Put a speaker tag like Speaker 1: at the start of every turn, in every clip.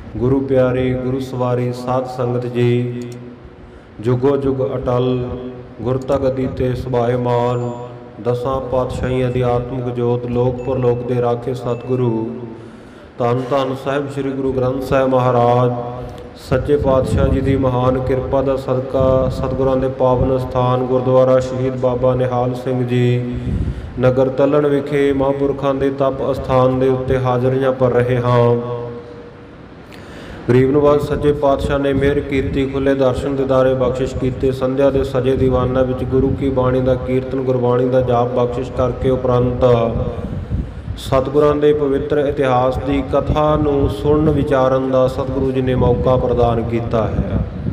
Speaker 1: गुरु प्यारे गुरु सवारी साध संगत जी, जुगो जुग अटल गुरता गति ते सुभाएमान। दसां पातशाही अध्यात्मिक जोत लोक परलोक दे राखे सतगुरु धन धन साहिब श्री गुरु ग्रंथ साहिब महाराज सच्चे पातशाह जी की महान किरपा का सदका सतगुरां दे पावन स्थान गुरुद्वारा शहीद बाबा निहाल सिंह जी नगर तलन विखे महापुरखां दे तप अस्थान दे उत्ते हाजरियां पर रहे हाँ। गरीब नवाज सच्चे पातशाह ने मेहर कीती, खुले दर्शन दिदारे बख्शिश कीते। संध्या के सजे दीवाना विच गुरु की बाणी का कीर्तन गुरबाणी का जाप बख्शिश करके उपरंत सतगुरां दे पवित्र इतिहास की कथा नूं सुनन विचारन का सतगुरु जी ने मौका प्रदान किया है।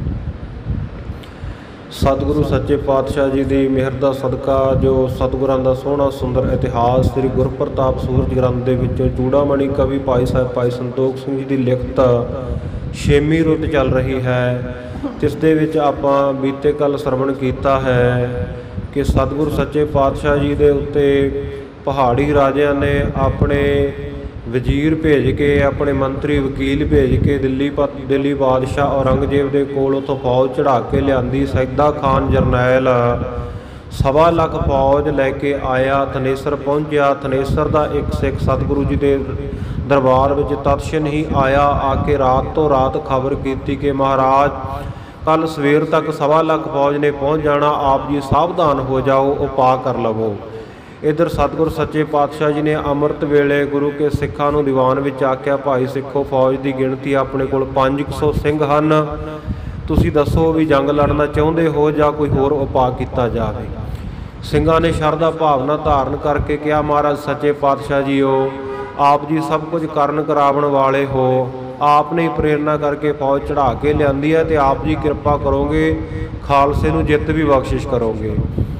Speaker 1: सतगुरु सच्चे पातशाह जी की मेहर का सदका जो सतगुरां का सोहना सुंदर इतिहास श्री गुरप्रताप सूरज ग्रंथ के विचों चूड़ामणि कवि भाई साहब भाई संतोख सिंह जी की लिखत 6ਵੀਂ रुत चल रही है, जिस दे विच आपां बीते कल श्रवण किया है कि सतगुरु सच्चे पातशाह जी के उत्ते पहाड़ी राजिਆਂ ने अपने वजीर भेज के अपने मंत्री वकील भेज के दिल्ली बादशाह औरंगजेब के कोल उतों फौज चढ़ा के लियांदी। सैदा खान जरनैल 1.25 लाख फौज लैके आया, थनेसर पहुँचा। थनेसर का एक सिख सतगुरु जी के दरबार में तत्क्षण ही आया, आके रात तो रात खबर की कि महाराज कल सवेर तक 1.25 लाख फौज ने पहुँच जाना, आप जी सावधान हो जाओ, उपा कर लवो। इधर सतगुरु सच्चे पातशाह जी ने अमृत वेले गुरु के सिखा नूं दीवान विच आख्या, भाई सिखो फौज की गिणती अपने कोल 500 सिंह हन, तुसीं दसो भी जंग लड़ना चाहुंदे हो जां कोई होर उपा किया जाए। सिंघां ने शरधा भावना धारण करके कहा, महाराज सच्चे पातशाह जीओ आप जी सब कुछ करन करावन वाले हो, आपने ही प्रेरणा करके फौज चढ़ा के लियांदी है, तो आप जी कृपा करोगे खालसे नूं जित भी बख्शिश करोगे।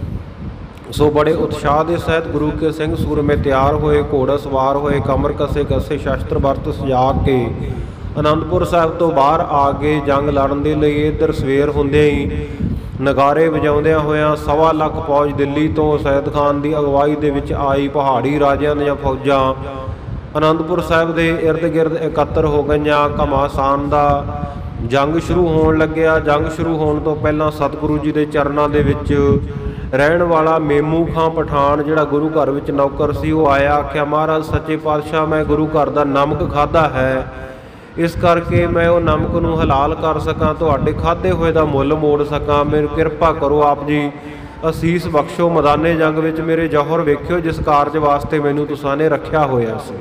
Speaker 1: सो बड़े उत्साह के सहित गुरु के सिंह सूर में तैयार होए, घोड़ा सवार होए, कमर कसे कसे शस्त्र बरत सजा के आनंदपुर साहब तो बाहर आ गए जंग लड़न के लिए। इधर सवेर होंदे ही नगारे वजाउंदियां होया 1.25 लाख फौज दिल्ली तो सैयद खान की अगवाई दे विच आई। पहाड़ी राजिਆਂ ਦੀਆਂ फौजां आनंदपुर साहब के इर्द गिर्द एकत्र हो गई। घमासान का जंग शुरू होण लग्या। जंग शुरू होने तो पहला सतगुरु जी के चरणों के विच रहन वाला मेमू खां पठान जिहड़ा गुरु घर विच नौकर सी, वो आया, आख्या महाराज सच्चे पातशाह मैं गुरु घर का नमक खाधा है, इस करके मैं वो नमक नूं हलाल कर सकां, तुहाडे खाधे होए दा मुल मोड़ सकां, मेरी किरपा करो आप जी, असीस बख्शो, मैदाने जंग विच मेरे जौहर वेख्यो जिस कारज वास्ते मैनूं तुसां ने रखिया होया सी।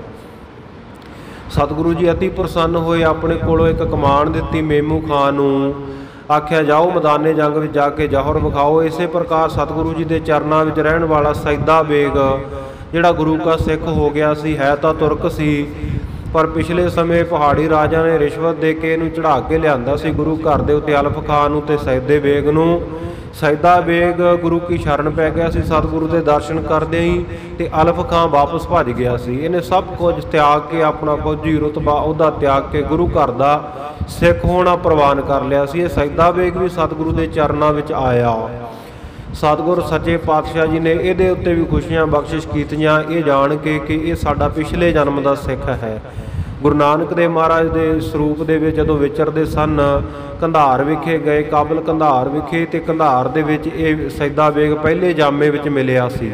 Speaker 1: सतगुरु जी अति प्रसन्न होए, अपने कोलों एक कमान दित्ती मेमू खां नूं, आख्या जाओ मैदाने जंग में जाके जौहर विखाओ। इस प्रकार सतगुरु जी के चरणों में रहन वाला सैदा बेग जिहड़ा गुरु का सिख हो गया सी, है तो तुर्क सी पर पिछले समय पहाड़ी राजा ने रिश्वत दे के इनू चढ़ा के लियांदा सी गुरु घर दे उत्ते अल्फ खां नूं ते सैदे बेग नूं। सैदा बेग गुरु की शरण पै गया सी, सतगुरु के दर्शन करदे ही ते अल्फ खां वापस भज गया सी। इन्हें सब कुछ त्याग के अपना फौजी रुतबा उहदा त्याग के गुरु घर दा सिख होना प्रवान कर लिया सी। सैदा बेग भी सतगुरु के चरणों में आया। सतगुरु सच्चे पातशाह जी ने इहदे उत्ते भी खुशियां बख्शिश कीतियां, ये जान के कि ये साडा पिछले जन्म का सिख है। गुरु नानक देव महाराज के स्वरूप दे विच जदों विचरदे सन कंधार विखे गए, काबल कंधार विखे, ते कंधार दे विच ये सैदा बेग पहले जामे विच मिलिया सी।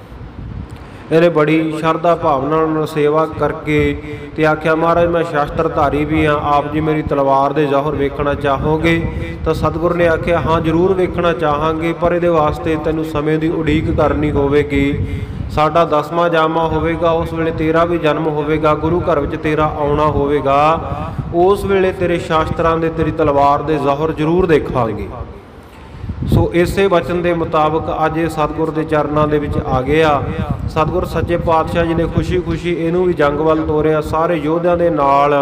Speaker 1: इहने बड़ी शरधा भावना नाल सेवा करके ते आख्या महाराज मैं शास्त्रधारी भी हाँ, आप जी मेरी तलवार दे जौहर वेखना चाहोगे? तो सतगुरु ने आख्या हाँ जरूर वेखना चाहांगे, पर इहदे वास्ते तैनूं समय की उड़ीक करनी होवेगी। साडा 10वां जामा होवेगा, उस वेले तेरा भी जन्म होवेगा, गुरु घर विच तेरा आउणा होवेगा, उस वेले तेरे शास्त्रां दे तेरी तलवार दे जौहर जरूर देखांगे। सो इसे वचन के मुताबिक अज ये सतगुरु के चरणों के विच आ गया। सतगुरु सच्चे पातशाह जी ने खुशी खुशी इनू भी जंग वाल तोरिया। सारे योद्धियां दे नाल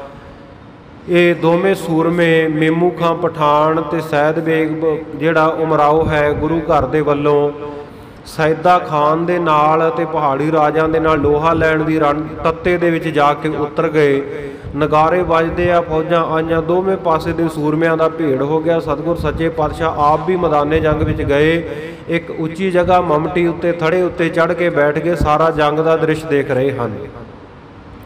Speaker 1: ये दोवें सूरमे मेमू खां पठान ते सैद बेग जिहड़ा उमराओ है गुरु घर दे वल्लों सैदा खान दे नाल ते पहाड़ी राजां दे नाल लोहा लैण दी रण तत्ते दे विच जाके उतर गए। नगारे बजदे आ, फौजां आईयां, दोवें पासे दे सूरमिਆਂ ਦਾ ਭੇੜ हो गया। सतगुर सच्चे पातशाह आप भी मैदाने जंग विच गए। एक उच्ची जगह ममटी उत्ते थड़े उत्ते चढ़ के बैठ के सारा जंग का दृश्य देख रहे हैं।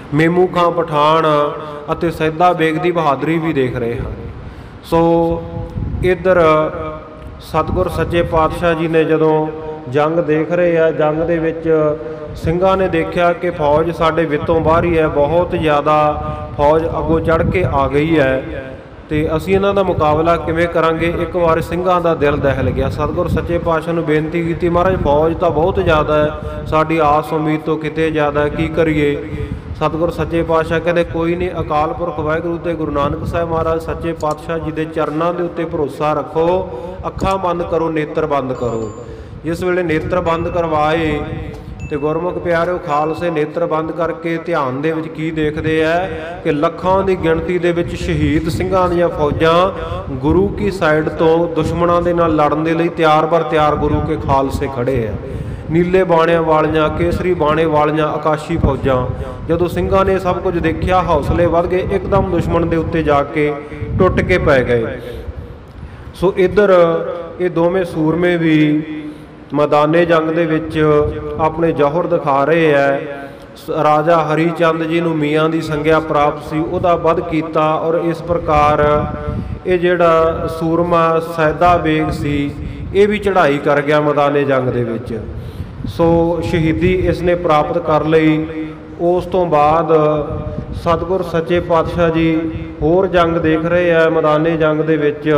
Speaker 1: ਮੇਮੂ ਖਾਂ ਪਠਾਨ ਅਤੇ ਸੈਦਾ ਬੇਗ ਦੀ ਬਹਾਦਰੀ ਵੀ ਦੇਖ ਰਹੇ ਹਾਂ। ਸੋ ਇੱਧਰ ਸਤਿਗੁਰ ਸੱਚੇ ਪਾਤਸ਼ਾਹ ਜੀ ਨੇ ਜਦੋਂ ਜੰਗ ਦੇਖ ਰਹੇ ਆ, ਜੰਗ ਦੇ ਵਿੱਚ ਸਿੰਘਾਂ ਨੇ ਦੇਖਿਆ ਕਿ ਫੌਜ ਸਾਡੇ ਵਿੱਤੋਂ ਬਾਹਰ ਹੀ ਹੈ, ਬਹੁਤ ਜ਼ਿਆਦਾ ਫੌਜ ਅੱਗੋਂ ਚੜ੍ਹ ਕੇ ਆ ਗਈ ਹੈ ਤੇ ਅਸੀਂ ਇਹਨਾਂ ਦਾ ਮੁਕਾਬਲਾ ਕਿਵੇਂ ਕਰਾਂਗੇ। ਇੱਕ ਵਾਰ ਸਿੰਘਾਂ ਦਾ ਦਿਲ ਦਹਿਲ ਗਿਆ। ਸਤਿਗੁਰ ਸੱਚੇ ਪਾਤਸ਼ਾਹ ਨੂੰ ਬੇਨਤੀ ਕੀਤੀ, ਮਹਾਰਾਜ ਫੌਜ ਤਾਂ ਬਹੁਤ ਜ਼ਿਆਦਾ ਹੈ, ਸਾਡੀ ਆਸ ਉਮੀਦ ਤੋਂ ਕਿਤੇ ਜ਼ਿਆਦਾ, ਕੀ ਕਰੀਏ। ਸਤਿਗੁਰ ਸੱਚੇ ਪਾਤਸ਼ਾਹ ਕਹਿੰਦੇ ਕੋਈ ਨਹੀਂ, ਅਕਾਲ ਪੁਰਖ ਵਾਹਿਗੁਰੂ ਤੇ ਗੁਰੂ ਨਾਨਕ ਸਾਹਿਬ ਮਹਾਰਾਜ ਸੱਚੇ ਪਾਤਸ਼ਾਹ ਜੀ ਦੇ ਚਰਨਾਂ ਦੇ ਉੱਤੇ ਭਰੋਸਾ ਰੱਖੋ, ਅੱਖਾਂ ਬੰਦ ਕਰੋ, ਨੇਤਰ ਬੰਦ ਕਰੋ। ਜਿਸ ਵੇਲੇ ਨੇਤਰ ਬੰਦ ਕਰਵਾਏ ਤੇ ਗੁਰਮੁਖ ਪਿਆਰਿਓ ਖਾਲਸੇ ਨੇਤਰ ਬੰਦ ਕਰਕੇ ਧਿਆਨ ਦੇ ਵਿੱਚ ਕੀ ਦੇਖਦੇ ਆ ਕਿ ਲੱਖਾਂ ਦੀ ਗਿਣਤੀ ਦੇ ਵਿੱਚ ਸ਼ਹੀਦ ਸਿੰਘਾਂ ਦੀਆਂ ਫੌਜਾਂ ਗੁਰੂ ਕੀ ਸਾਈਡ ਤੋਂ ਦੁਸ਼ਮਣਾਂ ਦੇ ਨਾਲ ਲੜਨ ਦੇ ਲਈ ਤਿਆਰ ਬਰ ਤਿਆਰ ਗੁਰੂ ਕੇ ਖਾਲਸੇ ਖੜੇ ਆ। ਨੀਲੇ ਬਾਣਿਆਂ ਵਾਲੀਆਂ, ਕੇਸਰੀ ਬਾਣੇ ਵਾਲੀਆਂ ਆਕਾਸ਼ੀ ਫੌਜਾਂ। ਜਦੋਂ ਸਿੰਘਾਂ ਨੇ ਸਭ ਕੁਝ ਦੇਖਿਆ, ਹੌਸਲੇ ਵੱਧ ਗਏ, ਇੱਕਦਮ ਦੁਸ਼ਮਣ ਦੇ ਉੱਤੇ ਜਾ ਕੇ ਟੁੱਟ ਕੇ ਪੈ ਗਏ। ਸੋ ਇੱਧਰ ਇਹ ਦੋਵੇਂ ਸੂਰਮੇ ਵੀ ਮੈਦਾਨੇ ਜੰਗ ਦੇ ਵਿੱਚ ਆਪਣੇ ਜੌਹਰ ਦਿਖਾ ਰਹੇ ਹੈ। ਰਾਜਾ ਹਰੀ ਚੰਦ ਜੀ ਨੂੰ ਮੀਆਂ ਦੀ ਸੰਗਿਆ ਪ੍ਰਾਪਤ ਸੀ, ਉਹਦਾ ਵੱਧ ਕੀਤਾ ਔਰ ਇਸ ਪ੍ਰਕਾਰ ਇਹ ਜਿਹੜਾ ਸੂਰਮਾ ਸੈਦਾ ਬੇਗ ਸੀ ਇਹ ਵੀ ਚੜ੍ਹਾਈ ਕਰ ਗਿਆ ਮੈਦਾਨੇ ਜੰਗ ਦੇ ਵਿੱਚ। ਸੋ ਸ਼ਹੀਦੀ ਇਸ ਨੇ ਪ੍ਰਾਪਤ ਕਰ ਲਈ। ਉਸ ਤੋਂ ਬਾਅਦ ਸਤਿਗੁਰ ਸੱਚੇ ਪਾਤਸ਼ਾਹ ਜੀ ਹੋਰ ਜੰਗ ਦੇਖ ਰਹੇ ਆ ਮੈਦਾਨੇ ਜੰਗ ਦੇ ਵਿੱਚ।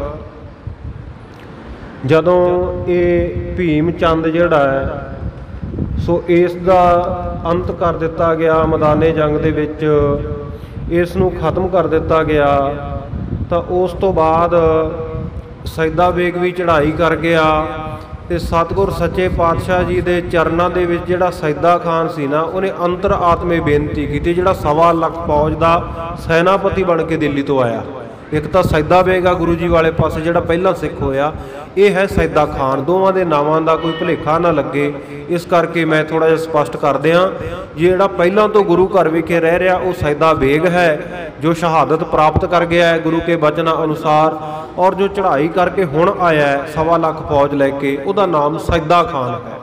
Speaker 1: ਜਦੋਂ ਇਹ ਭੀਮ ਚੰਦ ਜਿਹੜਾ ਹੈ ਸੋ ਇਸ ਦਾ ਅੰਤ ਕਰ ਦਿੱਤਾ ਗਿਆ ਮੈਦਾਨੇ ਜੰਗ ਦੇ ਵਿੱਚ, ਇਸ ਨੂੰ ਖਤਮ ਕਰ ਦਿੱਤਾ ਗਿਆ। ਤਾਂ ਉਸ ਤੋਂ ਬਾਅਦ ਸੈਦਾ ਬੇਗ ਵੀ ਚੜ੍ਹਾਈ ਕਰ ਗਿਆ ਤੇ ਸਤਿਗੁਰ ਸੱਚੇ ਪਾਤਸ਼ਾਹ ਜੀ ਦੇ ਚਰਨਾਂ ਦੇ ਵਿੱਚ ਜਿਹੜਾ ਸੈਦਾ ਖਾਨ ਸੀ ਨਾ, ਉਹਨੇ ਅੰਤਰ ਆਤਮੇ ਬੇਨਤੀ ਕੀਤੀ। ਜਿਹੜਾ 1.25 ਲੱਖ ਫੌਜ ਦਾ ਸੈਨਾਪਤੀ ਬਣ ਕੇ ਦਿੱਲੀ ਤੋਂ ਆਇਆ, ਇੱਕ ਤਾਂ ਸੈਦਾ ਬੇਗ ਆ ਗੁਰੂ ਜੀ ਵਾਲੇ ਪਾਸੇ ਜਿਹੜਾ ਪਹਿਲਾਂ ਸਿੱਖ ਹੋਇਆ, ਇਹ ਹੈ ਸੈਦਾ ਖਾਨ। ਦੋਵਾਂ ਦੇ ਨਾਵਾਂ ਦਾ ਕੋਈ ਭੁਲੇਖਾ ਨਾ ਲੱਗੇ, ਇਸ ਕਰਕੇ ਮੈਂ ਥੋੜ੍ਹਾ ਜਿਹਾ ਸਪਸ਼ਟ ਕਰ ਦਿਆਂ। ਜਿਹੜਾ ਪਹਿਲਾਂ ਤੋਂ ਗੁਰੂ ਘਰ ਵਿਖੇ ਰਹਿ ਰਿਹਾ ਉਹ ਸੈਦਾ ਬੇਗ ਹੈ, ਜੋ ਸ਼ਹਾਦਤ ਪ੍ਰਾਪਤ ਕਰ ਗਿਆ ਹੈ ਗੁਰੂ ਕੇ ਬਚਨਾਂ ਅਨੁਸਾਰ। ਔਰ ਜੋ ਚੜ੍ਹਾਈ ਕਰਕੇ ਹੁਣ ਆਇਆ ਹੈ 1.25 ਲੱਖ ਫੌਜ ਲੈ ਕੇ, ਉਹਦਾ ਨਾਮ ਸੈਦਾ ਖਾਨ ਹੈ।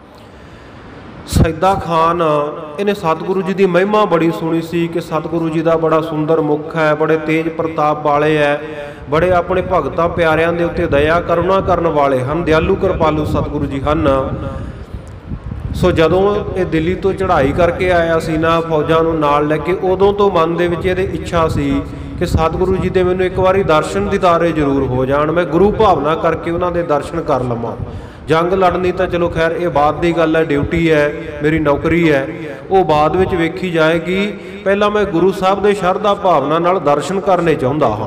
Speaker 1: ਸੈਦਾ ਖਾਨ ਇਹਨੇ ਸਤਿਗੁਰੂ ਜੀ ਦੀ ਮਹਿਮਾ ਬੜੀ ਸੁਣੀ ਸੀ ਕਿ ਸਤਿਗੁਰੂ ਜੀ ਦਾ ਬੜਾ ਸੁੰਦਰ ਮੁਖ ਹੈ, ਬੜੇ ਤੇਜ ਪ੍ਰਤਾਪ ਵਾਲੇ ਹੈ, ਬੜੇ ਆਪਣੇ ਭਗਤਾਂ ਪਿਆਰਿਆਂ ਦੇ ਉੱਤੇ ਦਇਆ ਕਰੁਣਾ ਕਰਨ ਵਾਲੇ ਹਨ, ਦਿਆਲੂ ਕਿਰਪਾਲੂ ਸਤਿਗੁਰੂ ਜੀ ਹਨ। ਸੋ ਜਦੋਂ ਇਹ ਦਿੱਲੀ ਤੋਂ ਚੜ੍ਹਾਈ ਕਰਕੇ ਆਇਆ ਸੀ ਨਾ ਫੌਜਾਂ ਨੂੰ ਨਾਲ ਲੈ ਕੇ, ਉਦੋਂ ਤੋਂ ਮਨ ਦੇ ਵਿੱਚ ਇਹਦੇ ਇੱਛਾ ਸੀ ਕਿ ਸਤਿਗੁਰੂ ਜੀ ਦੇ ਮੈਨੂੰ ਇੱਕ ਵਾਰੀ ਦਰਸ਼ਨ ਦੀਦਾਰੇ ਜ਼ਰੂਰ ਹੋ ਜਾਣ, ਮੈਂ ਗੁਰੂ ਭਾਵਨਾ ਕਰਕੇ ਉਹਨਾਂ ਦੇ ਦਰਸ਼ਨ ਕਰ ਲਵਾਂ। ਜੰਗ ਲੜਨੀ ਤਾਂ ਚਲੋ ਖੈਰ ਇਹ ਬਾਅਦ ਦੀ ਗੱਲ ਹੈ, ਡਿਊਟੀ ਹੈ, ਮੇਰੀ ਨੌਕਰੀ ਹੈ, ਉਹ ਬਾਅਦ ਵਿੱਚ ਵੇਖੀ ਜਾਏਗੀ। ਪਹਿਲਾਂ ਮੈਂ ਗੁਰੂ ਸਾਹਿਬ ਦੇ ਸ਼ਰਧਾ ਭਾਵਨਾ ਨਾਲ ਦਰਸ਼ਨ ਕਰਨੇ ਚਾਹੁੰਦਾ ਹਾਂ।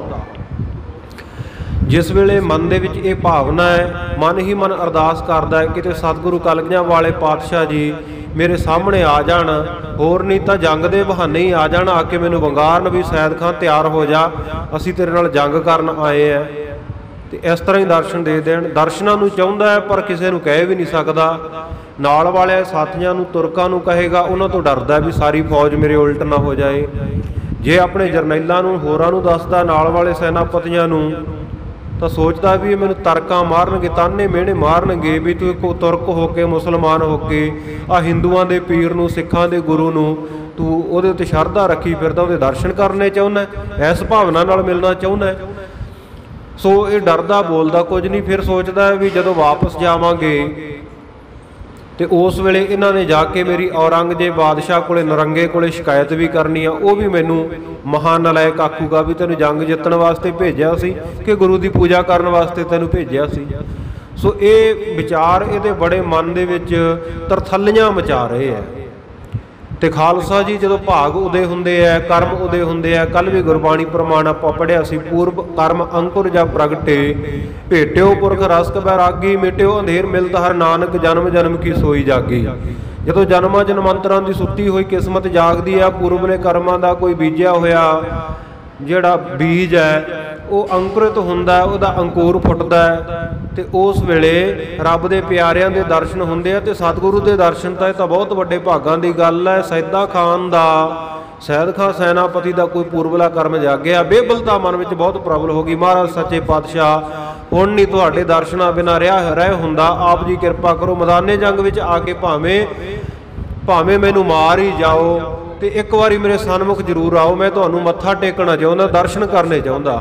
Speaker 1: ਜਿਸ ਵੇਲੇ ਮਨ ਦੇ ਵਿੱਚ ਇਹ ਭਾਵਨਾ ਹੈ, ਮਨ ਹੀ ਮਨ ਅਰਦਾਸ ਕਰਦਾ ਹੈ ਕਿਤੇ ਸਤਿਗੁਰੂ ਕਲਗੀਆਂ ਵਾਲੇ ਪਾਤਸ਼ਾਹ ਜੀ ਮੇਰੇ ਸਾਹਮਣੇ ਆ ਜਾਣ, ਹੋਰ ਨਹੀਂ ਤਾਂ ਜੰਗ ਦੇ ਬਹਾਨੇ ਹੀ ਆ ਜਾਣ, ਆ ਕੇ ਮੈਨੂੰ ਵੰਗਾਰਨ ਵੀ ਸੈਦ ਖਾਂ ਤਿਆਰ ਹੋ ਜਾ, ਅਸੀਂ ਤੇਰੇ ਨਾਲ ਜੰਗ ਕਰਨ ਆਏ ਆ। ਤੇ ਇਸ ਤਰ੍ਹਾਂ ਹੀ ਦਰਸ਼ਨ ਦੇ ਦੇਣ। ਦਰਸ਼ਨਾਂ ਨੂੰ ਚਾਹੁੰਦਾ ਹੈ ਪਰ ਕਿਸੇ ਨੂੰ ਕਹਿ ਵੀ ਨਹੀਂ ਸਕਦਾ। ਨਾਲ ਵਾਲੇ ਸਾਥੀਆਂ ਨੂੰ, ਤੁਰਕਾਂ ਨੂੰ ਕਹੇਗਾ, ਉਹਨਾਂ ਤੋਂ ਡਰਦਾ ਵੀ ਸਾਰੀ ਫੌਜ ਮੇਰੇ ਉਲਟ ਨਾ ਹੋ ਜਾਏ। ਜੇ ਆਪਣੇ ਜਰਨੈਲਾਂ ਨੂੰ, ਹੋਰਾਂ ਨੂੰ ਦੱਸਦਾ, ਨਾਲ ਵਾਲੇ ਸੈਨਾਪਤੀਆਂ ਨੂੰ, ਤਾਂ ਸੋਚਦਾ ਵੀ ਇਹ ਮੈਨੂੰ ਤਰਕਾਂ ਮਾਰਨਗੇ, ਤਾਨੇ ਮਿਹਣੇ ਮਾਰਨਗੇ ਵੀ ਤੂੰ ਇੱਕ ਤੁਰਕ ਹੋ ਕੇ, ਮੁਸਲਮਾਨ ਹੋ ਕੇ ਆ ਹਿੰਦੂਆਂ ਦੇ ਪੀਰ ਨੂੰ, ਸਿੱਖਾਂ ਦੇ ਗੁਰੂ ਨੂੰ ਤੂੰ ਉਹਦੇ ਉੱਤੇ ਸ਼ਰਧਾ ਰੱਖੀ ਫਿਰਦਾ, ਉਹਦੇ ਦਰਸ਼ਨ ਕਰਨੇ ਚਾਹੁੰਦਾ, ਇਸ ਭਾਵਨਾ ਨਾਲ ਮਿਲਣਾ ਚਾਹੁੰਦਾ। ਸੋ ਇਹ ਡਰਦਾ ਬੋਲਦਾ ਕੁਝ ਨਹੀਂ। ਫਿਰ ਸੋਚਦਾ ਵੀ ਜਦੋਂ ਵਾਪਸ ਜਾਵਾਂਗੇ ਤੇ ਉਸ ਵੇਲੇ ਇਹਨਾਂ ਨੇ ਜਾ ਕੇ ਮੇਰੀ ਔਰੰਗਜ਼ੇਬ ਬਾਦਸ਼ਾਹ ਕੋਲੇ, ਨਰੰਗੇ ਕੋਲੇ ਸ਼ਿਕਾਇਤ ਵੀ ਕਰਨੀ ਆ, ਉਹ ਵੀ ਮੈਨੂੰ ਮਹਾਨਲਾਇਕ ਆਖੂਗਾ ਵੀ ਤੈਨੂੰ ਜੰਗ ਜਿੱਤਣ ਵਾਸਤੇ ਭੇਜਿਆ ਸੀ ਕਿ ਗੁਰੂ ਦੀ ਪੂਜਾ ਕਰਨ ਵਾਸਤੇ ਤੈਨੂੰ ਭੇਜਿਆ ਸੀ। ਸੋ ਇਹ ਵਿਚਾਰ ਇਹਦੇ ਬੜੇ ਮਨ ਦੇ ਵਿੱਚ ਤਰਥੱਲੀਆਂ ਮਚਾ ਰਹੇ ਹੈ। ਤੇ ਖਾਲਸਾ ਜੀ ਜਦੋਂ ਭਾਗ ਉਦੇ ਹੁੰਦੇ ਆ, ਕਰਮ ਉਦੇ ਹੁੰਦੇ ਆ, ਕੱਲ ਵੀ ਗੁਰਬਾਣੀ ਪ੍ਰਮਾਣ ਆਪਾਂ ਪੜ੍ਹਿਆ ਸੀ, ਪੂਰਬ ਕਰਮ ਅੰਕੁਰ ਜਾ ਪ੍ਰਗਟੇ, ਭੇਟਿਓ ਪੁਰਖ ਰਸਕ ਬੈਰਾਗੀ, ਮਿਟਿਓ ਅੰਧੇਰ ਮਿਲਤ ਹਰ ਨਾਨਕ, ਜਨਮ ਜਨਮ ਕੀ ਸੋਈ ਜਾਗੀ। ਜਦੋਂ ਜਨਮਾਂ ਜਨਮਾਂਤਰਾਂ ਦੀ ਸੁੱਤੀ ਹੋਈ ਕਿਸਮਤ ਜਾਗਦੀ ਆ, ਪੂਰਬਲੇ ਕਰਮਾਂ ਦਾ ਕੋਈ ਬੀਜਿਆ ਹੋਇਆ ਜਿਹੜਾ ਬੀਜ ਹੈ ਉਹ ਅੰਕੁਰਿਤ ਹੁੰਦਾ, ਉਹਦਾ ਅੰਕੁਰ ਫੁੱਟਦਾ ਹੈ ਤੇ ਉਸ ਵੇਲੇ ਰੱਬ ਦੇ ਪਿਆਰਿਆਂ ਦੇ ਦਰਸ਼ਨ ਹੁੰਦੇ ਆ। ਤੇ ਸਤਿਗੁਰੂ ਦੇ ਦਰਸ਼ਨ ਤਾਂ ਇਹ ਤਾਂ ਬਹੁਤ ਵੱਡੇ ਭਾਗਾਂ ਦੀ ਗੱਲ ਹੈ। ਸੈਦਾ ਖਾਨ ਦਾ, ਸੈਦ ਖਾਂ ਸੈਨਾਪਤੀ ਦਾ ਕੋਈ ਪੂਰਬਲਾ ਕਰਮ ਜਾਗਿਆ, ਬੇਬਲਤਾ ਮਨ ਵਿੱਚ ਬਹੁਤ ਪ੍ਰਬਲ ਹੋ ਗਈ। ਮਹਾਰਾਜ ਸੱਚੇ ਪਾਤਸ਼ਾਹ ਹੁਣ ਨਹੀਂ ਤੁਹਾਡੇ ਦਰਸ਼ਨਾਂ ਬਿਨਾਂ ਰਹਿ ਹੁੰਦਾ, ਆਪ ਜੀ ਕਿਰਪਾ ਕਰੋ, ਮੈਦਾਨੇ ਜੰਗ ਵਿੱਚ ਆ ਕੇ ਭਾਵੇਂ ਮੈਨੂੰ ਮਾਰ ਹੀ ਜਾਓ, ਤੇ ਇੱਕ ਵਾਰੀ ਮੇਰੇ ਸਨਮੁਖ ਜ਼ਰੂਰ ਆਓ, ਮੈਂ ਤੁਹਾਨੂੰ ਮੱਥਾ ਟੇਕਣਾ ਚਾਹੁੰਦਾ, ਦਰਸ਼ਨ ਕਰਨੇ ਚਾਹੁੰਦਾ।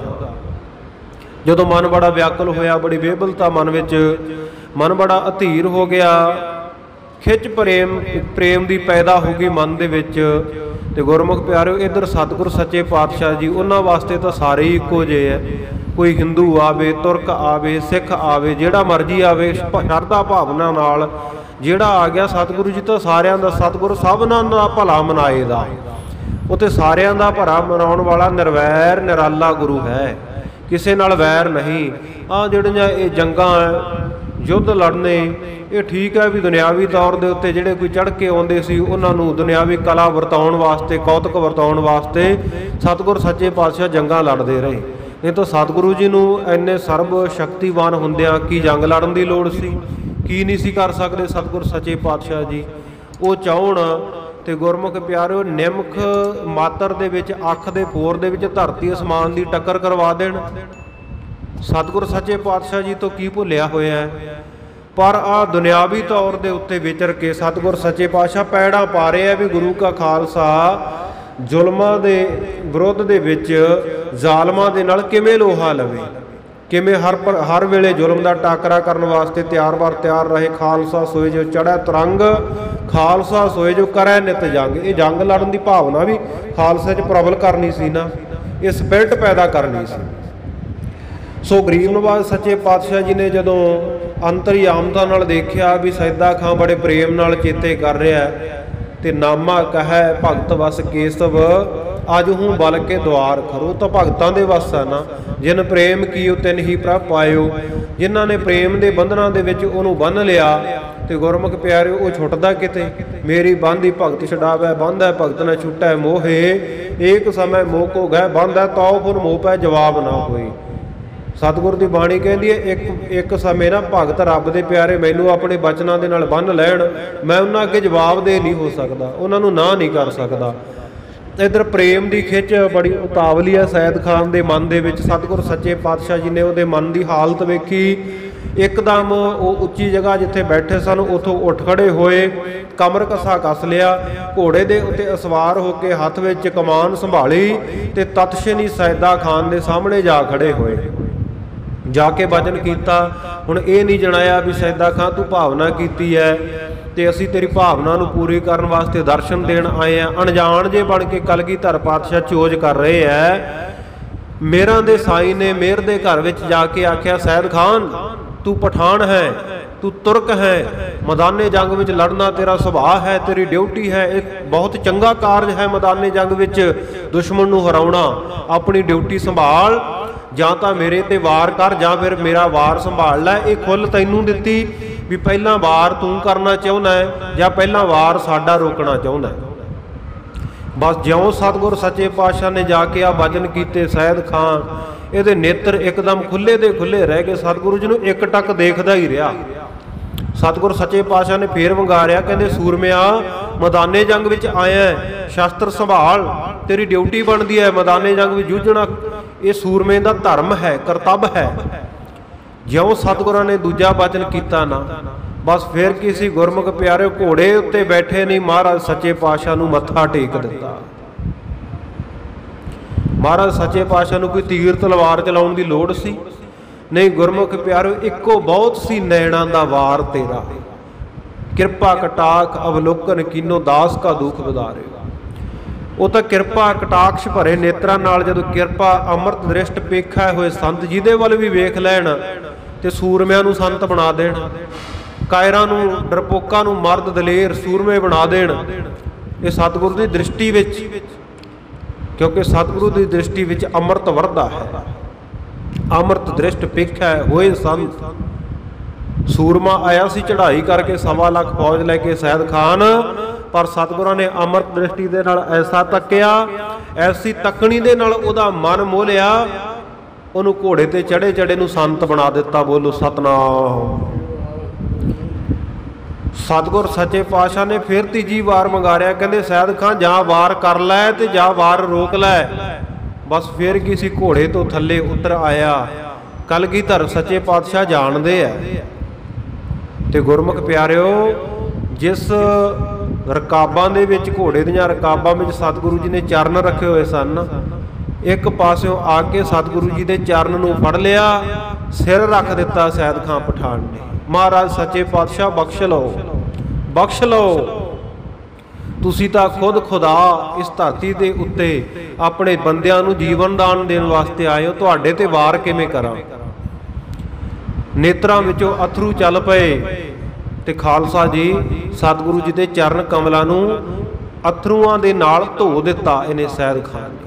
Speaker 1: ਜਦੋਂ ਮਨ ਬੜਾ ਵਿਆਕੁਲ ਹੋਇਆ, ਬੜੀ ਬੇਬਲਤਾ ਮਨ ਵਿੱਚ, ਮਨ ਬੜਾ ਅਧੀਰ ਹੋ ਗਿਆ, ਖਿੱਚ ਪ੍ਰੇਮ ਦੀ ਪੈਦਾ ਹੋ ਗਈ ਮਨ ਦੇ ਵਿੱਚ। ਤੇ ਗੁਰਮੁਖ ਪਿਆਰਿਓ, ਇੱਧਰ ਸਤਿਗੁਰ ਸੱਚੇ ਪਾਤਸ਼ਾਹ ਜੀ, ਉਹਨਾਂ ਵਾਸਤੇ ਤਾਂ ਸਾਰੇ ਹੀ ਇੱਕੋ ਜਿਹੇ ਹੈ। ਕੋਈ ਹਿੰਦੂ ਆਵੇ, ਤੁਰਕ ਆਵੇ, ਸਿੱਖ ਆਵੇ, ਜਿਹੜਾ ਮਰਜ਼ੀ ਆਵੇ, ਸ਼ਰਧਾ ਭਾਵਨਾ ਨਾਲ ਜਿਹੜਾ ਆ ਗਿਆ, ਸਤਿਗੁਰੂ ਜੀ ਤਾਂ ਸਾਰਿਆਂ ਦਾ, ਸਤਿਗੁਰੂ ਸਭਨਾਂ ਦਾ ਭਲਾ ਮਨਾਏ ਦਾ, ਉਹ ਤੇ ਸਾਰਿਆਂ ਦਾ ਭਲਾ ਮਨਾਉਣ ਵਾਲਾ ਨਿਰਵੈਰ ਨਿਰਾਲਾ ਗੁਰੂ ਹੈ, ਕਿਸੇ ਨਾਲ ਵੈਰ ਨਹੀਂ। ਆਹ ਜਿਹੜੀਆਂ ਇਹ ਜੰਗਾਂ, ਯੁੱਧ ਲੜਨੇ, ਇਹ ਠੀਕ ਹੈ ਵੀ ਦੁਨਿਆਵੀ ਤੌਰ ਦੇ ਉੱਤੇ ਜਿਹੜੇ ਕੋਈ ਚੜ੍ਹ ਕੇ ਆਉਂਦੇ ਸੀ ਉਹਨਾਂ ਨੂੰ ਦੁਨਿਆਵੀ ਕਲਾ ਵਰਤਾਉਣ ਵਾਸਤੇ, ਕੌਤਕ ਵਰਤਾਉਣ ਵਾਸਤੇ ਸਤਿਗੁਰ ਸੱਚੇ ਪਾਤਸ਼ਾਹ ਜੰਗਾਂ ਲੜਦੇ ਰਹੇ। ਨਹੀਂ ਤਾਂ ਸਤਿਗੁਰੂ ਜੀ ਨੂੰ ਇੰਨੇ ਸਰਬ ਸ਼ਕਤੀਵਾਨ ਹੁੰਦਿਆਂ ਕੀ ਜੰਗ ਲੜਨ ਦੀ ਲੋੜ ਸੀ? ਕੀ ਨਹੀਂ ਸੀ ਕਰ ਸਕਦੇ ਸਤਿਗੁਰ ਸੱਚੇ ਪਾਤਸ਼ਾਹ ਜੀ? ਉਹ ਚਾਹੁਣ ਤੇ ਗੁਰਮੁਖ ਪਿਆਰਿਓ, ਨਿਮਖ ਮਾਤਰ ਦੇ ਵਿੱਚ, ਅੱਖ ਦੇ ਫੋਰ ਦੇ ਵਿੱਚ ਧਰਤੀ ਅਸਮਾਨ ਦੀ ਟੱਕਰ ਕਰਵਾ ਦੇਣ। ਸਤਿਗੁਰ ਸੱਚੇ ਪਾਤਸ਼ਾਹ ਜੀ ਤੋਂ ਕੀ ਭੁੱਲਿਆ ਹੋਇਆ ਹੈ? ਪਰ ਆਹ ਦੁਨਿਆਵੀ ਤੌਰ ਦੇ ਉੱਤੇ ਵਿਚਰ ਕੇ ਸਤਿਗੁਰ ਸੱਚੇ ਪਾਤਸ਼ਾਹ ਪੈੜਾਂ ਪਾ ਰਹੇ ਆ ਵੀ ਗੁਰੂ ਕਾ ਖਾਲਸਾ ਜ਼ੁਲਮਾਂ ਦੇ ਵਿਰੁੱਧ ਦੇ ਵਿੱਚ ਜ਼ਾਲਮਾਂ ਦੇ ਨਾਲ ਕਿਵੇਂ ਲੋਹਾ ਲਵੇ, ਕਿਵੇਂ ਹਰ ਵੇਲੇ ਜ਼ੁਲਮ ਦਾ ਟਾਕਰਾ ਕਰਨ ਵਾਸਤੇ ਤਿਆਰ ਰਹੇ। ਖਾਲਸਾ ਸੋਏ ਜੋ ਚੜ੍ਹੈ ਤਰੰਗ, ਖਾਲਸਾ ਸੋਏ ਜੋ ਕਰੈ ਨਿਤ ਜੰਗ। ਇਹ ਜੰਗ ਲੜਨ ਦੀ ਭਾਵਨਾ ਵੀ ਖਾਲਸੇ 'ਚ ਪ੍ਰਬਲ ਕਰਨੀ ਸੀ ਨਾ, ਇਹ ਸਪਿਰਿਟ ਪੈਦਾ ਕਰਨੀ ਸੀ। ਸੋ ਗਰੀਬ ਨਵਾਜ਼ ਸੱਚੇ ਪਾਤਸ਼ਾਹ ਜੀ ਨੇ ਜਦੋਂ ਅੰਤਰਯਾਮਤਾ ਨਾਲ ਦੇਖਿਆ ਵੀ ਸੈਦਾ ਖਾਂ ਬੜੇ ਪ੍ਰੇਮ ਨਾਲ ਚੇਤੇ ਕਰ ਰਿਹਾ, ਤੇ ਨਾਮਾ ਕਹੈ ਭਗਤ ਵਸ ਕੇਸਵ, ਅੱਜ ਹੂੰ ਬਲ ਕੇ ਦੁਆਰ ਖਰੋ। ਤਾਂ ਭਗਤਾਂ ਦੇ ਵਸ ਹੈ ਨਾ, ਜਿਨ ਪ੍ਰੇਮ ਕੀਓ ਤਿਨ ਹੀ ਪ੍ਰਭ ਪਾਇਓ। ਜਿਨ੍ਹਾਂ ਨੇ ਪ੍ਰੇਮ ਦੇ ਬੰਧਨਾਂ ਦੇ ਵਿੱਚ ਉਹਨੂੰ ਬੰਨ੍ਹ ਲਿਆ, ਤੇ ਗੁਰਮੁਖ ਪਿਆਰਿਓ, ਉਹ ਛੁੱਟਦਾ ਕਿਤੇ? ਮੇਰੀ ਬੰਧੀ ਭਗਤ ਛਡਾਵੈ, ਬੰਧੈ ਭਗਤ ਨ ਛੁਟੈ ਮੋਹੇ, ਏਕ ਸਮੈ ਮੋਹ ਕੋ ਗਹਿ ਬੰਧੈ, ਤਉ ਫੁਨ ਮੋਹ ਪੈ ਜਵਾਬ ਨਾ ਹੋਈ। ਸਤਿਗੁਰ ਦੀ ਬਾਣੀ ਕਹਿੰਦੀ ਹੈ, ਇੱਕ ਸਮੇਂ ਨਾ ਭਗਤ ਰੱਬ ਦੇ ਪਿਆਰੇ ਮੈਨੂੰ ਆਪਣੇ ਬਚਨਾਂ ਦੇ ਨਾਲ ਬੰਨ੍ਹ ਲੈਣ, ਮੈਂ ਉਹਨਾਂ ਅੱਗੇ ਜਵਾਬ ਦੇ ਨਹੀਂ ਹੋ ਸਕਦਾ, ਉਹਨਾਂ ਨੂੰ ਨਾ ਨਹੀਂ ਕਰ ਸਕਦਾ। ਇੱਧਰ ਪ੍ਰੇਮ ਦੀ ਖਿੱਚ ਬੜੀ ਉਤਾਵਲੀ ਹੈ ਸੈਦ ਖਾਨ ਦੇ ਮਨ ਦੇ ਵਿੱਚ। ਸਤਿਗੁਰ ਸੱਚੇ ਪਾਤਸ਼ਾਹ ਜੀ ਨੇ ਉਹਦੇ ਮਨ ਦੀ ਹਾਲਤ ਵੇਖੀ। ਇੱਕਦਮ ਉਹ ਉੱਚੀ ਜਗ੍ਹਾ ਜਿੱਥੇ ਬੈਠੇ ਸਨ ਉੱਥੋਂ ਉੱਠ ਖੜੇ ਹੋਏ, ਕਮਰ ਕਸਾ ਕੱਸ ਲਿਆ, ਘੋੜੇ ਦੇ ਉੱਤੇ ਅਸਵਾਰ ਹੋ ਕੇ ਹੱਥ ਵਿੱਚ ਕਮਾਨ ਸੰਭਾਲੀ, ਤੇ ਤਤਸ਼ਨੀ ਸੈਦਾ ਖਾਨ ਦੇ ਸਾਹਮਣੇ ਜਾ ਖੜੇ ਹੋਏ। ਜਾ ਕੇ ਵਚਨ ਕੀਤਾ। ਹੁਣ ਇਹ ਨਹੀਂ ਜਣਾਇਆ ਵੀ ਸੈਦਾ ਖਾਂ ਤੂੰ ਭਾਵਨਾ ਕੀਤੀ ਹੈ ਤੇ ਅਸੀਂ ਤੇਰੀ ਭਾਵਨਾ ਨੂੰ ਪੂਰੀ ਕਰਨ ਵਾਸਤੇ ਦਰਸ਼ਨ ਦੇਣ ਆਏ ਆ। ਅਣਜਾਣ ਜੇ ਬਣ ਕੇ ਕਲਗੀਧਰ ਪਾਤਸ਼ਾਹ ਚੋਜ ਕਰ ਰਹੇ ਹੈ। ਮੇਰਾਂ ਦੇ ਸਾਈਂ ਨੇ ਮੇਰ ਦੇ ਘਰ ਵਿੱਚ ਜਾ ਕੇ ਆਖਿਆ, ਸੈਦ ਖਾਨ ਤੂੰ ਪਠਾਨ ਹੈ, ਤੂੰ ਤੁਰਕ ਹੈ, ਮੈਦਾਨੇ ਜੰਗ ਵਿੱਚ ਲੜਨਾ ਤੇਰਾ ਸੁਭਾਅ ਹੈ, ਤੇਰੀ ਡਿਊਟੀ ਹੈ, ਇਹ ਬਹੁਤ ਚੰਗਾ ਕਾਰਜ ਹੈ ਮੈਦਾਨੇ ਜੰਗ ਵਿੱਚ ਦੁਸ਼ਮਣ ਨੂੰ ਹਰਾਉਣਾ। ਆਪਣੀ ਡਿਊਟੀ ਸੰਭਾਲ, ਜਾਂ ਤਾਂ ਮੇਰੇ ਤੇ ਵਾਰ ਕਰ ਜਾਂ ਫਿਰ ਮੇਰਾ ਵਾਰ ਸੰਭਾਲ ਲੈ। ਇਹ ਖੁੱਲ੍ਹ ਤੈਨੂੰ ਦਿੱਤੀ ਵੀ ਪਹਿਲਾਂ ਵਾਰ ਤੂੰ ਕਰਨਾ ਚਾਹੁੰਦਾ ਹੈ ਜਾਂ ਪਹਿਲਾਂ ਵਾਰ ਸਾਡਾ ਰੋਕਣਾ ਚਾਹੁੰਦਾ ਹੈ। ਬਸ ਜਿਉਂ ਸਤਿਗੁਰ ਸੱਚੇ ਪਾਤਸ਼ਾਹ ਨੇ ਜਾ ਕੇ ਆ ਵਚਨ ਕੀਤੇ, ਸੈਦ ਖਾਂ ਇਹਦੇ ਨੇਤਰ ਇੱਕਦਮ ਖੁੱਲ੍ਹੇ ਦੇ ਖੁੱਲ੍ਹੇ ਰਹਿ ਗਏ। ਸਤਿਗੁਰੂ ਜੀ ਨੂੰ ਇੱਕ ਟੱਕ ਦੇਖਦਾ ਹੀ ਰਿਹਾ। ਸਤਿਗੁਰ ਸੱਚੇ ਪਾਤਸ਼ਾਹ ਨੇ ਫੇਰ ਵੰਗਾਰਿਆ, ਕਹਿੰਦੇ ਸੂਰਮਿਆ ਮੈਦਾਨੇ ਜੰਗ ਵਿੱਚ ਆਇਆ, ਸ਼ਸਤਰ ਸੰਭਾਲ, ਤੇਰੀ ਡਿਊਟੀ ਬਣਦੀ ਹੈ ਮੈਦਾਨੇ ਜੰਗ ਵਿੱਚ ਜੂਝਣਾ। ਇਹ ਸੂਰਮੇ ਦਾ ਧਰਮ ਹੈ, ਕਰਤੱਵ ਹੈ। ਜਿਉਂ ਸਤਿਗੁਰਾਂ ਨੇ ਦੂਜਾ ਵਚਨ ਕੀਤਾ ਨਾ, ਬਸ ਫਿਰ ਕਿਸੇ ਗੁਰਮੁਖ ਪਿਆਰੇ ਘੋੜੇ ਉੱਤੇ ਬੈਠੇ ਨਹੀਂ, ਮਹਾਰਾਜ ਸੱਚੇ ਪਾਤਸ਼ਾਹ ਨੂੰ ਮੱਥਾ ਟੇਕ ਦਿੱਤਾ। ਮਹਾਰਾਜ ਸੱਚੇ ਪਾਤਸ਼ਾਹ ਨੂੰ ਕੋਈ ਤੀਰ ਤਲਵਾਰ ਚਲਾਉਣ ਦੀ ਲੋੜ ਸੀ? ਨਹੀਂ ਗੁਰਮੁਖ ਪਿਆਰਿਓ, ਇੱਕੋ ਬਹੁਤ ਸੀ ਨੈਣਾਂ ਦਾ ਵਾਰ ਤੇਰਾ, ਕਿਰਪਾ ਕਟਾਖ ਅਵਲੋਕਨ ਕੀਨੋ ਦਾਸ ਕਾ ਦੁੱਖ ਵਧਾਰੇ। ਉਹ ਤਾਂ ਕਿਰਪਾ ਕਟਾਕਸ਼ ਭਰੇ ਨੇਤਰਾਂ ਨਾਲ ਜਦੋਂ ਕਿਰਪਾ ਅੰਮ੍ਰਿਤ ਦ੍ਰਿਸ਼ਟ ਪੇਖਾ ਹੋਏ ਸੰਤ ਜਿਹਦੇ ਵੱਲ ਵੀ ਵੇਖ ਲੈਣ ਤੇ ਸੂਰਮਿਆਂ ਨੂੰ ਸੰਤ ਬਣਾ ਦੇਣ, ਕਾਇਰਾਂ ਨੂੰ, ਡਰਪੋਕਾਂ ਨੂੰ ਮਰਦ ਦਲੇਰ ਸੂਰਮੇ ਬਣਾ ਦੇਣ। ਇਹ ਸਤਿਗੁਰੂ ਦੀ ਦ੍ਰਿਸ਼ਟੀ ਵਿੱਚ, ਕਿਉਂਕਿ ਸਤਿਗੁਰੂ ਦੀ ਦ੍ਰਿਸ਼ਟੀ ਵਿੱਚ ਅੰਮ੍ਰਿਤ ਵਰਦਾ ਹੈ। ਅੰਮ੍ਰਿਤ ਦ੍ਰਿਸ਼ਟ ਪੇਖਾ ਹੋਏ ਸੰਤ। ਸੂਰਮਾ ਆਇਆ ਸੀ ਚੜ੍ਹਾਈ ਕਰਕੇ 1.25 ਲੱਖ ਫੌਜ ਲੈ ਕੇ ਸੈਦ ਖਾਨ, ਪਰ ਸਤਿਗੁਰਾਂ ਨੇ ਅੰਮ੍ਰਿਤ ਦ੍ਰਿਸ਼ਟੀ ਦੇ ਨਾਲ ਐਸਾ ਤੱਕਿਆ, ਐਸੀ ਤੱਕਣੀ ਦੇ ਨਾਲ ਉਹਦਾ ਮਨ ਮੋਹ ਲਿਆ, ਉਹਨੂੰ ਘੋੜੇ ਤੇ ਚੜੇ ਨੂੰ ਸੰਤ ਬਣਾ ਦਿੱਤਾ। ਬੋਲੋ ਸਤਨਾਮ। ਸਤਿਗੁਰ ਸੱਚੇ ਪਾਤਸ਼ਾਹ ਨੇ ਫਿਰ ਤੀਜੀ ਵਾਰ ਮੰਗਾਰਿਆ, ਕਹਿੰਦੇ ਸੈਦ ਖਾਂ ਜਾਂ ਵਾਰ ਕਰ ਲੈ ਤੇ ਜਾਂ ਵਾਰ ਰੋਕ ਲੈ। ਬਸ ਫਿਰ ਕਿਸੇ ਘੋੜੇ ਤੋਂ ਥੱਲੇ ਉਤਰ ਆਇਆ। ਕਲਗੀਧਰ ਸੱਚੇ ਪਾਤਸ਼ਾਹ ਜਾਣਦੇ ਆ। ਤੇ ਗੁਰਮੁਖ ਪਿਆਰਿਓ, ਜਿਸ ਰਕਾਬਾਂ ਦੇ ਵਿੱਚ, ਘੋੜੇ ਦੀਆਂ ਰਕਾਬਾਂ ਵਿੱਚ ਸਤਿਗੁਰੂ ਜੀ ਨੇ ਚਰਨ ਰੱਖੇ ਹੋਏ ਸਨ। ਇੱਕ ਪਾਸਿਓਂ ਆ ਕੇ ਸਤਿਗੁਰੂ ਜੀ ਦੇ ਚਰਨ ਨੂੰ ਫੜ ਲਿਆ, ਸਿਰ ਰੱਖ ਦਿੱਤਾ ਸੈਦ ਖਾਂ ਪਠਾਨ ਨੇ। ਮਹਾਰਾਜ ਸੱਚੇ ਪਾਤਸ਼ਾਹ ਬਖਸ਼ ਲਓ, ਬਖਸ਼ ਲਓ, ਤੁਸੀਂ ਤਾਂ ਖੁਦ ਖੁਦਾ ਇਸ ਧਰਤੀ ਦੇ ਉੱਤੇ ਆਪਣੇ ਬੰਦਿਆਂ ਨੂੰ ਜੀਵਨ ਦਾਨ ਦੇਣ ਵਾਸਤੇ ਆਏ ਹੋ, ਤੁਹਾਡੇ ਤੇ ਵਾਰ ਕਿਵੇਂ ਕਰਾਂ। ਨੇਤਰਾਂ ਵਿੱਚੋਂ ਅਥਰੂ ਚੱਲ ਪਏ ਤੇ ਖਾਲਸਾ ਜੀ ਸਤਿਗੁਰੂ ਜੀ ਦੇ ਚਰਨ ਕਮਲਾਂ ਨੂੰ ਅਥਰੂਆਂ ਦੇ ਨਾਲ ਧੋ ਦਿੱਤਾ ਇਹਨੇ ਸੈਦ ਖਾਨ ਨੇ।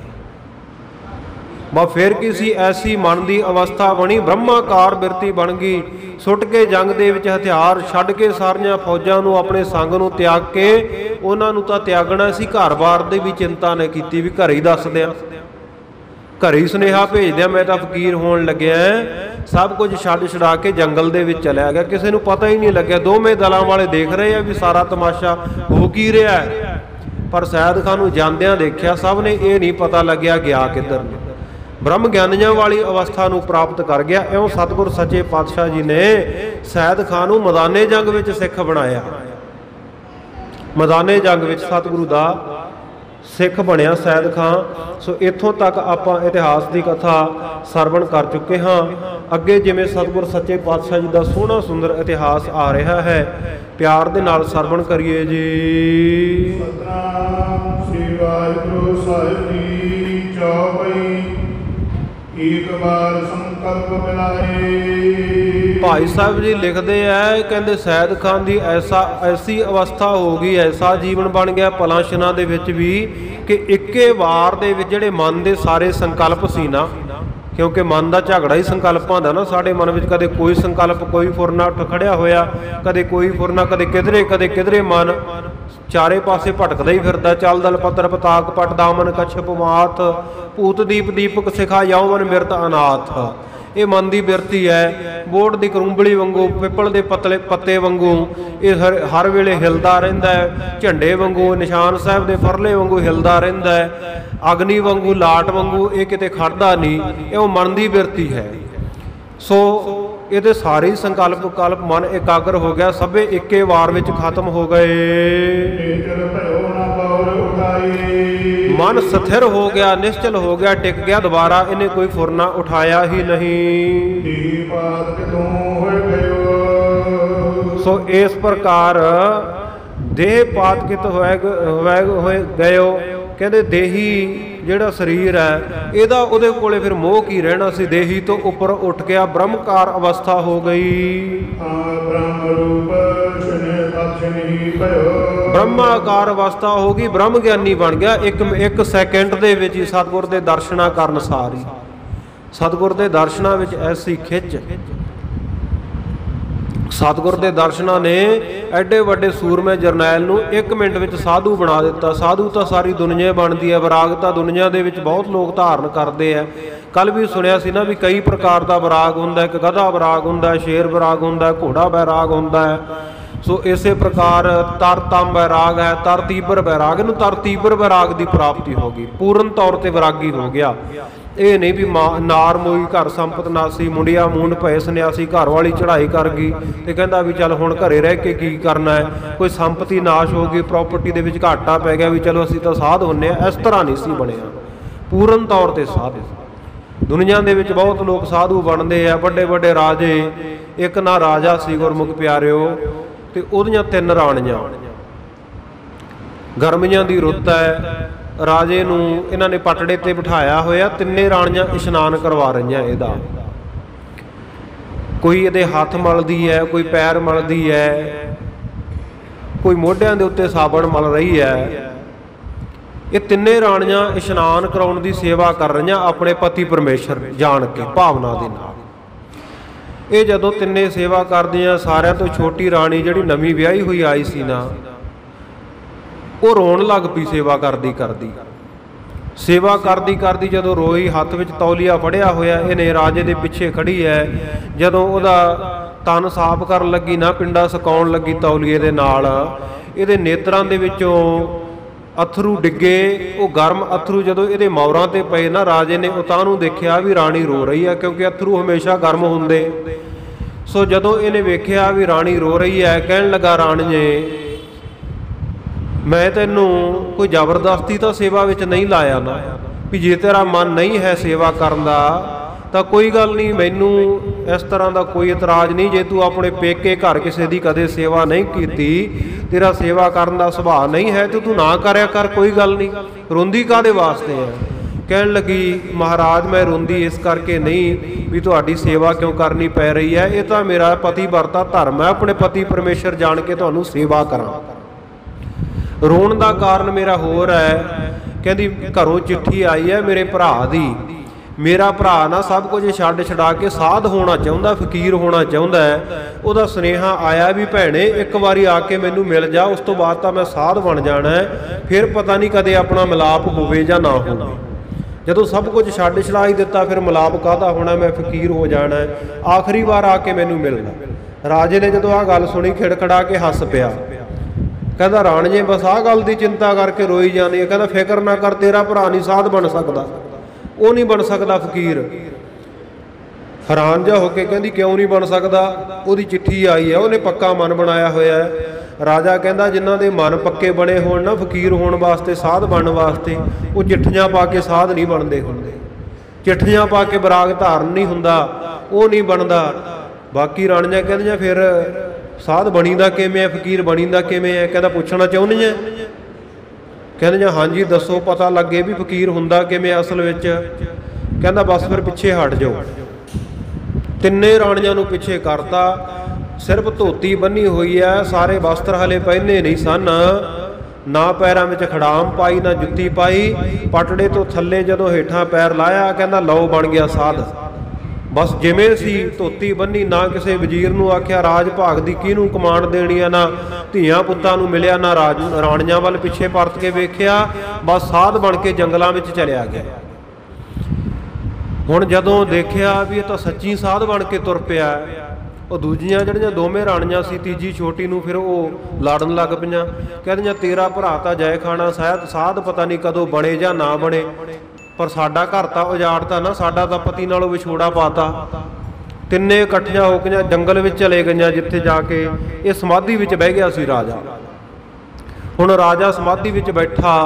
Speaker 1: ਫਿਰ ਕੀ ਐਸੀ ਮਨ ਦੀ ਅਵਸਥਾ ਬਣੀ, ਬ੍ਰਹਮਾਕਾਰ ਬਿਰਤੀ ਬਣ ਗਈ। ਸੁੱਟ ਕੇ ਜੰਗ ਦੇ ਵਿੱਚ ਹਥਿਆਰ ਛੱਡ ਕੇ ਸਾਰੀਆਂ ਫੌਜਾਂ ਨੂੰ, ਆਪਣੇ ਸੰਗ ਨੂੰ ਤਿਆਗ ਕੇ, ਉਹਨਾਂ ਨੂੰ ਤਾਂ ਤਿਆਗਣਾ ਸੀ, ਘਰ-ਬਾਰ ਦੀ ਵੀ ਚਿੰਤਾ ਨਾ ਕੀਤੀ ਵੀ ਘਰੇ ਹੀ ਦੱਸ ਦਿਆਂ, ਘਰੇ ਹੀ ਸੁਨੇਹਾ ਭੇਜ ਦਿਆਂ ਮੈਂ ਤਾਂ ਫਕੀਰ ਹੋਣ ਲੱਗਿਆ। ਸਭ ਕੁਝ ਛੱਡ ਛਡਾ ਕੇ ਜੰਗਲ ਦੇ ਵਿੱਚ ਚਲਿਆ ਗਿਆ, ਕਿਸੇ ਨੂੰ ਪਤਾ ਹੀ ਨਹੀਂ ਲੱਗਿਆ। ਦੋਵੇਂ ਦਲਾਂ ਵਾਲੇ ਦੇਖ ਰਹੇ ਆ ਵੀ ਸਾਰਾ ਤਮਾਸ਼ਾ ਹੋ ਕੀ ਰਿਹਾ, ਪਰ ਸੈਦ ਖਾਨ ਨੂੰ ਜਾਂਦਿਆਂ ਦੇਖਿਆ ਸਭ ਨੇ, ਇਹ ਨਹੀਂ ਪਤਾ ਲੱਗਿਆ ਗਿਆ ਕਿੱਧਰ ਨੇ। ਬ੍ਰਹਮ ਗਿਆਨੀਆਂ ਵਾਲੀ ਅਵਸਥਾ ਨੂੰ ਪ੍ਰਾਪਤ ਕਰ ਗਿਆ। ਇਉਂ ਸਤਿਗੁਰ ਸੱਚੇ ਪਾਤਸ਼ਾਹ ਜੀ ਨੇ ਸੈਦ ਖਾਨ ਨੂੰ ਮੈਦਾਨੇ ਜੰਗ ਵਿੱਚ ਸਿੱਖ ਬਣਾਇਆ। ਮੈਦਾਨੇ ਜੰਗ ਵਿੱਚ ਸਤਿਗੁਰੂ ਦਾ ਸਿੱਖ ਬਣਿਆ ਸੈਦ ਖਾਨ। ਸੋ ਇੱਥੋਂ ਤੱਕ ਆਪਾਂ ਇਤਿਹਾਸ ਦੀ ਕਥਾ ਸਰਵਣ ਕਰ ਚੁੱਕੇ ਹਾਂ। ਅੱਗੇ ਜਿਵੇਂ ਸਤਿਗੁਰ ਸੱਚੇ ਪਾਤਸ਼ਾਹ ਜੀ ਦਾ ਸੋਹਣਾ ਸੁੰਦਰ ਇਤਿਹਾਸ ਆ ਰਿਹਾ ਹੈ, ਪਿਆਰ ਦੇ ਨਾਲ ਸਰਵਣ ਕਰੀਏ ਜੀ।
Speaker 2: ਸਤਿਨਾਮ ਸ੍ਰੀ ਵਾਹਿਗੁਰੂ ਸਾਹਿਬ ਜੀ ਚੌਪਈ। ਇੱਕ ਵਾਰ ਸੰਕਲਪ ਮਿਲਾਏ।
Speaker 1: ਭਾਈ ਸਾਹਿਬ ਜੀ ਲਿਖਦੇ ਐ, ਕਹਿੰਦੇ ਸੈਦ ਖਾਨ ਦੀ ਐਸੀ ਅਵਸਥਾ ਹੋ ਗਈ, ਐਸਾ ਜੀਵਨ ਬਣ ਗਿਆ ਪਲਾਸ਼ਨਾਂ ਦੇ ਵਿੱਚ ਵੀ ਕਿ ਇੱਕੇ ਵਾਰ ਦੇ ਵਿੱਚ ਜਿਹੜੇ ਮਨ ਦੇ ਸਾਰੇ ਸੰਕਲਪ ਸੀ ਨਾ, ਕਿਉਂਕਿ ਮਨ ਦਾ ਝਗੜਾ ਹੀ ਸੰਕਲਪਾਂ ਦਾ ਨਾ, ਸਾਡੇ ਮਨ ਵਿੱਚ ਕਦੇ ਕੋਈ ਸੰਕਲਪ, ਕੋਈ ਫੁਰਨਾ ਉੱਠ ਖੜਿਆ ਹੋਇਆ, ਕਦੇ ਕੋਈ ਫੁਰਨਾ, ਕਦੇ ਕਿਧਰੇ ਮਨ ਚਾਰੇ ਪਾਸੇ ਭਟਕਦਾ ਹੀ ਫਿਰਦਾ। ਚੱਲ ਦਲ ਪੱਤਰ ਪਤਾਕ ਪਟ ਦਾਮਨ ਕਛਪ ਮਾਤ, ਭੂਤ ਦੀਪ ਦੀਪਕ ਸਿਖਾ ਯੌਵਨ ਮਿਰਤ ਅਨਾਥ। ਇਹ ਮਨ ਦੀ ਬਿਰਤੀ ਹੈ। ਬੋੜ ਦੀ ਕਰੂੰਬਲੀ ਵਾਂਗੂ, ਪਿੱਪਲ ਦੇ ਪੱਤੇ ਵਾਂਗੂ ਇਹ ਹਰ ਵੇਲੇ ਹਿਲਦਾ ਰਹਿੰਦਾ ਹੈ। ਝੰਡੇ ਵਾਂਗੂ, ਨਿਸ਼ਾਨ ਸਾਹਿਬ ਦੇ ਫਰਲੇ ਵਾਂਗੂ ਹਿਲਦਾ ਰਹਿੰਦਾ ਹੈ। ਅਗਨੀ ਵਾਂਗੂ, ਲਾਟ ਵਾਂਗੂ, ਇਹ ਕਿਤੇ ਖੜਦਾ ਨਹੀਂ। ਇਹ ਉਹ ਮਨ ਦੀ ਬਿਰਤੀ ਹੈ। ਸੋ ਇਹਦੇ ਸਾਰੇ ਹੀ ਸੰਕਲਪ ਕਲਪ ਮਨ ਇਕਾਗਰ ਹੋ ਗਿਆ, ਸਭੇ ਇੱਕੇ ਵਾਰ ਵਿੱਚ ਖਤਮ ਹੋ ਗਏ। ਮਨ ਸਥਿਰ ਹੋ ਗਿਆ, ਨਿਸ਼ਚਲ ਹੋ ਗਿਆ, ਟਿਕ ਗਿਆ। ਦੁਬਾਰਾ ਇਹਨੇ ਕੋਈ ਫੁਰਨਾ ਉਠਾਇਆ ਹੀ ਨਹੀਂ। ਸੋ ਇਸ ਪ੍ਰਕਾਰ ਦੇਹ ਪਾਤ ਕਿਤ ਹੋਏ ਗਇਓ। ਕਹਿੰਦੇ ਦੇਹੀ ਜਿਹੜਾ ਸਰੀਰ ਹੈ ਇਹਦਾ ਉਹਦੇ ਕੋਲੇ ਫਿਰ ਮੋਹ ਕੀ ਰਹਿਣਾ ਸੀ। ਦੇਹੀ ਤੋਂ ਉੱਪਰ ਉੱਠ ਗਿਆ, ਬ੍ਰਹਮਕਾਰ ਅਵਸਥਾ ਹੋ ਗਈ। ਬ੍ਰਹਮਾਕਾਰ ਅਵਸਥਾ ਹੋ ਗਈ, ਬ੍ਰਹਮ ਗਿਆਨੀ ਬਣ ਗਿਆ। ਇੱਕ ਸੈਕਿੰਡ ਦੇ ਵਿੱਚ ਹੀ ਸਤਿਗੁਰ ਦੇ ਦਰਸ਼ਨਾਂ ਕਰਨ ਸਾਰੀ, ਸਤਿਗੁਰ ਦੇ ਦਰਸ਼ਨਾਂ ਵਿੱਚ ਐਸੀ ਖਿੱਚ, ਸਤਿਗੁਰ ਦੇ ਦਰਸ਼ਨਾਂ ਨੇ ਐਡੇ ਵੱਡੇ ਸੂਰਮੇ ਜਰਨੈਲ ਨੂੰ 1 ਮਿੰਟ ਵਿੱਚ ਸਾਧੂ ਬਣਾ ਦਿੱਤਾ। ਸਾਧੂ ਤਾਂ ਸਾਰੀ ਦੁਨੀਆ ਬਣਦੀ ਹੈ, ਵਿਰਾਗ ਤਾਂ ਦੁਨੀਆ ਦੇ ਵਿੱਚ ਬਹੁਤ ਲੋਕ ਧਾਰਨ ਕਰਦੇ ਆ। ਕੱਲ ਵੀ ਸੁਣਿਆ ਸੀ ਨਾ ਵੀ ਕਈ ਪ੍ਰਕਾਰ ਦਾ ਵਿਰਾਗ ਹੁੰਦਾ, ਇੱਕ ਗਧਾ ਵਿਰਾਗ ਹੁੰਦਾ, ਸ਼ੇਰ ਵਿਰਾਗ ਹੁੰਦਾ, ਘੋੜਾ ਵੈਰਾਗ ਹੁੰਦਾ ਹੈ। ਸੋ ਇਸੇ ਪ੍ਰਕਾਰ ਤਰਤਮ ਵੈਰਾਗ ਹੈ, ਤਰ ਤੀਬਰ ਵੈਰਾਗ। ਇਹਨੂੰ ਤਰ ਤੀਬਰ ਵੈਰਾਗ ਦੀ ਪ੍ਰਾਪਤੀ ਹੋ ਗਈ, ਪੂਰਨ ਤੌਰ ਤੇ ਵਿਰਾਗੀ ਹੋ ਗਿਆ। ਇਹ ਨਹੀਂ ਵੀ ਨਾਰ ਮੋਈ ਘਰ ਸੰਪਤ ਨਾਸੀ, ਮੁੰਡਿਆ ਮੂੰਡ ਭਏ ਸੰਨਿਆਸੀ। ਘਰ ਵਾਲੀ ਚੜ੍ਹਾਈ ਕਰ ਗਈ ਤੇ ਕਹਿੰਦਾ ਵੀ ਚੱਲ ਹੁਣ ਘਰੇ ਰਹਿ ਕੇ ਕੀ ਕਰਨਾ ਹੈ, ਕੋਈ ਸੰਪਤੀ ਨਾਸ਼ ਹੋ ਗਈ, ਪ੍ਰਾਪਰਟੀ ਦੇ ਵਿੱਚ ਘਾਟਾ ਪੈ ਗਿਆ ਵੀ ਚਲੋ ਅਸੀਂ ਤਾਂ ਸਾਧ ਹੁੰਨੇ ਆ। ਇਸ ਤਰ੍ਹਾਂ ਨਹੀਂ ਸੀ ਬਣਿਆ, ਪੂਰਨ ਤੌਰ ਤੇ ਸਾਧ। ਦੁਨੀਆ ਦੇ ਵਿੱਚ ਬਹੁਤ ਲੋਕ ਸਾਧੂ ਬਣਦੇ ਆ, ਵੱਡੇ ਵੱਡੇ ਰਾਜੇ। ਇੱਕ ਨਾ ਰਾਜਾ ਸੀ ਗੁਰਮੁਖ ਪਿਆਰਿਓ, ਤੇ ਉਹਦੀਆਂ 3 ਰਾਣੀਆਂ। ਗਰਮੀਆਂ ਦੀ ਰੁੱਤ ਹੈ, ਰਾਜੇ ਨੂੰ ਇਹਨਾਂ ਨੇ ਪਟੜੇ ਤੇ ਬਿਠਾਇਆ ਹੋਇਆ, 3 ਰਾਣੀਆਂ ਇਸ਼ਨਾਨ ਕਰਵਾ ਰਹੀਆਂ ਇਹਦਾ। ਕੋਈ ਇਹਦੇ ਹੱਥ ਮਲਦੀ ਹੈ, ਕੋਈ ਪੈਰ ਮਲਦੀ ਹੈ, ਕੋਈ ਮੋਢਿਆਂ ਦੇ ਉੱਤੇ ਸਾਬਣ ਮਲ ਰਹੀ ਹੈ। ਇਹ 3 ਰਾਣੀਆਂ ਇਸ਼ਨਾਨ ਕਰਾਉਣ ਦੀ ਸੇਵਾ ਕਰ ਰਹੀਆਂ ਆਪਣੇ ਪਤੀ ਪਰਮੇਸ਼ਰ ਜਾਣ ਕੇ, ਭਾਵਨਾ ਦੇ ਨਾਲ। ਇਹ ਜਦੋਂ 3 ਸੇਵਾ ਕਰਦੀਆਂ, ਸਾਰਿਆਂ ਤੋਂ ਛੋਟੀ ਰਾਣੀ ਜਿਹੜੀ ਨਵੀਂ ਵਿਆਹੀ ਹੋਈ ਆਈ ਸੀ ਨਾ, ਉਹ ਰੋਣ ਲੱਗ ਪਈ ਸੇਵਾ ਕਰਦੀ ਕਰਦੀ। ਜਦੋਂ ਰੋਈ, ਹੱਥ ਵਿੱਚ ਤੌਲੀਆ ਫੜਿਆ ਹੋਇਆ ਇਹਨੇ, ਰਾਜੇ ਦੇ ਪਿੱਛੇ ਖੜੀ ਹੈ। ਜਦੋਂ ਉਹਦਾ ਤਨ ਸਾਫ਼ ਕਰਨ ਲੱਗੀ ਨਾ, ਪਿੰਡਾ ਸੁਕਾਉਣ ਲੱਗੀ ਤੌਲੀਏ ਦੇ ਨਾਲ, ਇਹਦੇ ਨੇਤਰਾਂ ਦੇ ਵਿੱਚੋਂ ਅਥਰੂ ਡਿੱਗੇ। ਉਹ ਗਰਮ ਅਥਰੂ ਜਦੋਂ ਇਹਦੇ ਮੌਰਾਂ ਤੇ ਪਏ ਨਾ, ਰਾਜੇ ਨੇ ਉਤਾਂ ਨੂੰ ਦੇਖਿਆ ਵੀ ਰਾਣੀ ਰੋ ਰਹੀ ਹੈ, ਕਿਉਂਕਿ ਅਥਰੂ ਹਮੇਸ਼ਾ ਗਰਮ ਹੁੰਦੇ। ਸੋ ਜਦੋਂ ਇਹਨੇ ਵੇਖਿਆ ਵੀ ਰਾਣੀ ਰੋ ਰਹੀ ਹੈ, ਕਹਿਣ ਲੱਗਾ ਰਾਣੀਏ मैं तैनू कोई जबरदस्ती तो सेवा विच नहीं लाया ना, भी जे तेरा मन नहीं है सेवा करन दा ਤਾਂ कोई गल नहीं, मैनू इस तरह का कोई इतराज़ नहीं। जे तू अपने पेके घर किसी की कदे सेवा नहीं की, तेरा सेवा करन दा सुभाव नहीं है, तो तू ना करया कर, कोई गल नहीं। रोंदी काहदे वास्ते है? कहन लगी महाराज मैं रोंदी इस करके नहीं भी तुहाडी सेवा क्यों करनी पै रही है, ये तो मेरा पति वर्ता धर्म है, अपने पति परमेश्वर जान के तुहानू सेवा करा। रोण का कारण मेरा होर है, कहती घरों चिट्ठी आई है मेरे भरा दी, मेरा भरा ना सब कुछ छड्ड छड़ा के साध होना चाहुंदा, फकीर होना चाहुंदा है। उहदा सुनेहा आया भी भैणे एक बारी आके मैनू मिल जा, उस तो बाद तो मैं साध बन जाना है, फिर पता नहीं कदे अपना मिलाप होवे जां ना होवे। जदों सब कुछ छड्ड छड़ा ही दिता फिर मिलाप काहदा होना, मैं फकीर हो जाना है, आखिरी बार आके मैनू मिलना। राजे ने जदों आ गल सुनी खिड़खड़ा के हस पिया, कहता राणिए बस आ गल की चिंता करके रोई जानी है। कहता फिक्र ना कर, तेरा भरा नहीं साध बन सकता, वो नहीं बन सकता फकीर। हैरान जा होके कहती क्यों नहीं बन सकता? वो चिट्ठी आई है, उन्हें पक्का मन बनाया होया है। राजा कहता जिन्हां दे मन पक्के बने होण ना फकीर होने वास्ते, साध बनने वास्ते, वो चिट्ठियां पा के साध नहीं बनते होंदे, चिट्ठियां पा के बराग धारण नहीं हुंदा, वो नहीं बनता। बाकी राणियां कहदियां फिर साध बनीदा किवें है, फकीर बनीदा किवें है? कहता पुछना चाहुंदी है? कहते हाँ जी दसो, पता लगे भी फकीर हुंदा किवें असल विच। कहता बस फिर पिछे हट जाओ। तिन्ने राणियां नूं पिछे करता, सिर्फ धोती बन्नी हुई है, सारे वस्त्र हले पहने नहीं सन, ना पैरां विच खड़ाम पाई ना जुत्ती पाई, पटड़े तो थल्ले जदों हेठां पैर लाया कहता लो बन गया साध। बस जिमें सी धोती बन्नी, ना किसी वजीर नूं आख्या राज भाग दी किहनूं कमांड देनी है, ना धीआं पुत्तां नूं मिलिया, ना राणियां वल पिछे परत के वेखिया, बस साध बन के जंगलां विच चलिया गया। हुण जदों देखिया भी ये तां सच्ची साध बन के तुर पिया, ਉਹ ਦੂਜੀਆਂ ਜਿਹੜੀਆਂ ਦੋਵੇਂ ਰਾਣੀਆਂ ਸੀ ਤੀਜੀ ਛੋਟੀ ਨੂੰ ਫਿਰ ਉਹ ਲੜਨ ਲੱਗ ਪਈਆਂ। ਕਹਿੰਦੀਆਂ ਤੇਰਾ ਭਰਾ ਤਾਂ ਜੈ ਖਾਣਾ ਸਾਧ ਪਤਾ ਨਹੀਂ ਕਦੋਂ ਬਣੇ ਜਾਂ ਨਾ ਬਣੇ, ਪਰ ਸਾਡਾ ਘਰ ਤਾਂ ਉਜਾੜਤਾ ਨਾ, ਸਾਡਾ ਤਾਂ ਪਤੀ ਨਾਲੋਂ ਵਿਛੋੜਾ ਪਾਤਾ। ਤਿੰਨੇ ਇਕੱਠੀਆਂ ਹੋ ਕੇ ਜੰਗਲ ਵਿੱਚ ਚਲੇ ਗਈਆਂ, ਜਿੱਥੇ ਜਾ ਕੇ ਇਹ ਸਮਾਧੀ ਵਿੱਚ ਬਹਿ ਗਿਆ ਸੀ ਰਾਜਾ। ਹੁਣ ਰਾਜਾ ਸਮਾਧੀ ਵਿੱਚ ਬੈਠਾ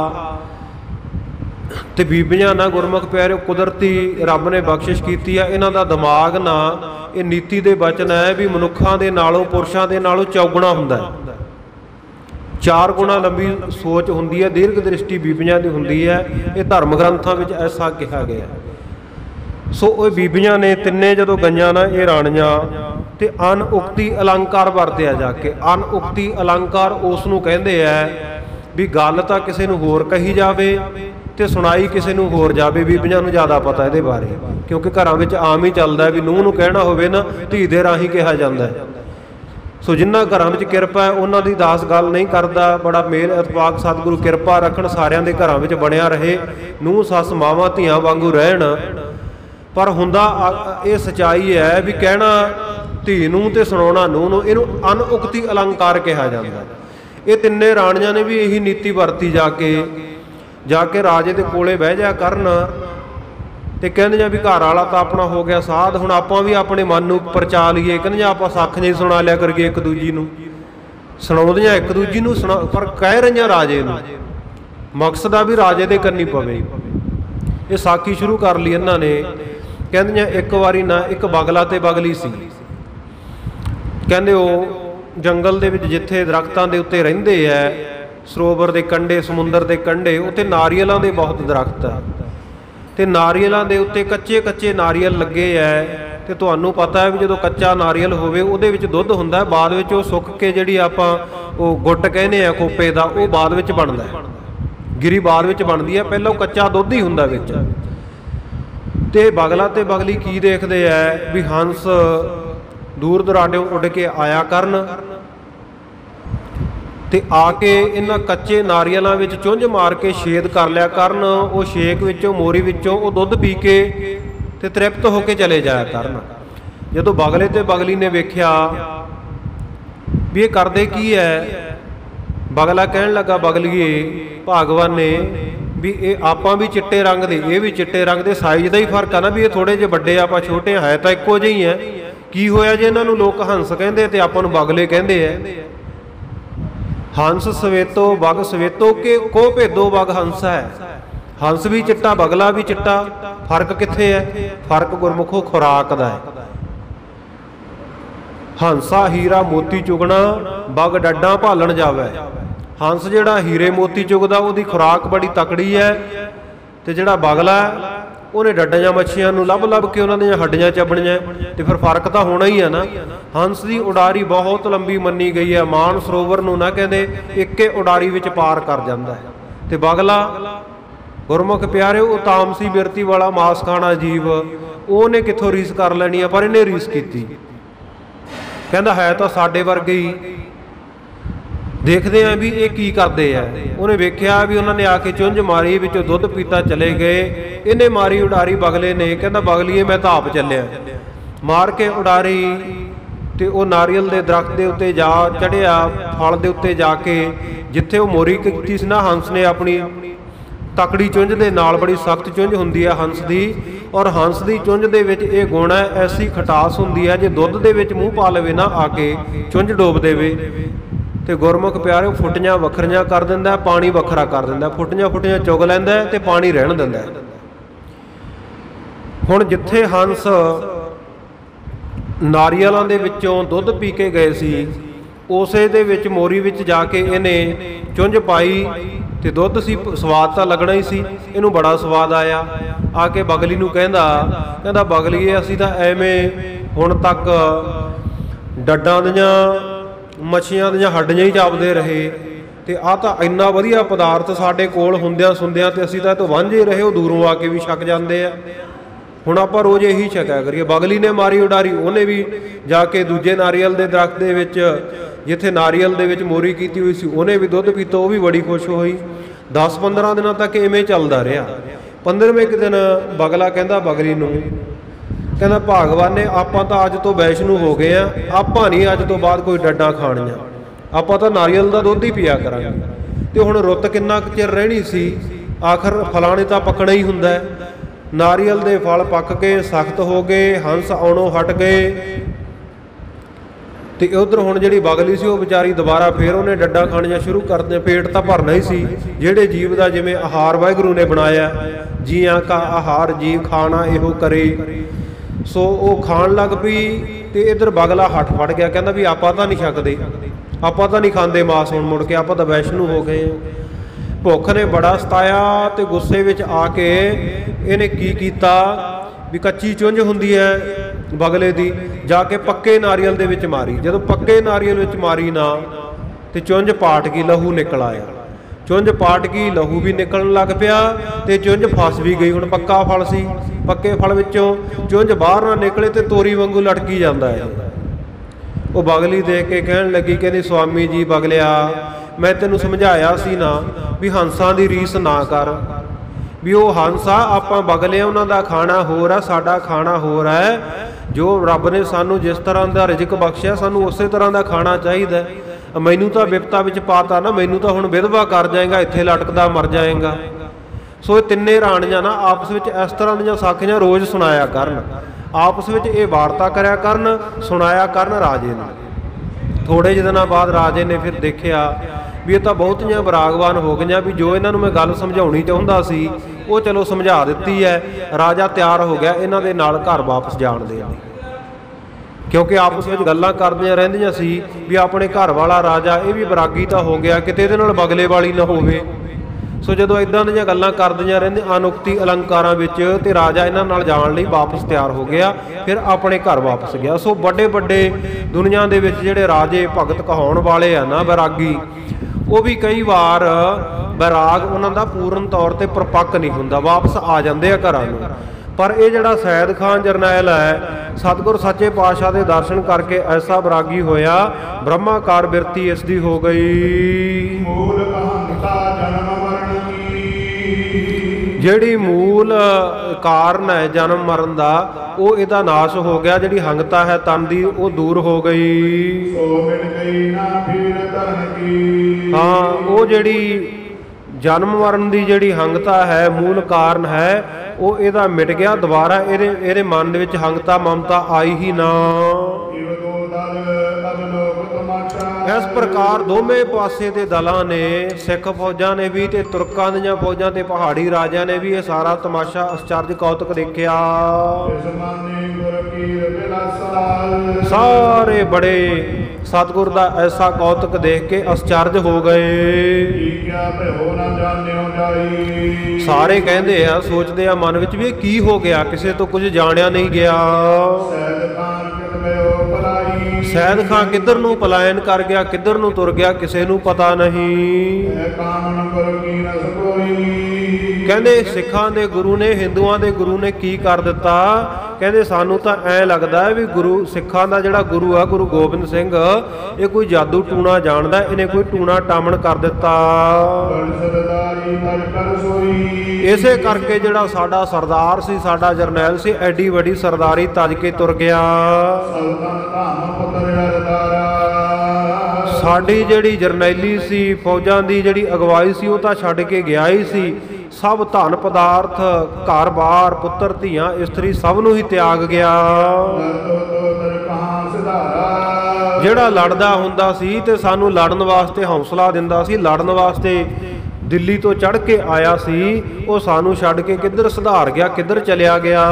Speaker 1: ਤੇ ਬੀਬੀਆਂ ਨਾ ਗੁਰਮੁਖ ਪਿਆਰੇ ਕੁਦਰਤੀ ਰੱਬ ਨੇ ਬਖਸ਼ਿਸ਼ ਕੀਤੀ ਆ, ਇਹਨਾਂ ਦਾ ਦਿਮਾਗ ਨਾ ਇਹ ਨੀਤੀ ਦੇ ਬਚਨ ਹੈ ਵੀ ਮਨੁੱਖਾਂ ਦੇ ਨਾਲੋਂ ਪੁਰਸ਼ਾਂ ਦੇ ਨਾਲੋਂ ਚੌਗੁਣਾ ਹੁੰਦਾ ਹੈ, 4 ਗੁਣਾ ਲੰਬੀ ਸੋਚ ਹੁੰਦੀ ਹੈ, ਦੀਰਘ ਦ੍ਰਿਸ਼ਟੀ ਬੀਬੀਆਂ ਦੀ ਹੁੰਦੀ ਹੈ। ਇਹ ਧਰਮ ਗ੍ਰੰਥਾਂ ਵਿੱਚ ਐਸਾ ਕਿਹਾ ਗਿਆ। ਸੋ ਉਹ ਬੀਬੀਆਂ ਨੇ ਤਿੰਨੇ ਜਦੋਂ ਗਈਆਂ ਨਾ ਇਹ ਰਾਣੀਆਂ, ਤੇ ਅਨਉਕਤੀ ਅਲੰਕਾਰ ਵਰਤਿਆ ਜਾ ਕੇ। ਅਨਉਕਤੀ ਅਲੰਕਾਰ ਉਸ ਨੂੰ ਕਹਿੰਦੇ ਆ ਵੀ ਗੱਲ ਤਾਂ ਕਿਸੇ ਨੂੰ ਹੋਰ ਕਹੀ ਜਾਵੇ ਤੇ ਸੁਣਾਈ ਕਿਸੇ ਨੂੰ ਹੋਰ ਜਾਵੇ। ਬੀਬੀਆਂ ਨੂੰ ਜ਼ਿਆਦਾ ਪਤਾ ਇਹਦੇ ਬਾਰੇ, ਕਿਉਂਕਿ ਘਰਾਂ ਵਿੱਚ ਆਮ ਹੀ ਚੱਲਦਾ ਵੀ ਨੂੰਹ ਨੂੰ ਕਹਿਣਾ ਹੋਵੇ ਨਾ ਧੀ ਦੇ ਰਾਹੀਂ ਕਿਹਾ ਜਾਂਦਾ ਹੈ। ਸੋ ਜਿਨ੍ਹਾਂ ਘਰਾਂ ਵਿੱਚ ਕਿਰਪਾ ਹੈ ਉਹਨਾਂ ਦੀ ਦਾਸ ਗੱਲ ਨਹੀਂ ਕਰਦਾ। ਬੜਾ ਮੇਲ ਇਤਫਾਕ ਸਤਿਗੁਰੂ ਕਿਰਪਾ ਰੱਖਣ, ਸਾਰਿਆਂ ਦੇ ਘਰਾਂ ਵਿੱਚ ਬਣਿਆ ਰਹੇ, ਨੂੰਹ ਸੱਸ ਮਾਵਾਂ ਧੀਆਂ ਵਾਂਗੂ ਰਹਿਣ। ਪਰ ਹੁੰਦਾ ਇਹ ਸੱਚਾਈ ਹੈ ਵੀ ਕਹਿਣਾ ਧੀ ਨੂੰ ਤੇ ਸੁਣਾਉਣਾ ਨੂੰਹ ਨੂੰ, ਇਹਨੂੰ ਅਨਉਕਤੀ ਅਲੰਕਾਰ ਕਿਹਾ ਜਾਂਦਾ। ਇਹ ਤਿੰਨੇ ਰਾਣੀਆਂ ਨੇ ਵੀ ਇਹੀ ਨੀਤੀ ਵਰਤੀ ਜਾ ਕੇ ਰਾਜੇ ਦੇ ਕੋਲੇ ਬਹਿ ਜਾ ਕਰਨ ਤੇ ਕਹਿੰਦੀਆਂ ਵੀ ਘਰ ਵਾਲਾ ਤਾਂ ਆਪਣਾ ਹੋ ਗਿਆ ਸਾਧ, ਹੁਣ ਆਪਾਂ ਵੀ ਆਪਣੇ ਮਨ ਨੂੰ ਪਰਚਾ ਲਈਏ। ਕਹਿੰਦੀਆਂ ਆਪਾਂ ਸੱਖ ਜਿਹੀ ਸੁਣਾ ਲਿਆ ਕਰੀਏ ਇੱਕ ਦੂਜੀ ਨੂੰ। ਸੁਣਾਉਂਦੀਆਂ ਇੱਕ ਦੂਜੀ ਨੂੰ ਪਰ ਕਹਿ ਰਹੀਆਂ ਰਾਜੇ ਨੂੰ, ਮਕਸਦ ਆ ਵੀ ਰਾਜੇ ਦੇ ਕੰਨੀ ਪਵੇ। ਇਹ ਸਾਖੀ ਸ਼ੁਰੂ ਕਰ ਲਈ ਇਹਨਾਂ ਨੇ। ਕਹਿੰਦੀਆਂ ਇੱਕ ਵਾਰੀ ਨਾ ਇੱਕ ਬਗਲਾ ਤੇ ਬਗਲੀ ਸੀ। ਕਹਿੰਦੇ ਉਹ ਜੰਗਲ ਦੇ ਵਿੱਚ ਜਿੱਥੇ ਦਰਖਤਾਂ ਦੇ ਉੱਤੇ ਰਹਿੰਦੇ ਐ, ਸਰੋਵਰ ਦੇ ਕੰਢੇ, ਸਮੁੰਦਰ ਦੇ ਕੰਢੇ, ਉੱਥੇ ਨਾਰੀਅਲਾਂ ਦੇ ਬਹੁਤ ਦਰਖਤ ਆ ਤੇ ਨਾਰੀਅਲਾਂ ਦੇ ਉੱਤੇ ਕੱਚੇ ਨਾਰੀਅਲ ਲੱਗੇ ਐ। ਤੇ ਤੁਹਾਨੂੰ ਪਤਾ ਹੈ ਵੀ ਜਦੋਂ ਕੱਚਾ ਨਾਰੀਅਲ ਹੋਵੇ ਉਹਦੇ ਵਿੱਚ ਦੁੱਧ ਹੁੰਦਾ, ਬਾਅਦ ਵਿੱਚ ਉਹ ਸੁੱਕ ਕੇ ਜਿਹੜੀ ਆਪਾਂ ਉਹ ਗੁੱਟ ਕਹਿੰਦੇ ਆ ਖੋਪੇ ਦਾ, ਉਹ ਬਾਅਦ ਵਿੱਚ ਬਣਦਾ, ਗਿਰੀ ਬਾਅਦ ਵਿੱਚ ਬਣਦੀ ਹੈ, ਪਹਿਲਾਂ ਉਹ ਕੱਚਾ ਦੁੱਧ ਹੀ ਹੁੰਦਾ ਵਿੱਚ। ਤੇ ਬਗਲਾ ਤੇ ਬਗਲੀ ਕੀ ਦੇਖਦੇ ਐ ਵੀ ਹੰਸ ਦੂਰ ਦੁਰਾਡਿਓਂ ਉੱਡ ਕੇ ਆਇਆ ਕਰਨ ਤੇ ਆ ਕੇ ਇਹਨਾਂ ਕੱਚੇ ਨਾਰੀਅਲਾਂ ਵਿੱਚ ਚੁੰਝ ਮਾਰ ਕੇ ਛੇਦ ਕਰ ਲਿਆ ਕਰਨ। ਉਹ ਛੇਕ ਵਿੱਚੋਂ, ਮੋਰੀ ਵਿੱਚੋਂ ਉਹ ਦੁੱਧ ਪੀ ਕੇ ਤੇ ਤ੍ਰਿਪਤ ਹੋ ਕੇ ਚਲੇ ਜਾਇਆ ਕਰਨ। ਜਦੋਂ ਬਗਲੇ ਤੇ ਬਗਲੀ ਨੇ ਵੇਖਿਆ ਵੀ ਇਹ ਕਰਦੇ ਕੀ ਹੈ, ਬਗਲਾ ਕਹਿਣ ਲੱਗਾ ਬਗਲੀਏ ਭਾਗਵਾਨ ਨੇ ਵੀ ਇਹ ਆਪਾਂ ਵੀ ਚਿੱਟੇ ਰੰਗ ਦੇ, ਇਹ ਵੀ ਚਿੱਟੇ ਰੰਗ ਦੇ, ਸਾਈਜ਼ ਦਾ ਹੀ ਫਰਕ ਆ ਨਾ ਵੀ ਇਹ ਥੋੜੇ ਜਿਹੇ ਵੱਡੇ, ਆਪਾਂ ਛੋਟੇ, ਹੈ ਤਾਂ ਇੱਕੋ ਜਿਹੇ ਹੀ ਹੈ। ਕੀ ਹੋਇਆ ਜੇ ਇਹਨਾਂ ਨੂੰ ਲੋਕ ਹੰਸ ਕਹਿੰਦੇ ਤੇ ਆਪਾਂ ਨੂੰ ਬਗਲੇ ਕਹਿੰਦੇ ਆ। हंस सवेतो बग सवेतो के को भेदो बग हंस है। हंस भी चिट्टा बगला भी चिट्टा, फर्क कित्थे है? फर्क गुरमुखो खुराक दा है। हंसा हीरा मोती चुगना बग डड्डा भालन जावे। हंस जिहड़ा हीरे मोती चुगदा उहदी खुराक बड़ी तकड़ी है, ते जिहड़ा बगला ਉਹਨੇ ਡੱਡੀਆਂ ਮੱਛੀਆਂ ਨੂੰ ਲੱਭ ਲੱਭ ਕੇ ਉਹਨਾਂ ਦੀਆਂ ਹੱਡੀਆਂ ਚੱਬਣੀਆਂ, ਤੇ ਫਿਰ ਫਰਕ ਤਾਂ ਹੋਣਾ ਹੀ ਆ ਨਾ। ਹੰਸ ਦੀ ਉਡਾਰੀ ਬਹੁਤ ਲੰਬੀ ਮੰਨੀ ਗਈ ਹੈ। ਮਾਨ ਸਰੋਵਰ ਨੂੰ ਨਾ ਕਹਿੰਦੇ ਇੱਕੇ ਉਡਾਰੀ ਵਿੱਚ ਪਾਰ ਕਰ ਜਾਂਦਾ ਹੈ। ਤੇ ਬਗਲਾ ਗੁਰਮੁਖ ਪਿਆਰਿਓ ਉਹ ਤਾਮਸੀ ਬਿਰਤੀ ਵਾਲਾ ਮਾਸ ਖਾਣਾ ਜੀਵ, ਉਹਨੇ ਕਿੱਥੋਂ ਰੀਸ ਕਰ ਲੈਣੀ ਆ, ਪਰ ਇਹਨੇ ਰੀਸ ਕੀਤੀ। ਕਹਿੰਦਾ ਹੈ ਤਾਂ ਸਾਡੇ ਵਰਗੇ ਹੀ। ਦੇਖਦੇ ਆ ਵੀ ਇਹ ਕੀ ਕਰਦੇ ਆ। ਉਹਨੇ ਵੇਖਿਆ ਵੀ ਉਹਨਾਂ ਨੇ ਆ ਕੇ ਚੁੰਝ ਮਾਰੀ, ਵਿੱਚੋਂ ਦੁੱਧ ਪੀਤਾ ਚਲੇ ਗਏ। ਇਹਨੇ ਮਾਰੀ ਉਡਾਰੀ ਬਗਲੇ ਨੇ। ਕਹਿੰਦਾ ਬਗਲੀਏ ਮੈਂ ਤਾਂ ਆਪ ਚੱਲਿਆ। ਮਾਰ ਕੇ ਉਡਾਰੀ ਤੇ ਉਹ ਨਾਰੀਅਲ ਦੇ ਦਰਖਤ ਦੇ ਉੱਤੇ ਜਾ ਚੜਿਆ, ਫਲ ਦੇ ਉੱਤੇ ਜਾ ਕੇ ਜਿੱਥੇ ਉਹ ਮੋਰੀ ਕੀਤੀ ਸੀ ਨਾ ਹੰਸ ਨੇ ਆਪਣੀ ਤਕੜੀ ਚੁੰਝ ਦੇ ਨਾਲ। ਬੜੀ ਸਖਤ ਚੁੰਝ ਹੁੰਦੀ ਹੈ ਹੰਸ ਦੀ, ਔਰ ਹੰਸ ਦੀ ਚੁੰਝ ਦੇ ਵਿੱਚ ਇਹ ਗੁਣ ਹੈ, ਐਸੀ ਖਟਾਸ ਹੁੰਦੀ ਹੈ, ਜੇ ਦੁੱਧ ਦੇ ਵਿੱਚ ਮੂੰਹ ਪਾ ਲਵੇ ਨਾ ਆ ਕੇ ਚੁੰਝ ਡੋਬ ਦੇਵੇ ਤੇ ਗੁਰਮੁਖ ਪਿਆਰਿਓ ਫੁੱਟੀਆਂ ਵੱਖਰੀਆਂ ਕਰ ਦਿੰਦਾ, ਪਾਣੀ ਵੱਖਰਾ ਕਰ ਦਿੰਦਾ। ਫੁੱਟੀਆਂ ਚੁਗ ਲੈਂਦਾ ਤੇ ਪਾਣੀ ਰਹਿਣ ਦਿੰਦਾ। ਹੁਣ ਜਿੱਥੇ ਹੰਸ ਨਾਰੀਅਲਾਂ ਦੇ ਵਿੱਚੋਂ ਦੁੱਧ ਪੀ ਕੇ ਗਏ ਸੀ, ਉਸੇ ਦੇ ਵਿੱਚ ਮੋਰੀ ਵਿੱਚ ਜਾ ਕੇ ਇਹਨੇ ਚੁੰਝ ਪਾਈ ਤੇ ਦੁੱਧ ਸੀ, ਸਵਾਦ ਤਾਂ ਲੱਗਣਾ ਹੀ ਸੀ। ਇਹਨੂੰ ਬੜਾ ਸਵਾਦ ਆਇਆ। ਆ ਕੇ ਬਗਲੀ ਨੂੰ ਕਹਿੰਦਾ ਬਗਲੀਏ ਅਸੀਂ ਤਾਂ ਐਵੇਂ ਹੁਣ ਤੱਕ ਡੱਡਾਂ ਦੀਆਂ ਮੱਛੀਆਂ ਦੀਆਂ ਹੱਡੀਆਂ ਹੀ ਚਾਪਦੇ ਰਹੇ, ਤੇ ਆਹ ਤਾਂ ਇੰਨਾ ਵਧੀਆ ਪਦਾਰਥ ਸਾਡੇ ਕੋਲ ਹੁੰਦਿਆਂ ਸੁਣਦਿਆਂ ਤੇ ਅਸੀਂ ਤਾਂ ਇਹ ਤੋਂ ਵਾਂਝੇ ਰਹੇ। ਉਹ ਦੂਰੋਂ ਆ ਕੇ ਵੀ ਛਕ ਜਾਂਦੇ ਆ। ਹੁਣ ਆਪਾਂ ਰੋਜ਼ ਇਹੀ ਛਕਿਆ ਕਰੀਏ। ਬਗਲੀ ਨੇ ਮਾਰੀ ਉਡਾਰੀ, ਉਹਨੇ ਵੀ ਜਾ ਕੇ ਦੂਜੇ ਨਾਰੀਅਲ ਦੇ ਦਰਖਤ ਦੇ ਵਿੱਚ ਜਿੱਥੇ ਨਾਰੀਅਲ ਦੇ ਵਿੱਚ ਮੋਰੀ ਕੀਤੀ ਹੋਈ ਸੀ ਉਹਨੇ ਵੀ ਦੁੱਧ ਪੀਤਾ, ਉਹ ਵੀ ਬੜੀ ਖੁਸ਼ ਹੋਈ। 10-15 ਦਿਨਾਂ ਤੱਕ ਇਵੇਂ ਚੱਲਦਾ ਰਿਹਾ। 15ਵੇਂ ਦਿਨ ਬਗਲਾ ਕਹਿੰਦਾ ਬਗਲੀ ਨੂੰ, ਕਹਿੰਦਾ ਭਾਗਵਾਨ ਨੇ ਆਪਾਂ ਤਾਂ ਅੱਜ ਤੋਂ ਵੈਸ਼ਨੂੰ ਹੋ ਗਏ ਆ, ਆਪਾਂ ਨਹੀਂ ਅੱਜ ਤੋਂ ਬਾਅਦ ਕੋਈ ਡੱਡਾਂ ਖਾਣੀਆਂ, ਆਪਾਂ ਤਾਂ ਨਾਰੀਅਲ ਦਾ ਦੁੱਧ ਹੀ ਪੀਆ ਕਰਾਂਗੇ। ਤੇ ਹੁਣ ਰੁੱਤ ਕਿੰਨਾ ਕੁ ਚਿਰ ਰਹਿਣੀ ਸੀ, ਆਖਰ ਫਲਾਂ ਨੇ ਤਾਂ ਪੱਕਣਾ ਹੀ ਹੁੰਦਾ। ਨਾਰੀਅਲ ਦੇ ਫਲ ਪੱਕ ਕੇ ਸਖਤ ਹੋ ਗਏ, ਹੰਸ ਆਉਣੋਂ ਹਟ ਗਏ। ਤੇ ਉਧਰ ਹੁਣ ਜਿਹੜੀ ਬਗਲੀ ਸੀ ਉਹ ਵਿਚਾਰੀ ਦੁਬਾਰਾ ਫੇਰ ਉਹਨੇ ਡੱਡਾਂ ਖਾਣੀਆਂ ਸ਼ੁਰੂ ਕਰ ਦਿੱਤੀਆਂ। ਪੇਟ ਤਾਂ ਭਰਨਾ ਹੀ ਸੀ, ਜਿਹੜੇ ਜੀਵ ਦਾ ਜਿਵੇਂ ਆਹਾਰ ਵਾਹਿਗੁਰੂ ਨੇ ਬਣਾਇਆ, ਜੀਆਂ ਕਾ ਆਹਾਰ ਜੀਵ ਖਾਣਾ ਇਹੋ ਕਰੇ। ਸੋ ਉਹ ਖਾਣ ਲੱਗ ਪਈ ਤੇ ਇੱਧਰ ਬਗਲਾ ਹੱਠ ਫੜ ਗਿਆ। ਕਹਿੰਦਾ ਵੀ ਆਪਾਂ ਤਾਂ ਨਹੀਂ ਛਕਦੇ, ਆਪਾਂ ਤਾਂ ਨਹੀਂ ਖਾਂਦੇ ਮਾਸ ਹੁਣ ਮੁੜ ਕੇ, ਆਪਾਂ ਤਾਂ ਵੈਸ਼ਨੂੰ ਹੋ ਗਏ। ਭੁੱਖ ਨੇ ਬੜਾ ਸਤਾਇਆ ਤੇ ਗੁੱਸੇ ਵਿੱਚ ਆ ਕੇ ਇਹਨੇ ਕੀ ਕੀਤਾ ਵੀ ਕੱਚੀ ਚੁੰਝ ਹੁੰਦੀ ਹੈ ਬਗਲੇ ਦੀ, ਜਾ ਕੇ ਪੱਕੇ ਨਾਰੀਅਲ ਦੇ ਵਿੱਚ ਮਾਰੀ। ਜਦੋਂ ਪੱਕੇ ਨਾਰੀਅਲ ਵਿੱਚ ਮਾਰੀ ਨਾ ਤੇ ਚੁੰਝ ਪਾਟ ਗਈ, ਲਹੂ ਨਿਕਲ ਆਇਆ। ਚੁੰਝ ਪਾਟ ਗਈ, ਲਹੂ ਵੀ ਨਿਕਲਣ ਲੱਗ ਪਿਆ ਤੇ ਚੁੰਝ ਫਸ ਵੀ ਗਈ। ਹੁਣ ਪੱਕਾ ਫਲ ਸੀ, ਪੱਕੇ ਫਲ ਵਿੱਚੋਂ ਚੁੰਝ ਬਾਹਰ ਨਾ ਨਿਕਲੇ ਤੇ ਤੋਰੀ ਵਾਂਗੂ ਲਟਕੀ ਜਾਂਦਾ ਹੈ। ਉਹ ਬਗਲੀ ਦੇਖ ਕੇ ਕਹਿਣ ਲੱਗੀ, ਕਹਿੰਦੀ ਸਵਾਮੀ ਜੀ ਬਗਲਿਆ, ਮੈਂ ਤੈਨੂੰ ਸਮਝਾਇਆ ਸੀ ਨਾ ਵੀ ਹੰਸਾਂ ਦੀ ਰੀਸ ਨਾ ਕਰ, ਵੀ ਉਹ ਹੰਸਾ ਆਪਾਂ ਬਗਲੇ ਉਹਨਾਂ ਦਾ ਖਾਣਾ ਹੋਰ ਆ, ਸਾਡਾ ਖਾਣਾ ਹੋਰ ਹੈ। ਜੋ ਰੱਬ ਨੇ ਸਾਨੂੰ ਜਿਸ ਤਰ੍ਹਾਂ ਦਾ ਰਿਜ਼ਕ ਬਖਸ਼ਿਆ ਸਾਨੂੰ ਉਸੇ ਤਰ੍ਹਾਂ ਦਾ ਖਾਣਾ ਚਾਹੀਦਾ। ਮੈਨੂੰ ਤਾਂ ਵਿਪਤਾ ਵਿੱਚ ਪਾਤਾ ਨਾ, ਮੈਨੂੰ ਤਾਂ ਹੁਣ ਵਿਧਵਾ ਕਰ ਜਾਏਗਾ, ਇੱਥੇ ਲਟਕਦਾ ਮਰ ਜਾਏਗਾ। ਸੋ ਇਹ ਤਿੰਨੇ ਰਾਣੀਆਂ ਨਾ ਆਪਸ ਵਿੱਚ ਇਸ ਤਰ੍ਹਾਂ ਦੀਆਂ ਸਾਖੀਆਂ ਰੋਜ਼ ਸੁਣਾਇਆ ਕਰਨ, ਆਪਸ ਵਿੱਚ ਇਹ ਵਾਰਤਾ ਕਰਿਆ ਕਰਨ, ਸੁਣਾਇਆ ਕਰਨ ਰਾਜੇ ਨੂੰ। ਥੋੜ੍ਹੇ ਜਿਹੇ ਦਿਨਾਂ ਬਾਅਦ ਰਾਜੇ ਨੇ ਫਿਰ ਦੇਖਿਆ ਵੀ ਇਹ ਤਾਂ ਬਹੁਤੀਆਂ ਵਿਰਾਗਵਾਨ ਹੋ ਗਈਆਂ, ਵੀ ਜੋ ਇਹਨਾਂ ਨੂੰ ਮੈਂ ਗੱਲ ਸਮਝਾਉਣੀ ਚਾਹੁੰਦਾ ਸੀ ਉਹ ਚਲੋ ਸਮਝਾ ਦਿੱਤੀ ਹੈ। ਰਾਜਾ ਤਿਆਰ ਹੋ ਗਿਆ ਇਹਨਾਂ ਦੇ ਨਾਲ ਘਰ ਵਾਪਸ ਜਾਣ ਦੇ ਲਈ, ਕਿਉਂਕਿ ਆਪਸ ਵਿੱਚ ਗੱਲਾਂ ਕਰਦੀਆਂ ਰਹਿੰਦੀਆਂ ਸੀ ਵੀ ਆਪਣੇ ਘਰ ਵਾਲਾ ਰਾਜਾ ਇਹ ਵੀ ਵਿਰਾਗੀ ਤਾਂ ਹੋ ਗਿਆ, ਕਿਤੇ ਇਹਦੇ ਨਾਲ ਬਗਲੇ ਵਾਲੀ ਨਾ ਹੋਵੇ। ਸੋ ਜਦੋਂ ਇੱਦਾਂ ਦੀਆਂ ਗੱਲਾਂ ਕਰਦੀਆਂ ਰਹਿੰਦੀਆਂ ਅਨੁਕਤੀ ਅਲੰਕਾਰਾਂ ਵਿੱਚ, ਤੇ ਰਾਜਾ ਇਹਨਾਂ ਨਾਲ ਜਾਣ ਲਈ ਵਾਪਸ ਤਿਆਰ ਹੋ ਗਿਆ, ਫਿਰ ਆਪਣੇ ਘਰ ਵਾਪਸ ਗਿਆ। ਸੋ ਵੱਡੇ ਵੱਡੇ ਦੁਨੀਆ ਦੇ ਵਿੱਚ ਜਿਹੜੇ ਰਾਜੇ ਭਗਤ ਕਹਾਉਣ ਵਾਲੇ ਆ ਨਾ ਵਿਰਾਗੀ, ਉਹ ਵੀ ਕਈ ਵਾਰ ਵਿਰਾਗ ਉਹਨਾਂ ਦਾ ਪੂਰਨ ਤੌਰ ਤੇ ਪਰਪੱਕ ਨਹੀਂ ਹੁੰਦਾ, ਵਾਪਸ ਆ ਜਾਂਦੇ ਆ ਘਰਾਂ ਨੂੰ। ਪਰ ਇਹ ਜਿਹੜਾ ਸੈਦ ਖਾਨ ਜਰਨੈਲ ਹੈ, ਸਤਿਗੁਰ ਸੱਚੇ ਪਾਤਸ਼ਾਹ ਦੇ ਦਰਸ਼ਨ ਕਰਕੇ ਐਸਾ ਵਿਰਾਗੀ ਹੋਇਆ, ਬ੍ਰਹਮਾਕਾਰ ਬਿਰਤੀ ਇਸ ਦੀ ਹੋ ਗਈ।
Speaker 2: ਮੂਲ ਅਹੰਤਾ ਜਨਮ ਮਰਨ ਕੀ,
Speaker 1: ਜਿਹੜੀ ਮੂਲ ਕਾਰਨ ਹੈ ਜਨਮ ਮਰਨ ਦਾ, ਉਹ ਇਹਦਾ ਨਾਸ਼ ਹੋ ਗਿਆ। ਜਿਹੜੀ ਹੰਗਤਾ ਹੈ ਤਨ ਦੀ, ਉਹ ਦੂਰ ਹੋ ਗਈ।
Speaker 2: ਸੋ ਮਿਟ ਗਈ ਨਾ ਫਿਰ ਧਰਨ ਕੀ।
Speaker 1: ਹਾਂ, ਉਹ ਜਿਹੜੀ ਜਨਮ ਮਰਨ ਦੀ ਜਿਹੜੀ ਹੰਗਤਾ ਹੈ, ਮੂਲ ਕਾਰਨ ਹੈ, ਉਹ ਇਹਦਾ ਮਿਟ ਗਿਆ। ਦੁਬਾਰਾ ਇਹਦੇ ਮਨ ਦੇ ਵਿੱਚ ਹੰਗਤਾ ਮਮਤਾ ਆਈ ਹੀ ਨਾ। ਇਸ ਪ੍ਰਕਾਰ ਦੋਵੇਂ ਪਾਸੇ ਦੇ ਦਲਾਂ ਨੇ, ਸਿੱਖ ਫੌਜਾਂ ਨੇ ਵੀ ਤੇ ਤੁਰਕਾਂ ਦੀਆਂ ਫੌਜਾਂ ਤੇ ਪਹਾੜੀ ਰਾਜਿਆਂ ਨੇ ਵੀ ਇਹ ਸਾਰਾ ਤਮਾਸ਼ਾ ਅਚਰਜ ਕੌਤਕ ਦੇਖਿਆ। ਸਾਰੇ ਬੜੇ ਸਤਿਗੁਰ ਦਾ ਐਸਾ ਕੌਤਕ ਦੇਖ ਕੇ ਅਚਰਜ ਹੋ ਗਏ। ਸਾਰੇ ਕਹਿੰਦੇ ਆ, ਸੋਚਦੇ ਆ ਮਨ ਵਿੱਚ ਵੀ ਇਹ ਕੀ ਹੋ ਗਿਆ, ਕਿਸੇ ਤੋਂ ਕੁਝ ਜਾਣਿਆ ਨਹੀਂ ਗਿਆ। ਸੈਦ ਖਾਂ ਕਿੱਧਰ ਨੂੰ ਪਲਾਇਨ ਕਰ ਗਿਆ, ਕਿੱਧਰ ਨੂੰ ਤੁਰ ਗਿਆ, ਕਿਸੇ ਨੂੰ ਪਤਾ ਨਹੀਂ। ਕਹਿੰਦੇ ਸਿੱਖਾਂ ਦੇ ਗੁਰੂ ਨੇ, ਹਿੰਦੂਆਂ ਦੇ ਗੁਰੂ ਨੇ ਕੀ ਕਰ ਦਿੱਤਾ? ਕਹਿੰਦੇ ਸਾਨੂੰ ਤਾਂ ਐਂ ਲੱਗਦਾ ਹੈ ਵੀ ਗੁਰੂ ਸਿੱਖਾਂ ਦਾ ਜਿਹੜਾ ਗੁਰੂ ਆ, ਗੁਰੂ ਗੋਬਿੰਦ ਸਿੰਘ, ਇਹ ਕੋਈ ਜਾਦੂ ਟੂਣਾ ਜਾਣਦਾ, ਇਹਨੇ ਕੋਈ ਟੂਣਾ ਟਾਮਣ ਕਰ ਦਿੱਤਾ। ਇਸੇ ਕਰਕੇ ਜਿਹੜਾ ਸਾਡਾ ਸਰਦਾਰ ਸੀ, ਸਾਡਾ ਜਰਨੈਲ ਸੀ, ਐਡੀ ਵੱਡੀ ਸਰਦਾਰੀ ਤਜ ਕੇ ਤੁਰ ਗਿਆ। ਸਾਡੀ ਜਿਹੜੀ ਜਰਨੈਲੀ ਸੀ, ਫੌਜਾਂ ਦੀ ਜਿਹੜੀ ਅਗਵਾਈ ਸੀ, ਉਹ ਤਾਂ ਛੱਡ ਕੇ ਗਿਆ ਹੀ ਸੀ। ਸਭ ਧਨ ਪਦਾਰਥ, ਘਰ-ਬਾਰ, ਪੁੱਤਰ ਧੀਆਂ, ਇਸਤਰੀ ਸਭ ਨੂੰ ਹੀ ਤਿਆਗ ਗਿਆ। ਜਿਹੜਾ ਲੜਦਾ ਹੁੰਦਾ ਸੀ ਤੇ ਸਾਨੂੰ ਲੜਨ ਵਾਸਤੇ ਹੌਸਲਾ ਦਿੰਦਾ ਸੀ, ਲੜਨ ਵਾਸਤੇ ਦਿੱਲੀ ਤੋਂ ਚੜ੍ਹ ਕੇ ਆਇਆ ਸੀ, ਉਹ ਸਾਨੂੰ ਛੱਡ ਕੇ ਕਿੱਧਰ ਸੁਧਾਰ ਗਿਆ, ਕਿੱਧਰ ਚਲਿਆ ਗਿਆ।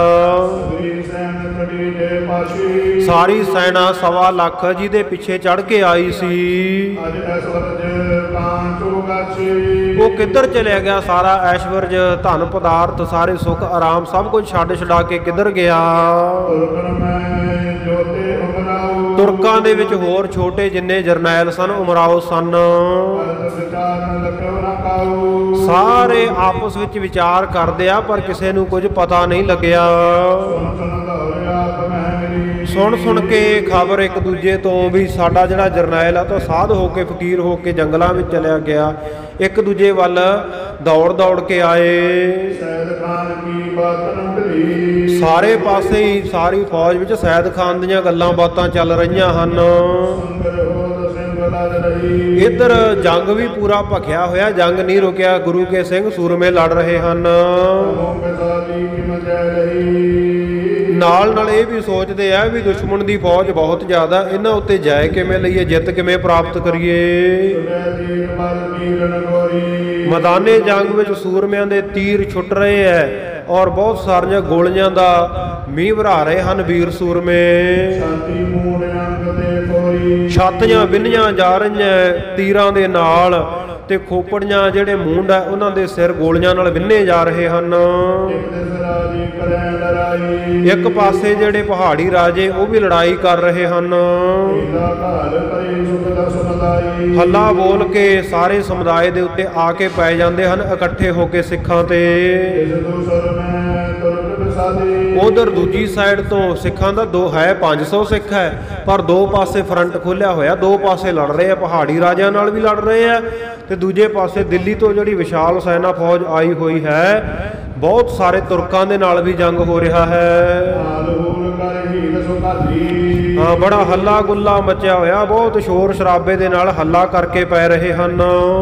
Speaker 1: ਸਾਰੀ ਸੈਨਾ 1.25 ਲੱਖ ਜਿਹਦੇ ਪਿੱਛੇ ਚੜ੍ਹ ਕੇ ਆਈ ਸੀ, ਉਹ ਕਿੱਧਰ ਚਲਿਆ ਗਿਆ। ਸਾਰਾ ਐਸ਼ਵਰਜ, ਧਨ ਪਦਾਰਥ, ਸਾਰੇ ਸੁੱਖ ਆਰਾਮ ਸਭ ਕੁਝ ਛੱਡ ਛਡਾ ਕੇ ਕਿੱਧਰ ਗਿਆ। ਤੁਰਕਾਂ ਦੇ ਵਿੱਚ ਹੋਰ ਛੋਟੇ ਜਿੰਨੇ ਜਰਨੈਲ ਸਨ, ਉਮਰਾਓ ਸਨ, ਸਾਰੇ ਆਪਸ ਵਿੱਚ ਵਿਚਾਰ ਕਰਦੇ ਆ, ਪਰ ਕਿਸੇ ਨੂੰ ਕੁਝ ਪਤਾ ਨਹੀਂ ਲੱਗਿਆ। ਸੁਣ ਸੁਣ ਕੇ ਖਬਰ ਇੱਕ ਦੂਜੇ ਤੋਂ ਵੀ ਸਾਡਾ ਜਿਹੜਾ ਜਰਨੈਲ ਆ ਤਾਂ ਸਾਧ ਹੋ ਕੇ, ਫਕੀਰ ਹੋ ਕੇ ਜੰਗਲਾਂ ਵਿੱਚ ਚਲਿਆ ਗਿਆ। ਇੱਕ ਦੂਜੇ ਵੱਲ ਦੌੜ ਦੌੜ ਕੇ ਆਏ। ਸਾਰੇ ਪਾਸੇ ਹੀ ਸਾਰੀ ਫੌਜ ਵਿੱਚ ਸੈਦ ਖਾਨ ਦੀਆਂ ਗੱਲਾਂ ਬਾਤਾਂ ਚੱਲ ਰਹੀਆਂ ਹਨ। ਇੱਧਰ ਜੰਗ ਵੀ ਪੂਰਾ ਭਖਿਆ ਹੋਇਆ, ਜੰਗ ਨਹੀਂ ਰੁਕਿਆ, ਗੁਰੂ ਕੇ ਸਿੰਘ ਸੂਰਮੇ ਲੜ ਰਹੇ ਹਨ। ਨਾਲ ਨਾਲ ਇਹ ਵੀ ਸੋਚਦੇ ਆ ਵੀ ਦੁਸ਼ਮਣ ਦੀ ਫੌਜ ਬਹੁਤ ਜ਼ਿਆਦਾ, ਇਹਨਾਂ ਉੱਤੇ ਜੈ ਕਿਵੇਂ ਲਈਏ, ਜਿੱਤ ਕਿਵੇਂ ਪ੍ਰਾਪਤ ਕਰੀਏ। ਮੈਦਾਨੇ ਜੰਗ ਵਿੱਚ ਸੂਰਮਿਆਂ ਦੇ ਤੀਰ ਛੁੱਟ ਰਹੇ ਐ ਔਰ ਬਹੁਤ ਸਾਰੀਆਂ ਗੋਲੀਆਂ ਦਾ ਮੀਂਹ ਵਰਾ ਰਹੇ ਹਨ ਵੀਰ ਸੂਰਮੇ। ਛਾਤੀਆਂ ਬਿੰਨੀਆਂ ਜਾ ਰਹੀਆਂ ਤੀਰਾਂ ਦੇ ਨਾਲ ਤੇ ਖੋਪੜੀਆਂ ਜਿਹੜੇ ਮੂੰਡ ਆ ਉਹਨਾਂ ਦੇ ਸਿਰ ਗੋਲੀਆਂ ਨਾਲ ਵਿੰਨੇ ਜਾ ਰਹੇ ਹਨ। ਇੱਕ ਪਾਸੇ ਜਿਹੜੇ ਪਹਾੜੀ ਰਾਜੇ ਉਹ ਵੀ ਲੜਾਈ ਕਰ ਰਹੇ ਹਨ। ਹੱਲਾ ਬੋਲ ਕੇ ਸਾਰੇ ਸਮੁਦਾਇ ਦੇ ਉੱਤੇ ਆ ਕੇ ਪੈ ਜਾਂਦੇ ਹਨ ਇਕੱਠੇ ਹੋ ਕੇ ਸਿੱਖਾਂ ਤੇ। ਉਧਰ ਦੂਜੀ ਸਾਈਡ ਤੋਂ ਸਿੱਖਾਂ ਦਾ 500 ਸਿੱਖ ਹੈ, ਪਰ ਦੋ ਪਾਸੇ ਫਰੰਟ ਖੋਲਿਆ ਹੋਇਆ, ਦੋ ਪਾਸੇ ਲੜ ਰਹੇ ਆ, ਪਹਾੜੀ ਰਾਜਿਆਂ ਨਾਲ ਵੀ ਲੜ ਰਹੇ ਆ ਤੇ ਦੂਜੇ ਪਾਸੇ ਦਿੱਲੀ ਤੋਂ ਜਿਹੜੀ ਵਿਸ਼ਾਲ ਸੈਨਾ ਫੌਜ ਆਈ ਹੋਈ ਹੈ, ਬਹੁਤ ਸਾਰੇ ਤੁਰਕਾਂ ਦੇ ਨਾਲ ਵੀ ਜੰਗ ਹੋ ਰਿਹਾ ਹੈ। ਹਾਂ, ਬੜਾ ਹੱਲਾ ਗੁੱਲਾ ਮਚਿਆ ਹੋਇਆ, ਬਹੁਤ ਸ਼ੋਰ ਸ਼ਰਾਬੇ ਦੇ ਨਾਲ ਹੱਲਾ ਕਰਕੇ ਪੈ ਰਹੇ ਹਨ।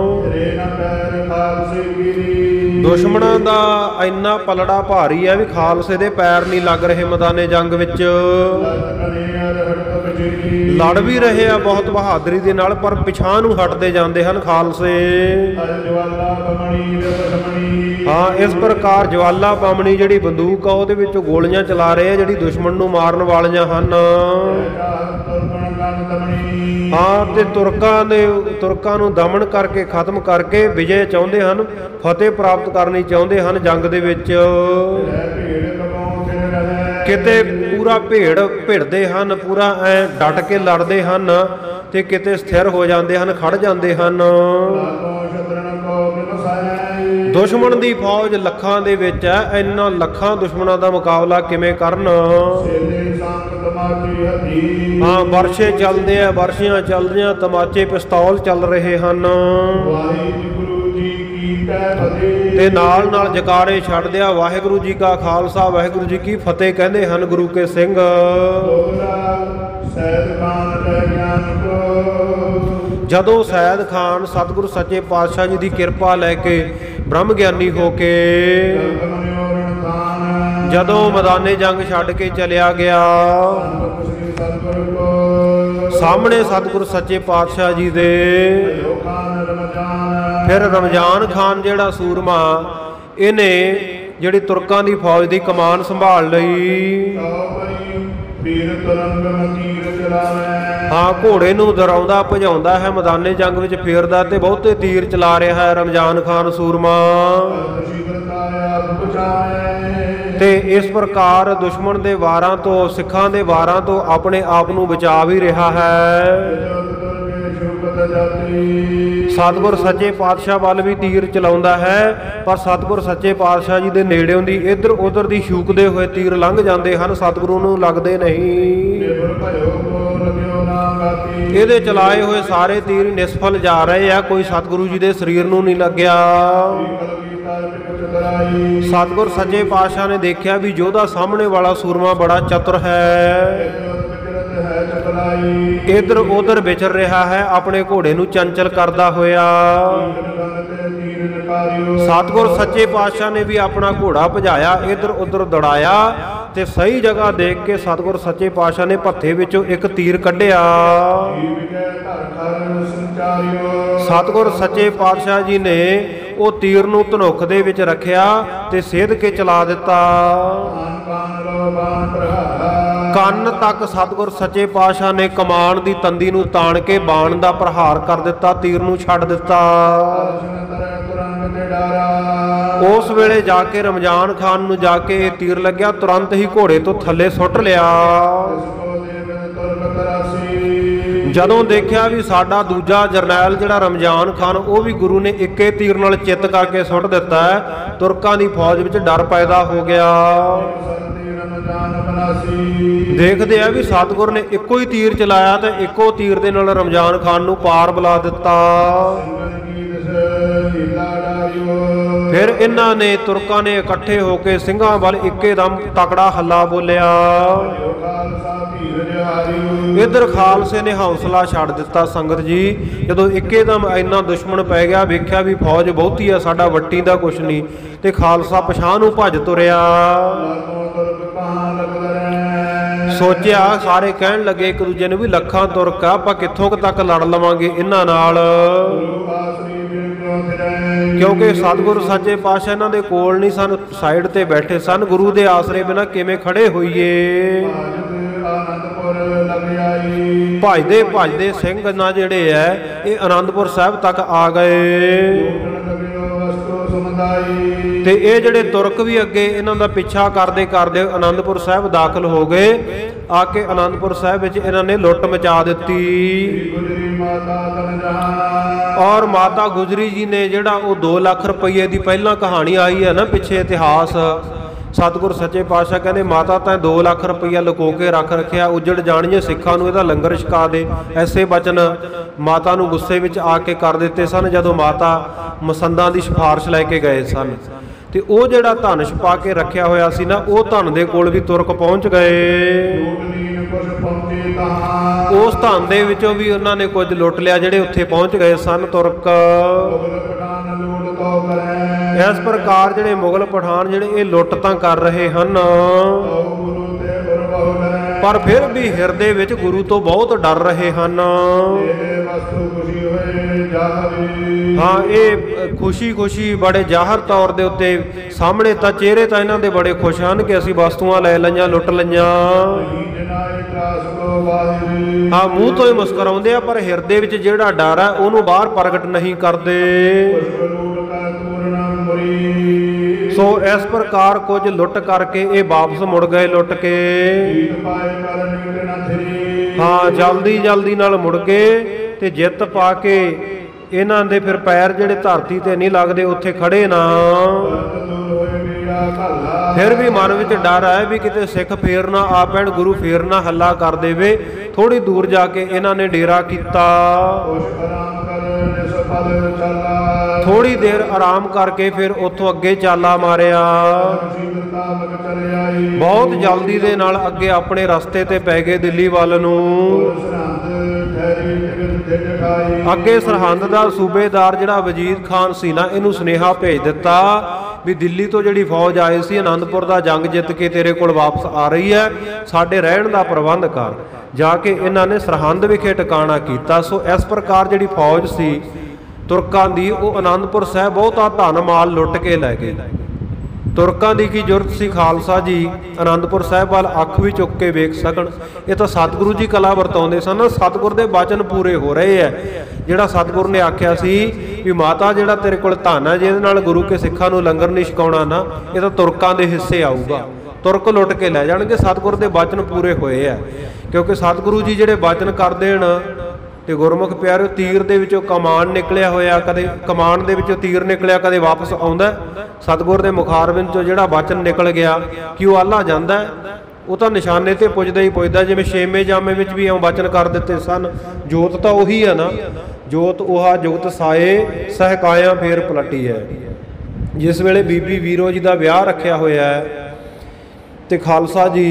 Speaker 1: ਦੁਸ਼ਮਣਾਂ ਦਾ ਇੰਨਾ ਪਲੜਾ ਭਾਰੀ ਹੈ ਵੀ ਖਾਲਸੇ ਦੇ ਪੈਰ ਨਹੀਂ ਲੱਗ ਰਹੇ ਮੈਦਾਨੇ ਜੰਗ ਵਿੱਚ। ਲੜ ਵੀ ਰਹੇ ਆ ਬਹੁਤ ਬਹਾਦਰੀ ਦੇ ਨਾਲ, ਪਰ ਪਿਛਾਂ ਨੂੰ ਹਟਦੇ ਜਾਂਦੇ ਹਨ ਖਾਲਸੇ। ਹਾਂ, ਇਸ ਪ੍ਰਕਾਰ ਜਵਾਲਾ ਬਾਮਣੀ ਜਿਹੜੀ ਬੰਦੂਕ ਆ ਉਹਦੇ ਵਿੱਚੋਂ ਗੋਲੀਆਂ ਚਲਾ ਰਹੇ ਆ ਜਿਹੜੀ ਦੁਸ਼ਮਣ ਨੂੰ ਮਾਰਨ ਵਾਲੀਆਂ ਹਨ। ਹਾਂ, ਤੇ ਤੁਰਕਾਂ ਨੂੰ ਦਮਨ ਕਰਕੇ ਖਤਮ ਕਰਕੇ ਵਿਜੇ ਚਾਹੁੰਦੇ ਹਨ, ਫਤਿਹ ਪ੍ਰਾਪਤ ਕਰਨੀ ਚਾਹੁੰਦੇ ਹਨ ਜੰਗ ਦੇ ਵਿੱਚ। ਕਿਤੇ ਪੂਰਾ ਭਿੜਦੇ ਹਨ, ਪੂਰਾ ਐ ਡਟ ਕੇ ਲੜਦੇ ਹਨ ਤੇ ਕਿਤੇ ਸਥਿਰ ਹੋ ਜਾਂਦੇ ਹਨ, ਖੜ ਜਾਂਦੇ ਹਨ। ਦੁਸ਼ਮਣ ਦੀ ਫੌਜ ਲੱਖਾਂ ਦੇ ਵਿੱਚ ਹੈ, ਇੰਨਾ ਲੱਖਾਂ ਦੁਸ਼ਮਣਾਂ ਦਾ ਮੁਕਾਬਲਾ ਕਿਵੇਂ ਕਰਨ। ਹਾਂ, ਵਰਸ਼ੇ ਚੱਲਦੇ ਆ, ਵਰਸ਼ੀਆਂ ਚੱਲ ਰਹੀਆਂ, ਤਮਾਚੇ ਪਿਸਤੌਲ ਚੱਲ ਰਹੇ ਹਨ ਤੇ ਨਾਲ ਨਾਲ ਜਕਾਰੇ ਛੱਡਦੇ ਆ, ਵਾਹਿਗੁਰੂ ਜੀ ਕਾ ਖਾਲਸਾ ਵਾਹਿਗੁਰੂ ਜੀ ਕੀ ਫਤਿਹ ਕਹਿੰਦੇ ਹਨ ਗੁਰੂ ਕੇ ਸਿੰਘ। ਜਦੋਂ ਸੈਦ ਖਾਨ ਸਤਿਗੁਰੂ ਸੱਚੇ ਪਾਤਸ਼ਾਹ ਜੀ ਦੀ ਕਿਰਪਾ ਲੈ ਕੇ ਬ੍ਰਹਮ ਗਿਆਨੀ ਹੋ ਕੇ ਜਦੋਂ ਮੈਦਾਨੇ ਜੰਗ ਛੱਡ ਕੇ ਚਲਿਆ ਗਿਆ,
Speaker 2: ਸ੍ਰੀ ਸਤਿਗੁਰ ਕੋ
Speaker 1: ਸਾਹਮਣੇ ਸਤਿਗੁਰ ਸੱਚੇ ਪਾਤਸ਼ਾਹ ਜੀ ਦੇ
Speaker 2: ਖਾਨ ਰਮਜ਼ਾਨ।
Speaker 1: ਫਿਰ ਰਮਜ਼ਾਨ ਖਾਨ ਜਿਹੜਾ ਸੂਰਮਾ, ਇਹਨੇ ਜਿਹੜੀ ਤੁਰਕਾਂ ਦੀ ਫੌਜ ਦੀ ਕਮਾਨ ਸੰਭਾਲ ਲਈ।
Speaker 2: ਪੀਰ ਤੁਰੰਗ ਮਤੀਰ ਚਲਾਵੇ।
Speaker 1: ਹਾਂ, ਘੋੜੇ ਨੂੰ ਦਰਾਉਂਦਾ ਭਜਾਉਂਦਾ ਹੈ, ਮੈਦਾਨੇ ਜੰਗ ਵਿੱਚ ਫੇਰਦਾ ਤੇ ਬਹੁਤੇ ਤੀਰ ਚਲਾ ਰਿਹਾ ਹੈ ਰਮਜ਼ਾਨ ਖਾਨ ਸੂਰਮਾ। ਤੇ ਇਸ ਪ੍ਰਕਾਰ ਦੁਸ਼ਮਣ ਦੇ ਵਾਰਾਂ ਤੋਂ, ਸਿੱਖਾਂ ਦੇ ਵਾਰਾਂ ਤੋਂ ਆਪਣੇ ਆਪ ਨੂੰ ਬਚਾ ਵੀ ਰਿਹਾ ਹੈ। ਸਤਿਗੁਰ ਸੱਚੇ ਪਾਤਸ਼ਾਹ ਵੱਲ ਵੀ ਤੀਰ ਚਲਾਉਂਦਾ ਹੈ, ਪਰ ਸਤਿਗੁਰ ਸੱਚੇ ਪਾਤਸ਼ਾਹ ਜੀ ਦੇ ਨੇੜਿਓਂ ਦੀ ਇੱਧਰ ਉੱਧਰ ਦੀ ਛੂਕਦੇ ਹੋਏ ਤੀਰ ਲੰਘ ਜਾਂਦੇ ਹਨ, ਸਤਿਗੁਰੂ ਨੂੰ ਲੱਗਦੇ ਨਹੀਂ। ਇਹਦੇ ਚਲਾਏ ਹੋਏ ਸਾਰੇ ਤੀਰ ਨਿਸਫਲ ਜਾ ਰਹੇ ਆ, ਕੋਈ ਸਤਿਗੁਰੂ ਜੀ ਦੇ ਸਰੀਰ ਨੂੰ ਨਹੀਂ ਲੱਗਿਆ। ਸਤਿਗੁਰ ਸੱਚੇ ਪਾਤਸ਼ਾਹ ਨੇ ਦੇਖਿਆ ਵੀ ਯੋਧਾ ਸਾਹਮਣੇ ਵਾਲਾ ਸੂਰਮਾ ਬੜਾ ਚਤੁਰ ਹੈ, ਇੱਧਰ ਉੱਧਰ ਵਿਚਰ ਰਿਹਾ ਹੈ, ਆਪਣੇ ਘੋੜੇ ਨੂੰ ਚੰਚਲ ਕਰਦਾ ਹੋਇਆ। ਸਤਿਗੁਰ ਸੱਚੇ ਪਾਤਸ਼ਾਹ ਨੇ ਵੀ ਆਪਣਾ ਘੋੜਾ ਭਜਾਇਆ, ਇੱਧਰ ਉੱਧਰ ਦੌੜਾਇਆ ਤੇ ਸਹੀ ਜਗ੍ਹਾ ਦੇਖ ਕੇ ਸਤਿਗੁਰ ਸੱਚੇ ਪਾਤਸ਼ਾਹ ਨੇ ਭੱਥੇ ਵਿੱਚੋਂ ਇੱਕ ਤੀਰ ਕੱਢਿਆ। ਸਤਿਗੁਰ ਸੱਚੇ ਪਾਤਸ਼ਾਹ ਜੀ ਨੇ ਉਹ ਤੀਰ ਨੂੰ ਧਨੁੱਖ ਦੇ ਵਿੱਚ ਰੱਖਿਆ ਤੇ ਸੇਧ ਕੇ ਚਲਾ ਦਿੱਤਾ। ਕੰਨ ਤੱਕ ਸਤਿਗੁਰ ਸੱਚੇ ਪਾਤਸ਼ਾਹ ਨੇ ਕਮਾਨ ਦੀ ਤੰਦੀ ਨੂੰ ਤਾਣ ਕੇ ਬਾਣ ਦਾ ਪ੍ਰਹਾਰ ਕਰ ਦਿੱਤਾ, ਤੀਰ ਨੂੰ ਛੱਡ ਦਿੱਤਾ। ਉਸ ਵੇਲੇ ਜਾ ਕੇ ਰਮਜ਼ਾਨ ਖਾਨ ਨੂੰ ਜਾ ਕੇ ਇਹ ਤੀਰ ਲੱਗਿਆ, ਤੁਰੰਤ ਹੀ ਘੋੜੇ ਤੋਂ ਥੱਲੇ ਸੁੱਟ ਲਿਆ। ਜਦੋਂ ਦੇਖਿਆ ਵੀ ਸਾਡਾ ਦੂਜਾ ਜਰਨੈਲ ਜਿਹੜਾ ਰਮਜ਼ਾਨ ਖਾਨ, ਉਹ ਵੀ ਗੁਰੂ ਨੇ ਇੱਕੇ ਤੀਰ ਨਾਲ ਚਿੱਤ ਕਰਕੇ ਸੁੱਟ ਦਿੱਤਾ ਹੈ, ਤੁਰਕਾਂ ਦੀ ਫੌਜ ਵਿੱਚ ਡਰ ਪੈਦਾ ਹੋ ਗਿਆ। ਦੇਖਦੇ ਆ ਵੀ ਸਤਿਗੁਰ ਨੇ ਇੱਕੋ ਹੀ ਤੀਰ ਚਲਾਇਆ ਤੇ ਇੱਕੋ ਤੀਰ ਦੇ ਨਾਲ ਰਮਜ਼ਾਨ ਖਾਨ ਨੂੰ ਪਾਰ ਬੁਲਾ ਦਿੱਤਾ। ਫਿਰ ਇਹਨਾਂ ਨੇ, ਤੁਰਕਾਂ ਨੇ ਇਕੱਠੇ ਹੋ ਕੇ ਸਿੰਘਾਂ ਵੱਲ ਇੱਕੇਦਮ ਤਕੜਾ ਹੱਲਾ ਬੋਲਿਆ। ਇੱਧਰ ਖਾਲਸੇ ਨੇ ਹੌਸਲਾ ਛੱਡ ਦਿੱਤਾ। ਸੰਗਤ ਜੀ, ਜਦੋਂ ਇੱਕੇਦਮ ਇੰਨਾ ਦੁਸ਼ਮਣ ਪੈ ਗਿਆ, ਵੇਖਿਆ ਵੀ ਫੌਜ ਬਹੁਤੀ ਆ, ਸਾਡਾ ਵੱਟੀ ਦਾ ਕੁਛ ਨਹੀਂ, ਤੇ ਖਾਲਸਾ ਪਛਾਣ ਨੂੰ ਭੱਜ ਤੁਰਿਆ। ਸੋਚਿਆ, ਸਾਰੇ ਕਹਿਣ ਲੱਗੇ ਇੱਕ ਦੂਜੇ ਨੂੰ ਵੀ ਲੱਖਾਂ ਤੁਰਕ ਆ, ਆਪਾਂ ਕਿੱਥੋਂ ਤੱਕ ਲੜ ਲਵਾਂਗੇ ਇਹਨਾਂ ਨਾਲ, ਕਿਉਂਕਿ ਸਤਿਗੁਰ ਸੱਚੇ ਪਾਤਸ਼ਾਹ ਇਹਨਾਂ ਦੇ ਕੋਲ ਨਹੀਂ ਸਨ, ਸਾਈਡ ਤੇ ਬੈਠੇ ਸਨ। ਗੁਰੂ ਦੇ ਆਸਰੇ ਬਿਨਾਂ ਕਿਵੇਂ ਖੜੇ ਹੋਈਏ। ਭਜਦੇ ਭਜਦੇ ਸਿੰਘ ਨਾ ਜਿਹੜੇ ਐ, ਇਹ ਆਨੰਦਪੁਰ ਸਾਹਿਬ ਤੱਕ ਆ ਗਏ ਤੇ ਇਹ ਜਿਹੜੇ ਤੁਰਕ ਵੀ ਅੱਗੇ ਇਹਨਾਂ ਦਾ ਪਿੱਛਾ ਕਰਦੇ ਕਰਦੇ ਆਨੰਦਪੁਰ ਸਾਹਿਬ ਦਾਖਲ ਹੋ ਗਏ। ਆ ਕੇ ਆਨੰਦਪੁਰ ਸਾਹਿਬ ਵਿੱਚ ਇਹਨਾਂ ਨੇ ਲੁੱਟ ਮਚਾ ਦਿੱਤੀ। ਔਰ ਮਾਤਾ ਗੁਜਰੀ ਜੀ ਨੇ ਜਿਹੜਾ ਉਹ 2 ਲੱਖ ਰੁਪਏ ਦੀ ਪਹਿਲਾਂ ਕਹਾਣੀ ਆਈ ਹੈ ਨਾ ਪਿੱਛੇ ਇਤਿਹਾਸ, ਸਤਿਗੁਰ ਸੱਚੇ ਪਾਤਸ਼ਾਹ ਕਹਿੰਦੇ ਮਾਤਾ ਤਾਂ 2 ਲੱਖ ਰੁਪਈਆ ਲੁਕੋ ਕੇ ਰੱਖ ਰੱਖਿਆ, ਉਜੜ ਜਾਣੀਏ ਸਿੱਖਾਂ ਨੂੰ, ਇਹਦਾ ਲੰਗਰ ਛਕਾ ਦੇ। ਐਸੇ ਬਚਨ ਮਾਤਾ ਨੂੰ ਗੁੱਸੇ ਵਿੱਚ ਆ ਕੇ ਕਰ ਦਿੱਤੇ ਸਨ ਜਦੋਂ ਮਾਤਾ ਮਸੰਦਾਂ ਦੀ ਸਿਫਾਰਿਸ਼ ਲੈ ਕੇ ਗਏ ਸਨ। ਤੇ ਉਹ ਜਿਹੜਾ ਧਨ ਛਪਾ ਕੇ ਰੱਖਿਆ ਹੋਇਆ ਸੀ ਨਾ, ਉਹ ਧਨ ਦੇ ਕੋਲ ਵੀ ਤੁਰਕ ਪਹੁੰਚ ਗਏ। ਉਸ ਧਨ ਦੇ ਵਿੱਚੋਂ ਵੀ ਉਹਨਾਂ ਨੇ ਕੁਝ ਲੁੱਟ ਲਿਆ ਜਿਹੜੇ ਉੱਥੇ ਪਹੁੰਚ ਗਏ ਸਨ ਤੁਰਕ। ਇਸ ਪ੍ਰਕਾਰ ਜਿਹੜੇ ਮੁਗਲ ਪਠਾਨ ਜਿਹੜੇ ਇਹ ਲੁੱਟ ਤਾਂ ਕਰ ਰਹੇ ਹਨ, ਪਰ ਫਿਰ ਵੀ ਹਿਰਦੇ ਵਿੱਚ ਗੁਰੂ ਤੋਂ ਬਹੁਤ ਡਰ ਰਹੇ ਹਨ। ਹਾਂ, ਇਹ ਖੁਸ਼ੀ ਖੁਸ਼ੀ ਬੜੇ ਜ਼ਾਹਰ ਤੌਰ ਦੇ ਉੱਤੇ ਸਾਹਮਣੇ ਤਾਂ ਚਿਹਰੇ ਤਾਂ ਇਹਨਾਂ ਦੇ ਬੜੇ ਖੁਸ਼ ਹਨ ਕਿ ਅਸੀਂ ਵਸਤੂਆਂ ਲੈ ਲਈਆਂ, ਲੁੱਟ ਲਈਆਂ। ਹਾਂ, ਮੂੰਹ ਤੋਂ ਹੀ ਮੁਸਕਰਾਉਂਦੇ ਆ, ਪਰ ਹਿਰਦੇ ਵਿੱਚ ਜਿਹੜਾ ਡਰ ਹੈ ਉਹਨੂੰ ਬਾਹਰ ਪ੍ਰਗਟ ਨਹੀਂ ਕਰਦੇ। ਸੋ ਇਸ ਪ੍ਰਕਾਰ ਕੁਝ ਲੁੱਟ ਕਰਕੇ ਇਹ ਵਾਪਸ ਮੁੜ ਗਏ ਲੁੱਟ ਕੇ। ਹਾਂ, ਜਲਦੀ ਜਲਦੀ ਨਾਲ ਮੁੜ ਗਏ ਤੇ ਜਿੱਤ ਪਾ ਕੇ ਇਹਨਾਂ ਦੇ ਫਿਰ ਪੈਰ ਜਿਹੜੇ ਧਰਤੀ ਤੇ ਨਹੀਂ ਲੱਗਦੇ, ਉੱਥੇ ਖੜੇ ਨਾ। ਫਿਰ ਵੀ ਮਨ ਵਿੱਚ ਡਰ ਆਇਆ ਵੀ ਕਿਤੇ ਸਿੱਖ ਫੇਰ ਨਾ ਆ ਪੈਣ, ਗੁਰੂ ਫੇਰ ਨਾ ਹੱਲਾ ਕਰ ਦੇਵੇ। ਥੋੜੀ ਦੂਰ ਜਾ ਕੇ ਇਹਨਾਂ ਨੇ ਡੇਰਾ ਕੀਤਾ। ਥੋੜੀ ਦੇਰ ਆਰਾਮ ਕਰਕੇ ਫਿਰ ਉੱਥੋਂ ਅੱਗੇ ਚਾਲਾ ਮਾਰਿਆ। ਬਹੁਤ ਜਲਦੀ ਦੇ ਨਾਲ ਅੱਗੇ ਆਪਣੇ ਰਸਤੇ ਤੇ ਪੈ ਗਏ ਦਿੱਲੀ ਵੱਲ ਨੂੰ। ਅੱਗੇ ਸਰਹੰਦ ਦਾ ਸੂਬੇਦਾਰ ਜਿਹੜਾ ਵਜੀਦ ਖਾਨ ਸੀ ਨਾ, ਇਹਨੂੰ ਸੁਨੇਹਾ ਭੇਜ ਦਿੱਤਾ ਵੀ ਦਿੱਲੀ ਤੋਂ ਜਿਹੜੀ ਫੌਜ ਆਈ ਸੀ ਆਨੰਦਪੁਰ ਦਾ ਜੰਗ ਜਿੱਤ ਕੇ ਤੇਰੇ ਕੋਲ ਵਾਪਸ ਆ ਰਹੀ ਹੈ, ਸਾਡੇ ਰਹਿਣ ਦਾ ਪ੍ਰਬੰਧ ਕਰ। ਜਾ ਕੇ ਇਹਨਾਂ ਨੇ ਸਰਹੰਦ ਵਿਖੇ ਟਿਕਾਣਾ ਕੀਤਾ। ਸੋ ਇਸ ਪ੍ਰਕਾਰ ਜਿਹੜੀ ਫੌਜ ਸੀ ਤੁਰਕਾਂ ਦੀ, ਉਹ ਆਨੰਦਪੁਰ ਸਾਹਿਬ ਬਹੁਤਾ ਧਨ ਮਾਲ ਲੁੱਟ ਕੇ ਲੈ ਗਏ। ਤੁਰਕਾਂ ਦੀ ਕੀ ਜ਼ਰੂਰਤ ਸੀ ਖਾਲਸਾ ਜੀ ਆਨੰਦਪੁਰ ਸਾਹਿਬ ਵੱਲ ਅੱਖ ਵੀ ਚੁੱਕ ਕੇ ਵੇਖ ਸਕਣ। ਇਹ ਤਾਂ ਸਤਿਗੁਰੂ ਜੀ ਕਲਾ ਵਰਤਾਉਂਦੇ ਸਨ। ਸਤਿਗੁਰ ਦੇ ਬਚਨ ਪੂਰੇ ਹੋ ਰਹੇ ਹੈ। ਜਿਹੜਾ ਸਤਿਗੁਰ ਨੇ ਆਖਿਆ ਸੀ ਵੀ ਮਾਤਾ ਜਿਹੜਾ ਤੇਰੇ ਕੋਲ ਧਨ ਹੈ, ਜਿਹਦੇ ਨਾਲ ਗੁਰੂ ਕੇ ਸਿੱਖਾਂ ਨੂੰ ਲੰਗਰ ਨਹੀਂ ਛਕਾਉਣਾ ਨਾ, ਇਹ ਤਾਂ ਤੁਰਕਾਂ ਦੇ ਹਿੱਸੇ ਆਊਗਾ, ਤੁਰਕ ਲੁੱਟ ਕੇ ਲੈ ਜਾਣਗੇ। ਸਤਿਗੁਰ ਦੇ ਬਚਨ ਪੂਰੇ ਹੋਏ ਆ, ਕਿਉਂਕਿ ਸਤਿਗੁਰੂ ਜੀ ਜਿਹੜੇ ਬਚਨ ਕਰ ਦੇਣ ਤੇ ਗੁਰਮੁਖ ਪਿਆਰਿਓ, ਤੀਰ ਦੇ ਵਿੱਚੋਂ ਕਮਾਨ ਨਿਕਲਿਆ ਹੋਇਆ, ਕਦੇ ਕਮਾਨ ਦੇ ਵਿੱਚੋਂ ਤੀਰ ਨਿਕਲਿਆ ਕਦੇ ਵਾਪਸ ਆਉਂਦਾ। ਸਤਿਗੁਰ ਦੇ ਮੁਖਾਰਬਿੰਦ ਚੋਂ ਜਿਹੜਾ ਬਚਨ ਨਿਕਲ ਗਿਆ ਕਿ ਉਹ ਆਲਾ ਜਾਂਦਾ, ਉਹ ਤਾਂ ਨਿਸ਼ਾਨੇ ਤੇ ਪੁੱਜਦਾ ਹੀ ਪੁੱਜਦਾ। ਜਿਵੇਂ ਛੇਵੇਂ ਜਾਮੇ ਵਿੱਚ ਵੀ ਇਉਂ ਬਚਨ ਕਰ ਦਿੱਤੇ ਸਨ। ਜੋਤ ਤਾਂ ਉਹੀ ਆ ਨਾ, ਜੋਤ ਉਹਾ ਜੋਤ ਸਾਏ ਸਹਿਕਾਇਆ ਫੇਰ ਪਲਟੀ ਹੈ। ਜਿਸ ਵੇਲੇ ਬੀਬੀ ਵੀਰੋ ਜੀ ਦਾ ਵਿਆਹ ਰੱਖਿਆ ਹੋਇਆ ਹੈ ਤੇ ਖਾਲਸਾ ਜੀ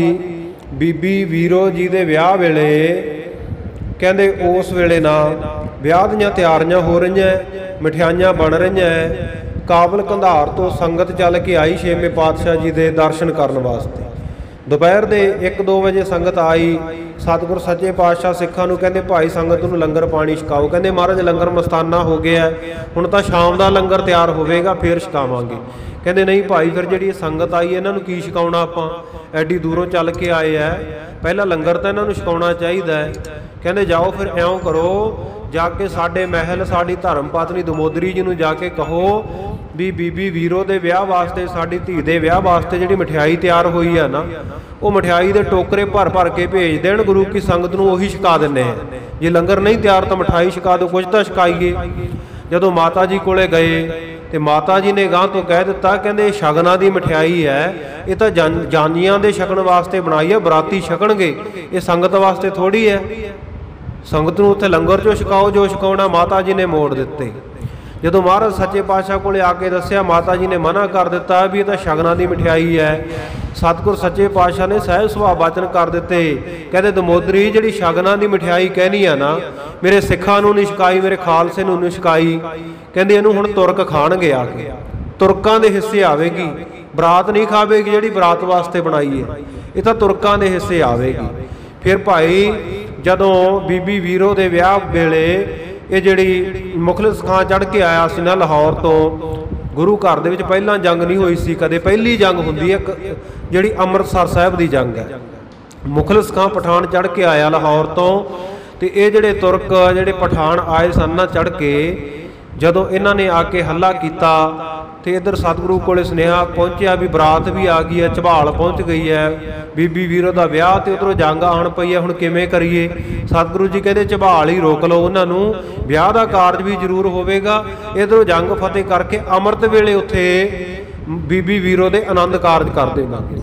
Speaker 1: ਬੀਬੀ ਵੀਰੋ ਜੀ ਦੇ ਵਿਆਹ ਵੇਲੇ ਕਹਿੰਦੇ ਉਸ ਵੇਲੇ ਨਾ ਵਿਆਹ ਦੀਆਂ ਤਿਆਰੀਆਂ ਹੋ ਰਹੀਆਂ, ਮਠਿਆਈਆਂ ਬਣ ਰਹੀਆਂ। ਕਾਬਲ ਕੰਧਾਰ ਤੋਂ ਸੰਗਤ ਚੱਲ ਕੇ ਆਈ ਛੇਵੇਂ ਪਾਤਸ਼ਾਹ ਜੀ ਦੇ ਦਰਸ਼ਨ ਕਰਨ ਵਾਸਤੇ। ਦੁਪਹਿਰ ਦੇ 1-2 ਵਜੇ ਸੰਗਤ ਆਈ। ਸਤਿਗੁਰ ਸੱਚੇ ਪਾਤਸ਼ਾਹ ਸਿੱਖਾਂ ਨੂੰ ਕਹਿੰਦੇ ਭਾਈ ਸੰਗਤ ਨੂੰ ਲੰਗਰ ਪਾਣੀ ਛਕਾਓ। ਕਹਿੰਦੇ ਮਹਾਰਾਜ ਲੰਗਰ ਮਸਤਾਨਾ ਹੋ ਗਿਆ, ਹੁਣ ਤਾਂ ਸ਼ਾਮ ਦਾ ਲੰਗਰ ਤਿਆਰ ਹੋਵੇਗਾ ਫਿਰ ਛਕਾਵਾਂਗੇ। ਕਹਿੰਦੇ ਨਹੀਂ ਭਾਈ, ਫਿਰ ਜਿਹੜੀ ਸੰਗਤ ਆਈ ਇਹਨਾਂ ਨੂੰ ਕੀ ਛਕਾਉਣਾ, ਆਪਾਂ ਐਡੀ ਦੂਰੋਂ ਚੱਲ ਕੇ ਆਏ ਆ, ਪਹਿਲਾਂ ਲੰਗਰ ਤਾਂ ਇਹਨਾਂ ਨੂੰ ਛਕਾਉਣਾ ਚਾਹੀਦਾ ਹੈ। ਕਹਿੰਦੇ ਜਾਓ ਫਿਰ ਇਉਂ ਕਰੋ, ਜਾ ਕੇ ਸਾਡੇ ਮਹਿਲ ਸਾਡੀ ਧਰਮ ਪਤਨੀ ਦਮੋਦਰੀ ਜੀ ਨੂੰ ਜਾ ਕੇ ਕਹੋ ਵੀ ਬੀਬੀ ਵੀਰੋ ਦੇ ਵਿਆਹ ਵਾਸਤੇ, ਸਾਡੀ ਧੀ ਦੇ ਵਿਆਹ ਵਾਸਤੇ ਜਿਹੜੀ ਮਠਿਆਈ ਤਿਆਰ ਹੋਈ ਆ ਨਾ, ਉਹ ਮਠਿਆਈ ਦੇ ਟੋਕਰੇ ਭਰ ਭਰ ਕੇ ਭੇਜ ਦੇਣ। ਗੁਰੂ ਕੀ ਸੰਗਤ ਨੂੰ ਉਹੀ ਛਕਾ ਦਿੰਦੇ ਆ। ਜੇ ਲੰਗਰ ਨਹੀਂ ਤਿਆਰ ਤਾਂ ਮਠਿਆਈ ਛਕਾ ਦਿਓ, ਕੁਝ ਤਾਂ ਛਕਾਈਏ। ਜਦੋਂ ਮਾਤਾ ਜੀ ਕੋਲੇ ਗਏ ਤੇ ਮਾਤਾ ਜੀ ਨੇ ਗਾਂ ਤੋਂ ਕਹਿ ਦਿੱਤਾ, ਕਹਿੰਦੇ ਸ਼ਗਨਾਂ ਦੀ ਮਠਿਆਈ ਹੈ, ਇਹ ਤਾਂ ਜਾਨੀਆਂ ਦੇ ਛਕਣ ਵਾਸਤੇ ਬਣਾਈ ਹੈ, ਬਰਾਤੀ ਛਕਣਗੇ, ਇਹ ਸੰਗਤ ਵਾਸਤੇ ਥੋੜੀ ਹੈ। ਸੰਗਤ ਨੂੰ ਉੱਥੇ ਲੰਗਰ ਚੋਂ ਛਕਾਓ, ਜੋ ਛਕਾਉਣਾ। ਮਾਤਾ ਜੀ ਨੇ ਮੋੜ ਦਿੱਤੇ। ਜਦੋਂ ਮਹਾਰਾਜ ਸੱਚੇ ਪਾਤਸ਼ਾਹ ਕੋਲੇ ਆ ਕੇ ਦੱਸਿਆ, ਮਾਤਾ ਜੀ ਨੇ ਮਨਾ ਕਰ ਦਿੱਤਾ ਵੀ ਇਹ ਤਾਂ ਸ਼ਗਨਾਂ ਦੀ ਮਠਿਆਈ ਹੈ। ਸਤਿਗੁਰ ਸੱਚੇ ਪਾਤਸ਼ਾਹ ਨੇ ਸਹਿਜ ਸੁਭਾਅ ਬਚਨ ਕਰ ਦਿੱਤੇ। ਕਹਿੰਦੇ ਦਮੋਦਰੀ ਜਿਹੜੀ ਸ਼ਗਨਾਂ ਦੀ ਮਠਿਆਈ ਕਹਿਣੀ ਆ ਨਾ, ਮੇਰੇ ਸਿੱਖਾਂ ਨੂੰ ਨਹੀਂ ਛਕਾਈ, ਮੇਰੇ ਖਾਲਸੇ ਨੂੰ ਨਹੀਂ ਛਕਾਈ। ਕਹਿੰਦੇ ਇਹਨੂੰ ਹੁਣ ਤੁਰਕ ਖਾਣਗੇ ਆ ਕੇ, ਤੁਰਕਾਂ ਦੇ ਹਿੱਸੇ ਆਵੇਗੀ, ਬਰਾਤ ਨਹੀਂ ਖਾਵੇਗੀ ਜਿਹੜੀ ਬਰਾਤ ਵਾਸਤੇ ਬਣਾਈ ਹੈ, ਇਹ ਤਾਂ ਤੁਰਕਾਂ ਦੇ ਹਿੱਸੇ ਆਵੇਗੀ। ਫਿਰ ਭਾਈ ਜਦੋਂ ਬੀਬੀ ਵੀਰੋ ਦੇ ਵਿਆਹ ਵੇਲੇ ਇਹ ਜਿਹੜੀ ਮੁਖਲਿਸ ਖਾਂ ਚੜ੍ਹ ਕੇ ਆਇਆ ਸੀ ਨਾ ਲਾਹੌਰ ਤੋਂ, ਗੁਰੂ ਘਰ ਦੇ ਵਿੱਚ ਪਹਿਲਾਂ ਜੰਗ ਨਹੀਂ ਹੋਈ ਸੀ ਕਦੇ, ਪਹਿਲੀ ਜੰਗ ਹੁੰਦੀ ਹੈ ਜਿਹੜੀ ਅੰਮ੍ਰਿਤਸਰ ਸਾਹਿਬ ਦੀ ਜੰਗ ਹੈ। ਮੁਖਲਿਸ ਖਾਂ ਪਠਾਨ ਚੜ੍ਹ ਕੇ ਆਇਆ ਲਾਹੌਰ ਤੋਂ, ਤੇ ਇਹ ਜਿਹੜੇ ਤੁਰਕ ਜਿਹੜੇ ਪਠਾਨ ਆਏ ਸਨ ਨਾ ਚੜ੍ਹ ਕੇ, ਜਦੋਂ ਇਹਨਾਂ ਨੇ ਆ ਕੇ ਹੱਲਾ ਕੀਤਾ ਤੇ ਇੱਧਰ ਸਤਿਗੁਰੂ ਕੋਲੇ ਸੁਨੇਹਾ ਪਹੁੰਚਿਆ ਵੀ ਬਰਾਤ ਵੀ ਆ ਗਈ ਹੈ, ਝਬਾਲ ਪਹੁੰਚ ਗਈ ਹੈ, ਬੀਬੀ ਵੀਰੋ ਦਾ ਵਿਆਹ ਤੇ ਉੱਧਰੋਂ ਜੰਗ ਆਉਣ ਪਈ ਹੈ, ਹੁਣ ਕਿਵੇਂ ਕਰੀਏ। ਸਤਿਗੁਰੂ ਜੀ ਕਹਿੰਦੇ ਝਬਾਲ ਹੀ ਰੋਕ ਲਓ ਉਹਨਾਂ ਨੂੰ, ਵਿਆਹ ਦਾ ਕਾਰਜ ਵੀ ਜ਼ਰੂਰ ਹੋਵੇਗਾ, ਇੱਧਰੋਂ ਜੰਗ ਫਤਿਹ ਕਰਕੇ ਅੰਮ੍ਰਿਤ ਵੇਲੇ ਉੱਥੇ ਬੀਬੀ ਵੀਰੋ ਦੇ ਆਨੰਦ ਕਾਰਜ ਕਰ ਦੇਵਾਂਗੇ।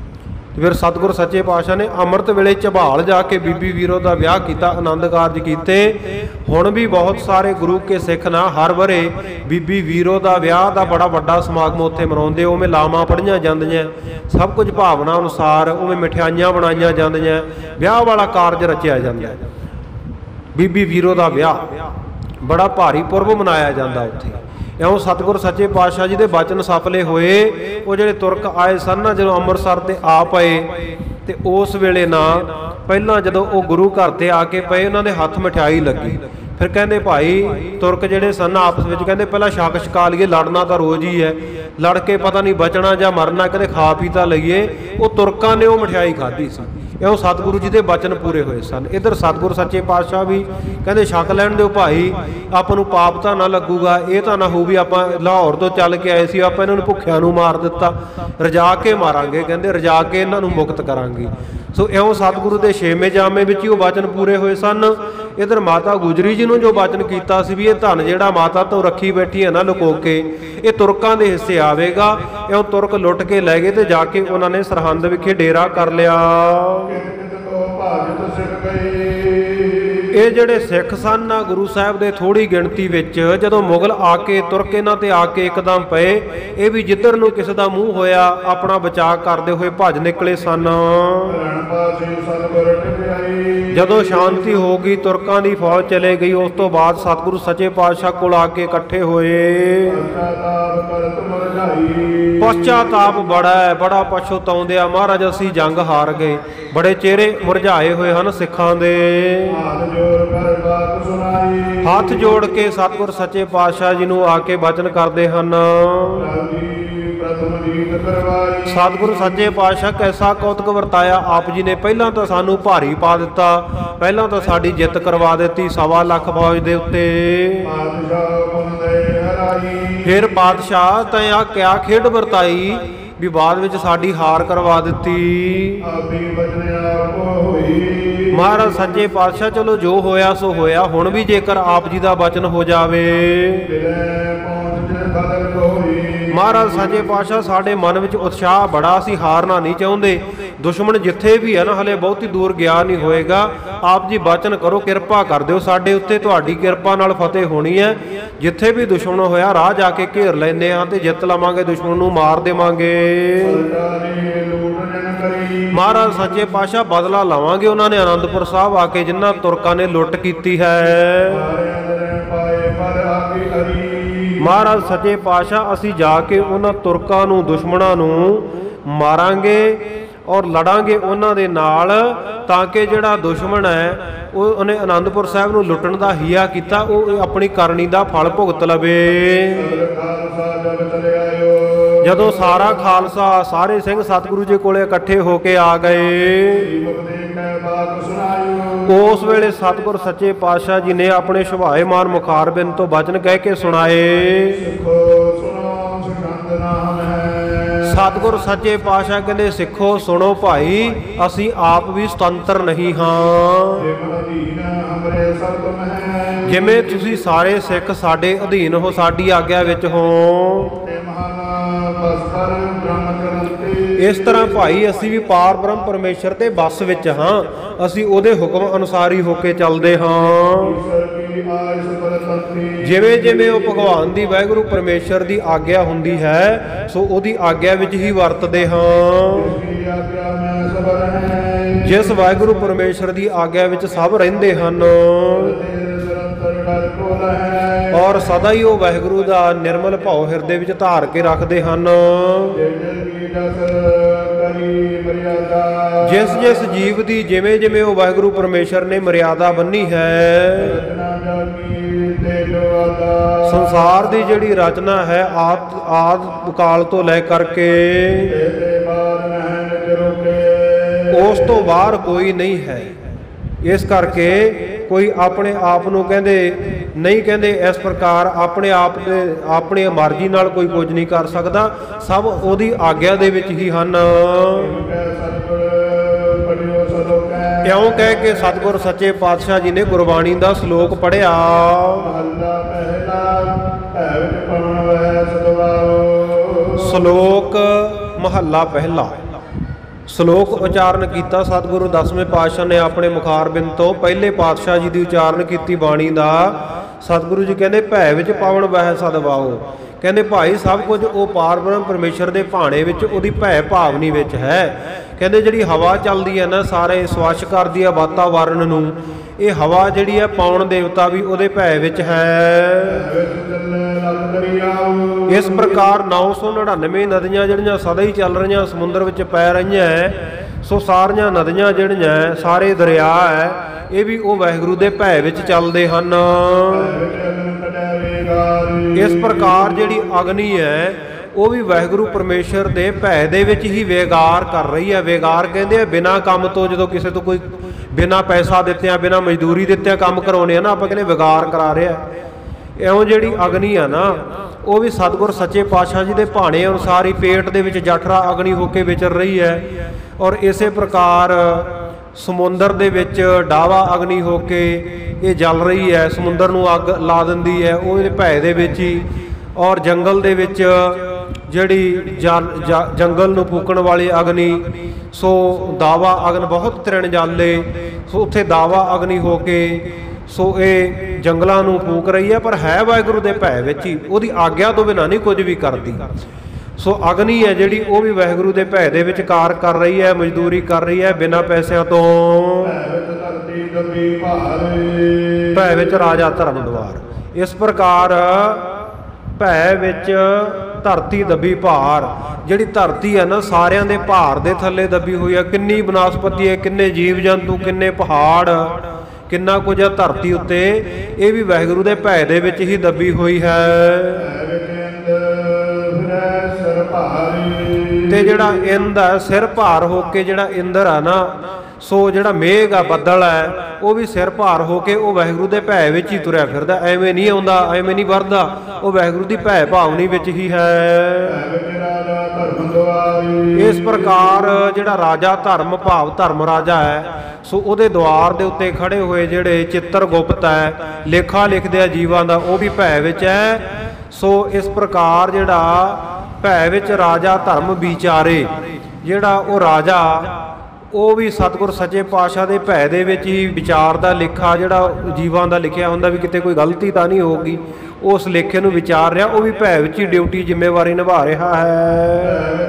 Speaker 1: ਫਿਰ ਸਤਿਗੁਰ ਸੱਚੇ ਪਾਤਸ਼ਾਹ ਨੇ ਅੰਮ੍ਰਿਤ ਵੇਲੇ ਝਬਾਲ ਜਾ ਕੇ ਬੀਬੀ ਵੀਰੋ ਦਾ ਵਿਆਹ ਕੀਤਾ, ਆਨੰਦ ਕਾਰਜ ਕੀਤੇ। ਹੁਣ ਵੀ ਬਹੁਤ ਸਾਰੇ ਗੁਰੂ ਕੇ ਸਿੱਖ ਨਾ ਹਰ ਵਰੇ ਬੀਬੀ ਵੀਰੋ ਦਾ ਵਿਆਹ ਦਾ ਬੜਾ ਵੱਡਾ ਸਮਾਗਮ ਉੱਥੇ ਮਨਾਉਂਦੇ। ਉਵੇਂ ਲਾਵਾਂ ਪੜ੍ਹੀਆਂ ਜਾਂਦੀਆਂ, ਸਭ ਕੁਝ ਭਾਵਨਾ ਅਨੁਸਾਰ, ਉਵੇਂ ਮਠਿਆਈਆਂ ਬਣਾਈਆਂ ਜਾਂਦੀਆਂ, ਵਿਆਹ ਵਾਲਾ ਕਾਰਜ ਰਚਿਆ ਜਾਂਦਾ। ਬੀਬੀ ਵੀਰੋ ਦਾ ਵਿਆਹ ਬੜਾ ਭਾਰੀ ਪੁਰਬ ਮਨਾਇਆ ਜਾਂਦਾ ਉੱਥੇ। ਇਉਂ ਸਤਿਗੁਰ ਸੱਚੇ ਪਾਤਸ਼ਾਹ ਜੀ ਦੇ ਬਚਨ ਸਫਲੇ ਹੋਏ। ਉਹ ਜਿਹੜੇ ਤੁਰਕ ਆਏ ਸਨ ਨਾ, ਜਦੋਂ ਅੰਮ੍ਰਿਤਸਰ ਤੇ ਆ ਪਏ ਤੇ ਉਸ ਵੇਲੇ ਨਾ ਪਹਿਲਾਂ ਜਦੋਂ ਉਹ ਗੁਰੂ ਘਰ ਤੇ ਆ ਕੇ ਪਏ, ਉਹਨਾਂ ਦੇ ਹੱਥ ਮਠਿਆਈ ਲੱਗੀ। ਫਿਰ ਕਹਿੰਦੇ ਭਾਈ ਤੁਰਕ ਜਿਹੜੇ ਸਨ ਆਪਸ ਵਿੱਚ ਕਹਿੰਦੇ ਪਹਿਲਾਂ ਛਕ ਛਕਾ ਲਈਏ, ਲੜਨਾ ਤਾਂ ਰੋਜ਼ ਹੀ ਹੈ, ਲੜ ਕੇ ਪਤਾ ਨਹੀਂ ਬਚਣਾ ਜਾਂ ਮਰਨਾ, ਕਹਿੰਦੇ ਖਾ ਪੀ ਤਾਂ ਲਈਏ। ਉਹ ਤੁਰਕਾਂ ਨੇ ਉਹ ਮਠਿਆਈ ਖਾਧੀ ਸੀ। ਇਉਂ ਸਤਿਗੁਰੂ ਜੀ ਦੇ ਬਚਨ ਪੂਰੇ ਹੋਏ ਸਨ। ਇੱਧਰ ਸਤਿਗੁਰ ਸੱਚੇ ਪਾਤਸ਼ਾਹ ਵੀ ਕਹਿੰਦੇ ਛਕ ਲੈਣ ਦਿਓ ਭਾਈ, ਆਪਾਂ ਨੂੰ ਪਾਪ ਤਾਂ ਨਾ ਲੱਗੂਗਾ, ਇਹ ਤਾਂ ਨਾ ਹੋਊ ਵੀ ਆਪਾਂ ਲਾਹੌਰ ਤੋਂ ਚੱਲ ਕੇ ਆਏ ਸੀ, ਆਪਾਂ ਇਹਨਾਂ ਨੂੰ ਭੁੱਖਿਆਂ ਨੂੰ ਮਾਰ ਦਿੱਤਾ, ਰਜਾ ਕੇ ਮਾਰਾਂਗੇ, ਕਹਿੰਦੇ ਰਜਾ ਕੇ ਇਹਨਾਂ ਨੂੰ ਮੁਕਤ ਕਰਾਂਗੇ। ਸੋ ਇਉਂ ਸਤਿਗੁਰੂ ਦੇ ਛੇਵੇਂ ਜਾਮੇ ਵਿੱਚ ਹੀ ਉਹ ਬਚਨ ਪੂਰੇ ਹੋਏ ਸਨ। ਇੱਧਰ ਮਾਤਾ ਗੁਜਰੀ ਜੀ ਨੂੰ ਜੋ ਬਚਨ ਕੀਤਾ ਸੀ ਵੀ ਇਹ ਧਨ ਜਿਹੜਾ ਮਾਤਾ ਤੋਂ ਰੱਖੀ ਬੈਠੀ ਹੈ ਨਾ ਲੁਕੋ ਕੇ, ਇਹ ਤੁਰਕਾਂ ਦੇ ਹਿੱਸੇ ਆਵੇਗਾ। ਇਉਂ ਤੁਰਕ ਲੁੱਟ ਕੇ ਲੈ ਗਏ ਤੇ ਜਾ ਕੇ ਉਹਨਾਂ ਨੇ ਸਰਹੰਦ ਵਿਖੇ ਡੇਰਾ ਕਰ ਲਿਆ। ਇਹ ਜਿਹੜੇ ਸਿੱਖ ਸਨ ਨਾ ਗੁਰੂ ਸਾਹਿਬ ਦੇ ਥੋੜੀ ਗਿਣਤੀ ਵਿੱਚ, ਜਦੋਂ ਮੁਗਲ ਆ ਕੇ ਤੁਰ ਕੇ ਇਹਨਾਂ ਤੇ ਆ ਕੇ ਇੱਕਦਮ ਪਏ, ਇਹ ਵੀ ਜਿੱਧਰ ਨੂੰ ਕਿਸੇ ਦਾ ਮੂੰਹ ਹੋਇਆ ਆਪਣਾ ਬਚਾਅ ਕਰਦੇ ਹੋਏ ਭੱਜ ਨਿਕਲੇ ਸਨ। ਜਦੋਂ ਸ਼ਾਂਤੀ ਹੋ ਗਈ, ਤੁਰਕਾਂ ਦੀ ਫੌਜ ਚਲੇ ਗਈ, ਉਸ ਤੋਂ ਬਾਅਦ ਸਤਿਗੁਰੂ ਸੱਚੇ ਪਾਤਸ਼ਾਹ ਕੋਲ ਆ ਕੇ ਇਕੱਠੇ ਹੋਏ। ਪਛਤਾਪ ਬੜਾ ਪਛਤਾਉਂਦੇ ਆ, ਮਹਾਰਾਜ ਅਸੀਂ ਜੰਗ ਹਾਰ ਗਏ। ਬੜੇ ਚਿਹਰੇ ਮੁਰਝਾਏ ਹੋਏ ਹਨ ਸਿੱਖਾਂ ਦੇ। ਹੱਥ ਜੋੜ ਕੇ ਸਤਿਗੁਰ ਸੱਚੇ ਪਾਤਸ਼ਾਹ ਜੀ ਨੂੰ ਆ ਕੇ ਬਚਨ ਕਰਦੇ ਹਨ। ਸਤਿਗੁਰੂ ਸੱਚੇ ਪਾਤਸ਼ਾਹ ਕੈਸਾ ਕੌਤਕ ਵਰਤਾਇਆ ਆਪ ਜੀ ਨੇ। ਪਹਿਲਾਂ ਤਾਂ ਸਾਨੂੰ ਭਾਰੀ ਪਾ ਦਿੱਤਾ, ਪਹਿਲਾਂ ਤਾਂ ਸਾਡੀ ਜਿੱਤ ਕਰਵਾ ਦਿੱਤੀ 1.25 ਲੱਖ ਫੌਜ ਦੇ ਉੱਤੇ। ਫਿਰ ਪਾਤਸ਼ਾਹ ਤੈਂ ਆ ਕਿਆ ਖੇਡ ਵਰਤਾਈ ਵੀ ਬਾਅਦ ਵਿੱਚ ਸਾਡੀ ਹਾਰ ਕਰਵਾ ਦਿੱਤੀ। ਮਹਾਰਾਜ ਸੱਚੇ ਪਾਤਸ਼ਾਹ ਚਲੋ ਜੋ ਹੋਇਆ ਸੋ ਹੋਇਆ, ਹੁਣ ਵੀ ਜੇਕਰ ਆਪ ਜੀ ਦਾ ਬਚਨ ਹੋ ਜਾਵੇ। ਮਹਾਰਾਜ ਸੱਚੇ ਪਾਤਸ਼ਾਹ ਸਾਡੇ ਮਨ ਵਿੱਚ ਉਤਸ਼ਾਹ ਬੜਾ, ਅਸੀਂ ਹਾਰਨਾ ਨਹੀਂ ਚਾਹੁੰਦੇ। ਦੁਸ਼ਮਣ ਜਿੱਥੇ ਵੀ ਹੈ ਨਾ, ਹਲੇ ਬਹੁਤੀ ਦੂਰ ਗਿਆ ਨਹੀਂ ਹੋਏਗਾ। ਆਪ ਜੀ ਬਚਨ ਕਰੋ, ਕਿਰਪਾ ਕਰ ਦਿਓ ਸਾਡੇ ਉੱਤੇ, ਤੁਹਾਡੀ ਕਿਰਪਾ ਨਾਲ ਫਤਿਹ ਹੋਣੀ ਹੈ। ਜਿੱਥੇ ਵੀ ਦੁਸ਼ਮਣ ਹੋਇਆ ਰਾਹ ਜਾ ਕੇ ਘੇਰ ਲੈਂਦੇ ਆ ਤੇ ਜਿੱਤ ਲਵਾਂਗੇ, ਦੁਸ਼ਮਣ ਨੂੰ ਮਾਰ ਦੇਵਾਂਗੇ। ਮਹਾਰਾਜ ਸੱਚੇ ਪਾਤਸ਼ਾਹ ਬਦਲਾ ਲਵਾਂਗੇ ਉਹਨਾਂ ਨੇ ਆਨੰਦਪੁਰ ਸਾਹਿਬ ਆ ਕੇ ਜਿਨ੍ਹਾਂ ਤੁਰਕਾਂ ਨੇ ਲੁੱਟ ਕੀਤੀ ਹੈ। ਮਹਾਰਾਜ ਸੱਚੇ ਪਾਤਸ਼ਾਹ ਅਸੀਂ ਜਾ ਕੇ ਉਹਨਾਂ ਤੁਰਕਾਂ ਨੂੰ, ਦੁਸ਼ਮਣਾਂ ਨੂੰ ਮਾਰਾਂਗੇ ਔਰ ਲੜਾਂਗੇ ਉਹਨਾਂ ਦੇ ਨਾਲ, ਤਾਂ ਕਿ ਜਿਹੜਾ ਦੁਸ਼ਮਣ ਹੈ ਉਹਨੇ ਆਨੰਦਪੁਰ ਸਾਹਿਬ ਨੂੰ ਲੁੱਟਣ ਦਾ ਹੀਆ ਕੀਤਾ, ਉਹ ਆਪਣੀ ਕਰਨੀ ਦਾ ਫਲ ਭੁਗਤ ਲਵੇ। ਜਦੋਂ ਸਾਰਾ ਖਾਲਸਾ, ਸਾਰੇ ਸਿੰਘ ਸਤਿਗੁਰੂ ਜੀ ਕੋਲੇ ਇਕੱਠੇ ਹੋ ਕੇ ਆ ਗਏ, ਉਸ ਵੇਲੇ ਸਤਿਗੁਰ ਸੱਚੇ ਪਾਤਸ਼ਾਹ ਜੀ ਨੇ ਆਪਣੇ ਸੁਭਾਏਮਾਨ ਮੁਖਾਰਬਿੰਦ ਤੋਂ ਬਚਨ ਕਹਿ ਕੇ ਸੁਣਾਏ। ਸਤਿਗੁਰ ਸੱਚੇ ਪਾਤਸ਼ਾਹ ਕਹਿੰਦੇ, ਸਿੱਖੋ ਸੁਣੋ ਭਾਈ, ਅਸੀਂ ਆਪ ਵੀ ਸੁਤੰਤਰ ਨਹੀਂ ਹਾਂ। ਜਿਵੇਂ ਤੁਸੀਂ ਸਾਰੇ ਸਿੱਖ ਸਾਡੇ ਅਧੀਨ ਹੋ, ਸਾਡੀ ਆਗਿਆ ਵਿੱਚ ਹੋ, ਇਸ ਤਰ੍ਹਾਂ ਭਾਈ ਅਸੀਂ ਵੀ ਪਾਰ ਬ੍ਰਹਮ ਪਰਮੇਸ਼ਰ ਤੇ ਬੱਸ ਵਿੱਚ ਹਾਂ। ਅਸੀਂ ਉਹਦੇ ਹੁਕਮ ਅਨੁਸਾਰ ਹੀ ਹੋ ਕੇ ਚੱਲਦੇ ਹਾਂ। ਜਿਵੇਂ ਜਿਵੇਂ ਉਹ ਭਗਵਾਨ ਦੀ, ਵਾਹਿਗੁਰੂ ਪਰਮੇਸ਼ਰ ਦੀ ਆਗਿਆ ਹੁੰਦੀ ਹੈ, ਸੋ ਉਹਦੀ ਆਗਿਆ ਵਿੱਚ ਹੀ ਵਰਤਦੇ ਹਾਂ। ਜਿਸ ਵਾਹਿਗੁਰੂ ਪਰਮੇਸ਼ਰ ਦੀ ਆਗਿਆ ਵਿੱਚ ਸਭ ਰਹਿੰਦੇ ਹਨ ਔਰ ਸਦਾ ਹੀ ਉਹ ਵਾਹਿਗੁਰੂ ਦਾ ਨਿਰਮਲ ਭਾਵ ਹਿਰਦੇ ਵਿੱਚ ਧਾਰ ਕੇ ਰੱਖਦੇ ਹਨ। ਜਿਸ ਜਿਸ ਜੀਵ ਦੀ ਜਿਵੇਂ ਜਿਵੇਂ ਉਹ ਵਾਹਿਗੁਰੂ ਪਰਮੇਸ਼ਰ ਨੇ ਮਰਿਆਦਾ ਬੰਨੀ ਹੈ, ਸੰਸਾਰ ਦੀ ਜਿਹੜੀ ਰਚਨਾ ਹੈ ਆਦਿ ਕਾਲ ਤੋਂ ਲੈ ਕਰਕੇ ਉਸ ਤੋਂ ਬਾਹਰ ਕੋਈ ਨਹੀਂ ਹੈ। ਇਸ ਕਰਕੇ ਕੋਈ ਆਪਣੇ ਆਪ ਨੂੰ ਨਹੀਂ ਕਹਿੰਦੇ ਇਸ ਪ੍ਰਕਾਰ ਆਪਣੇ ਆਪ ਦੇ ਆਪਣੀ ਮਰਜ਼ੀ ਨਾਲ ਕੋਈ ਕੁਝ ਨਹੀਂ ਕਰ ਸਕਦਾ, ਸਭ ਉਹਦੀ ਆਗਿਆ ਦੇ ਵਿੱਚ ਹੀ ਹਨ। ਇਉਂ ਕਹਿ ਕੇ ਸਤਿਗੁਰ ਸੱਚੇ ਪਾਤਸ਼ਾਹ ਜੀ ਨੇ ਗੁਰਬਾਣੀ ਦਾ ਸ਼ਲੋਕ ਪੜ੍ਹਿਆ। ਸ਼ਲੋਕ ਮਹੱਲਾ ਪਹਿਲਾ। ਸ਼ਲੋਕ ਉਚਾਰਨ ਕੀਤਾ ਸਤਿਗੁਰੂ ਦਸਵੇਂ ਪਾਤਸ਼ਾਹ ਨੇ ਆਪਣੇ ਮੁਖਾਰਬਿੰਦ ਤੋਂ। ਪਹਿਲੇ ਪਾਤਸ਼ਾਹ ਜੀ ਦੀ ਉਚਾਰਨ ਕੀਤੀ ਬਾਣੀ ਦਾ। ਸਤਿਗੁਰੂ ਜੀ ਕਹਿੰਦੇ, ਭੈ ਵਿੱਚ ਪਵਨ ਵਹਿ ਸਦਵਾਓ। ਕਹਿੰਦੇ ਭਾਈ ਸਭ ਕੁਝ ਉਹ ਪਾਰ ਬ੍ਰਹਮ ਪਰਮੇਸ਼ਰ ਦੇ ਭਾਣੇ ਵਿੱਚ, ਉਹਦੀ ਭੈ ਭਾਵਨੀ ਵਿੱਚ ਹੈ। ਕਹਿੰਦੇ ਜਿਹੜੀ ਹਵਾ ਚੱਲਦੀ ਹੈ ਨਾ, ਸਾਰੇ ਸਵੱਛ ਕਰਦੀ ਹੈ ਵਾਤਾਵਰਨ ਨੂੰ, ਇਹ ਹਵਾ ਜਿਹੜੀ ਹੈ ਪੌਣ ਦੇਵਤਾ ਵੀ ਉਹਦੇ ਭੈ ਵਿੱਚ ਹੈ। ਇਸ ਪ੍ਰਕਾਰ 999 ਨਦੀਆਂ ਜਿਹੜੀਆਂ ਸਦਾ ਹੀ ਚੱਲ ਰਹੀਆਂ, ਸਮੁੰਦਰ ਵਿੱਚ ਪੈ ਰਹੀਆਂ, ਸੋ ਸਾਰੀਆਂ ਨਦੀਆਂ ਜਿਹੜੀਆਂ, ਸਾਰੇ ਦਰਿਆ ਹੈ, ਇਹ ਵੀ ਉਹ ਵਾਹਿਗੁਰੂ ਦੇ ਭੈ ਵਿੱਚ ਚੱਲਦੇ ਹਨ। ਇਸ ਪ੍ਰਕਾਰ ਜਿਹੜੀ ਅਗਨੀ ਹੈ ਉਹ ਵੀ ਵਾਹਿਗੁਰੂ ਪਰਮੇਸ਼ਰ ਦੇ ਭੈ ਦੇ ਵਿੱਚ ਹੀ ਵੇਗਾਰ ਕਰ ਰਹੀ ਹੈ। ਵੇਗਾਰ ਕਹਿੰਦੇ ਆ ਬਿਨਾਂ ਕੰਮ ਤੋਂ, ਜਦੋਂ ਕਿਸੇ ਤੋਂ ਕੋਈ ਬਿਨਾਂ ਪੈਸਾ ਦਿੱਤਿਆਂ, ਬਿਨਾਂ ਮਜ਼ਦੂਰੀ ਦਿੱਤਿਆਂ ਕੰਮ ਕਰਾਉਣੇ ਆ ਨਾ, ਆਪਾਂ ਕਹਿੰਦੇ ਵੇਗਾਰ ਕਰਾ ਰਿਹਾ। ਇਉਂ ਜਿਹੜੀ ਅਗਨੀ ਆ ਨਾ, ਉਹ ਵੀ ਸਤਿਗੁਰ ਸੱਚੇ ਪਾਤਸ਼ਾਹ ਜੀ ਦੇ ਭਾਣੇ ਅਨੁਸਾਰ ਹੀ ਪੇਟ ਦੇ ਵਿੱਚ ਜਠਰਾ ਅਗਨੀ ਹੋ ਕੇ ਵਿਚਰ ਰਹੀ ਹੈ। ਔਰ ਇਸੇ ਪ੍ਰਕਾਰ ਸਮੁੰਦਰ ਦੇ ਵਿੱਚ ਡਾਵਾ ਅਗਨੀ ਹੋ ਕੇ ਇਹ ਜਲ ਰਹੀ ਹੈ, ਸਮੁੰਦਰ ਨੂੰ ਅੱਗ ਲਾ ਦਿੰਦੀ ਹੈ, ਉਹ ਇਹਦੇ ਭੈ ਦੇ ਵਿੱਚ ਹੀ। ਔਰ ਜੰਗਲ ਦੇ ਵਿੱਚ ਜਿਹੜੀ ਜੰਗਲ ਨੂੰ ਫੂਕਣ ਵਾਲੀ ਅਗਨੀ, ਸੋ ਦਾਵਾ ਅਗਨ ਬਹੁਤ ਤ੍ਰਿਣ ਜਾਲੇ, ਸੋ ਉੱਥੇ ਦਾਵਾ ਅਗਨੀ ਹੋ ਕੇ ਸੋ ਇਹ ਜੰਗਲਾਂ ਨੂੰ ਫੂਕ ਰਹੀ ਹੈ, ਪਰ ਹੈ ਵਾਹਿਗੁਰੂ ਦੇ ਭੈ ਵਿੱਚ ਹੀ, ਉਹਦੀ ਆਗਿਆ ਤੋਂ ਬਿਨਾਂ ਨਹੀਂ ਕੁਝ ਵੀ ਕਰਦੀ। ਸੋ ਅਗਨੀ ਹੈ ਜਿਹੜੀ ਉਹ ਵੀ ਵਾਹਿਗੁਰੂ ਦੇ ਭੈ ਦੇ ਵਿੱਚ ਕਾਰ ਕਰ ਰਹੀ ਹੈ, ਮਜ਼ਦੂਰੀ ਕਰ ਰਹੀ ਹੈ ਬਿਨਾਂ ਪੈਸਿਆਂ ਤੋਂ। ਭੈ ਵਿੱਚ ਰਾਜਾ ਧਰਮ ਦੁਆਰ। ਇਸ ਪ੍ਰਕਾਰ ਭੈ ਵਿੱਚ ਧਰਤੀ ਦੱਬੀ ਭਾਰ। ਜਿਹੜੀ ਧਰਤੀ ਹੈ ਨਾ ਸਾਰਿਆਂ ਦੇ ਭਾਰ ਦੇ ਥੱਲੇ ਦੱਬੀ ਹੋਈ ਹੈ। ਕਿੰਨੀ ਬਨਸਪਤੀ ਹੈ, ਕਿੰਨੇ ਜੀਵ ਜੰਤੂ, ਕਿੰਨੇ ਪਹਾੜ, ਕਿੰਨਾ ਕੁਝ ਹੈ ਧਰਤੀ ਉੱਤੇ, ਇਹ ਵੀ ਵਾਹਿਗੁਰੂ ਦੇ ਭੈ ਦੇ ਵਿੱਚ ਹੀ ਦੱਬੀ ਹੋਈ ਹੈ। ਤੇ ਜਿਹੜਾ ਇੰਦ ਹੈ ਸਿਰ ਭਾਰ ਹੋ ਕੇ, ਜਿਹੜਾ ਇੰਦਰ ਆ ਨਾ, ਸੋ ਜਿਹੜਾ ਮੇਘ ਆ ਬੱਦਲ ਹੈ, ਉਹ ਵੀ ਸਿਰ ਭਾਰ ਹੋ ਕੇ ਉਹ ਵਾਹਿਗੁਰੂ ਦੇ ਭੈ ਵਿੱਚ ਹੀ ਤੁਰਿਆ ਫਿਰਦਾ, ਐਵੇਂ ਨਹੀਂ ਆਉਂਦਾ, ਐਵੇਂ ਨਹੀਂ ਵਰਦਾ, ਉਹ ਵਾਹਿਗੁਰੂ ਦੀ ਭੈ ਭਾਵਨੀ ਵਿੱਚ ਹੀ ਹੈ। ਇਸ ਪ੍ਰਕਾਰ ਜਿਹੜਾ ਰਾਜਾ ਧਰਮ ਭਾਵ ਧਰਮ ਰਾਜਾ ਹੈ, ਸੋ ਉਹਦੇ ਦੁਆਰ ਦੇ ਉੱਤੇ ਖੜੇ ਹੋਏ ਜਿਹੜੇ ਚਿੱਤਰ ਗੁਪਤ ਹੈ, ਲੇਖਾ ਲਿਖਦੇ ਆ ਜੀਵਾਂ ਦਾ, ਉਹ ਵੀ ਭੈ ਵਿੱਚ ਹੈ। ਸੋ ਇਸ ਪ੍ਰਕਾਰ ਜਿਹੜਾ ਭੈ ਵਿੱਚ ਰਾਜਾ ਧਰਮ ਵਿਚਾਰੇ, ਜਿਹੜਾ ਉਹ ਰਾਜਾ ਉਹ ਵੀ ਸਤਿਗੁਰ ਸੱਚੇ ਪਾਤਸ਼ਾਹ ਦੇ ਭੈ ਦੇ ਵਿੱਚ ਹੀ ਵਿਚਾਰਦਾ। ਲੇਖਾ ਜਿਹੜਾ ਜੀਵਾਂ ਦਾ ਲਿਖਿਆ ਹੁੰਦਾ ਵੀ ਕਿਤੇ ਕੋਈ ਗਲਤੀ ਤਾਂ ਨਹੀਂ ਹੋਊਗੀ, ਉਸ ਲੇਖੇ ਨੂੰ ਵਿਚਾਰ ਰਿਹਾ, ਉਹ ਵੀ ਭੈ ਵਿੱਚ ਹੀ ਡਿਊਟੀ ਜ਼ਿੰਮੇਵਾਰੀ ਨਿਭਾ ਰਿਹਾ ਹੈ।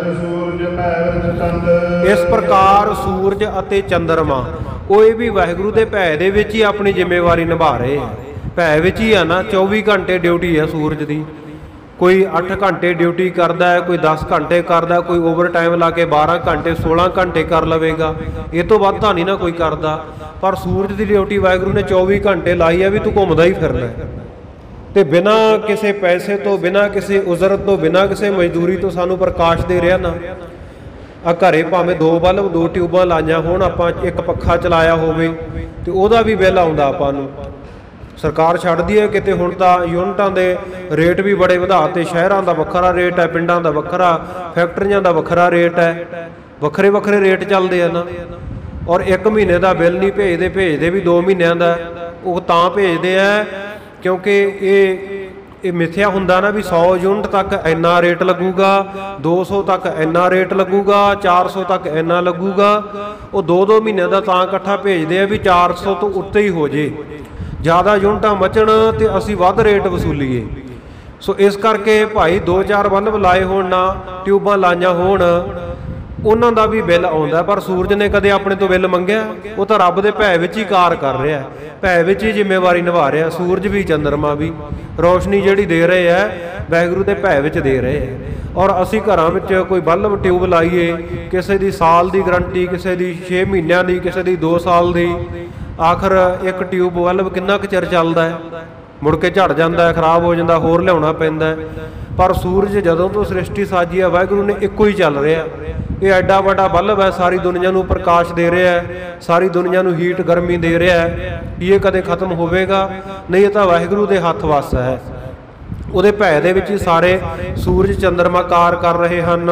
Speaker 1: ਇਸ ਪ੍ਰਕਾਰ ਸੂਰਜ ਅਤੇ ਚੰਦਰਮਾ ਉਹ ਇਹ ਵੀ ਵਾਹਿਗੁਰੂ ਦੇ ਭੈ ਦੇ ਵਿੱਚ ਹੀ ਆਪਣੀ ਜ਼ਿੰਮੇਵਾਰੀ ਨਿਭਾ ਰਹੇ ਆ। ਭੈ ਵਿੱਚ ਹੀ ਆ ਨਾ, 24 ਘੰਟੇ ਡਿਊਟੀ ਹੈ ਸੂਰਜ ਦੀ। ਕੋਈ 8 ਘੰਟੇ ਡਿਊਟੀ ਕਰਦਾ ਹੈ, ਕੋਈ 10 ਘੰਟੇ ਕਰਦਾ, ਕੋਈ ਓਵਰ ਟਾਈਮ ਲਾ ਕੇ 12 ਘੰਟੇ 16 ਘੰਟੇ ਕਰ ਲਵੇਗਾ, ਇਹ ਤੋਂ ਵੱਧ ਤਾਂ ਨਹੀਂ ਨਾ ਕੋਈ ਕਰਦਾ। ਪਰ ਸੂਰਜ ਦੀ ਡਿਊਟੀ ਵਾਹਿਗੁਰੂ ਨੇ 24 ਘੰਟੇ ਲਾਈ ਹੈ ਵੀ ਤੂੰ ਘੁੰਮਦਾ ਹੀ ਫਿਰਨਾ ਹੈ, ਤੇ ਬਿਨਾਂ ਕਿਸੇ ਪੈਸੇ ਤੋਂ, ਬਿਨਾਂ ਕਿਸੇ ਉਜ਼ਰਤ ਤੋਂ, ਬਿਨਾਂ ਕਿਸੇ ਮਜ਼ਦੂਰੀ ਤੋਂ ਸਾਨੂੰ ਪ੍ਰਕਾਸ਼ ਦੇ ਰਿਹਾ ਨਾ। ਆ ਘਰੇ ਭਾਵੇਂ 2 ਬਲਬ 2 ਟਿਊਬਾਂ ਲਾਈਆਂ ਹੋਣ, ਆਪਾਂ ਇੱਕ ਪੱਖਾ ਚਲਾਇਆ ਹੋਵੇ ਤੇ ਉਹਦਾ ਵੀ ਬਿੱਲ ਆਉਂਦਾ ਆਪਾਂ ਨੂੰ। ਸਰਕਾਰ ਛੱਡਦੀ ਹੈ ਕਿਤੇ, ਹੁਣ ਤਾਂ ਯੂਨਿਟਾਂ ਦੇ ਰੇਟ ਵੀ ਬੜੇ ਵਧਾਤੇ। ਸ਼ਹਿਰਾਂ ਦਾ ਵੱਖਰਾ ਰੇਟ ਹੈ, ਪਿੰਡਾਂ ਦਾ ਵੱਖਰਾ, ਫੈਕਟਰੀਆਂ ਦਾ ਵੱਖਰਾ ਰੇਟ ਹੈ, ਵੱਖਰੇ ਵੱਖਰੇ ਰੇਟ ਚੱਲਦੇ ਆ ਨਾ। ਔਰ 1 ਮਹੀਨੇ ਦਾ ਬਿੱਲ ਨਹੀਂ ਭੇਜਦੇ, ਭੇਜਦੇ ਵੀ 2 ਮਹੀਨਿਆਂ ਦਾ। ਉਹ ਤਾਂ ਭੇਜਦੇ ਆ ਕਿਉਂਕਿ ਇਹ ਮਿਥਿਆ ਹੁੰਦਾ ਨਾ ਵੀ 100 ਯੂਨਿਟ ਤੱਕ ਇੰਨਾ ਰੇਟ ਲੱਗੂਗਾ, 200 ਤੱਕ ਇੰਨਾ ਰੇਟ ਲੱਗੂਗਾ, 400 ਤੱਕ ਇੰਨਾ ਲੱਗੂਗਾ। ਉਹ 2-2 ਮਹੀਨਿਆਂ ਦਾ ਤਾਂ ਇਕੱਠਾ ਭੇਜਦੇ ਆ ਵੀ 400 ਤੋਂ ਉੱਤੇ ਹੀ ਹੋ ਜੇ, ਜ਼ਿਆਦਾ ਯੂਨਿਟਾਂ ਮਚਣ ਤੇ ਅਸੀਂ ਵੱਧ ਰੇਟ ਵਸੂਲੀਏ। ਸੋ ਇਸ ਕਰਕੇ ਭਾਈ 2-4 ਬਲਬ ਲਾਏ ਹੋਣ ਨਾ, ਟਿਊਬਾਂ ਲਾਈਆਂ ਹੋਣ, ਉਹਨਾਂ ਦਾ ਵੀ ਬਿੱਲ ਆਉਂਦਾ। ਪਰ ਸੂਰਜ ਨੇ ਕਦੇ ਆਪਣੇ ਤੋਂ ਬਿੱਲ ਮੰਗਿਆ? ਉਹ ਤਾਂ ਰੱਬ ਦੇ ਭੈ ਵਿੱਚ ਹੀ ਕਾਰ ਕਰ ਰਿਹਾ, ਭੈ ਵਿੱਚ ਹੀ ਜ਼ਿੰਮੇਵਾਰੀ ਨਿਭਾ ਰਿਹਾ। ਸੂਰਜ ਵੀ ਚੰਦਰਮਾ ਵੀ ਰੋਸ਼ਨੀ ਜਿਹੜੀ ਦੇ ਰਹੇ ਹੈ ਵਾਹਿਗੁਰੂ ਦੇ ਭੈ ਵਿੱਚ ਦੇ ਰਹੇ ਹੈ। ਔਰ ਅਸੀਂ ਘਰਾਂ ਵਿੱਚ ਕੋਈ ਬਲਬ ਟਿਊਬ ਲਾਈਏ, ਕਿਸੇ ਦੀ ਸਾਲ ਦੀ ਗਰੰਟੀ, ਕਿਸੇ ਦੀ 6 ਮਹੀਨਿਆਂ ਦੀ, ਕਿਸੇ ਦੀ 2 ਸਾਲ ਦੀ। ਆਖਰ ਇੱਕ ਟਿਊਬ ਬਲਬ ਕਿੰਨਾ ਕੁ ਚਿਰ ਚੱਲਦਾ ਹੈ, ਮੁੜ ਕੇ ਝੜ ਜਾਂਦਾ ਹੈ, ਖਰਾਬ ਹੋ ਜਾਂਦਾ, ਹੋਰ ਲਿਆਉਣਾ ਪੈਂਦਾ ਹੈ। ਪਰ ਸੂਰਜ ਜਦੋਂ ਤੋਂ ਸ੍ਰਿਸ਼ਟੀ ਸਾਜੀ ਹੈ ਵਾਹਿਗੁਰੂ ਨੇ ਇੱਕੋ ਹੀ ਚੱਲ ਰਿਹਾ। ਇਹ ਐਡਾ ਵੱਡਾ ਬਲਬ ਹੈ, ਸਾਰੀ ਦੁਨੀਆ ਨੂੰ ਪ੍ਰਕਾਸ਼ ਦੇ ਰਿਹਾ ਹੈ, ਸਾਰੀ ਦੁਨੀਆ ਨੂੰ ਹੀਟ ਗਰਮੀ ਦੇ ਰਿਹਾ ਹੈ। ਇਹ ਕਦੇ ਖਤਮ ਹੋਵੇਗਾ? ਨਹੀਂ, ਇਹ ਤਾਂ ਵਾਹਿਗੁਰੂ ਦੇ ਹੱਥ ਵੱਸ ਹੈ। ਉਹਦੇ ਭੈ ਦੇ ਵਿੱਚ ਹੀ ਸਾਰੇ ਸੂਰਜ ਚੰਦਰਮਾ ਕਾਰ ਕਰ ਰਹੇ ਹਨ।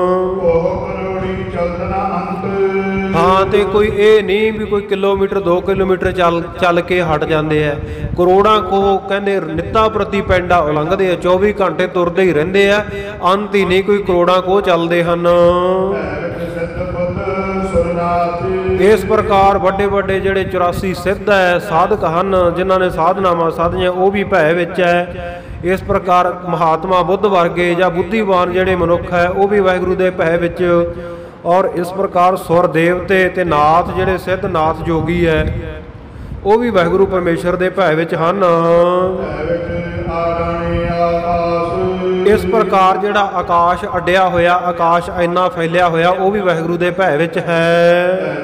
Speaker 1: ਹਾਂ, ਤੇ ਕੋਈ ਇਹ ਨਹੀਂ ਵੀ ਕੋਈ ਕਿਲੋਮੀਟਰ 2 ਕਿਲੋਮੀਟਰ ਚੱਲ ਕੇ ਹਟ ਜਾਂਦੇ ਆ। ਕਰੋੜਾਂ ਕੋ ਕਹਿੰਦੇ ਨਿੱਤਾ ਪ੍ਰਤੀ ਪੈਂਡਾ ਉਲੰਘਦੇ ਆ, 24 ਘੰਟੇ ਤੁਰਦੇ ਹੀ ਰਹਿੰਦੇ ਆ, ਅੰਤ ਹੀ ਨਹੀਂ, ਕੋਈ ਕਰੋੜਾਂ ਕੋ ਚੱਲਦੇ ਹਨ। ਇਸ ਪ੍ਰਕਾਰ ਵੱਡੇ ਵੱਡੇ ਜਿਹੜੇ 84 ਸਿੱਧ ਹੈ, ਸਾਧਕ ਹਨ, ਜਿਨ੍ਹਾਂ ਨੇ ਸਾਧਨਾਵਾਂ ਸਾਧੀਆਂ, ਉਹ ਵੀ ਭੈ ਵਿੱਚ ਹੈ। ਇਸ ਪ੍ਰਕਾਰ ਮਹਾਤਮਾ ਬੁੱਧ ਵਰਗੇ ਜਾਂ ਬੁੱਧੀਵਾਨ ਜਿਹੜੇ ਮਨੁੱਖ ਹੈ, ਉਹ ਵੀ ਵਾਹਿਗੁਰੂ ਦੇ ਭੈ ਵਿੱਚ। ਔਰ ਇਸ ਪ੍ਰਕਾਰ ਸੁਰ ਦੇਵਤੇ ਤੇ ਨਾਥ ਜਿਹੜੇ ਸਿੱਧ ਨਾਥ ਜੋਗੀ ਹੈ, ਉਹ ਵੀ ਵਾਹਿਗੁਰੂ ਪਰਮੇਸ਼ਰ ਦੇ ਭੈ ਵਿੱਚ ਹਨ। ਇਸ ਪ੍ਰਕਾਰ ਜਿਹੜਾ ਆਕਾਸ਼ ਅੱਡਿਆ ਹੋਇਆ, ਆਕਾਸ਼ ਇੰਨਾ ਫੈਲਿਆ ਹੋਇਆ, ਉਹ ਵੀ ਵਾਹਿਗੁਰੂ ਦੇ ਭੈ ਵਿੱਚ ਹੈ।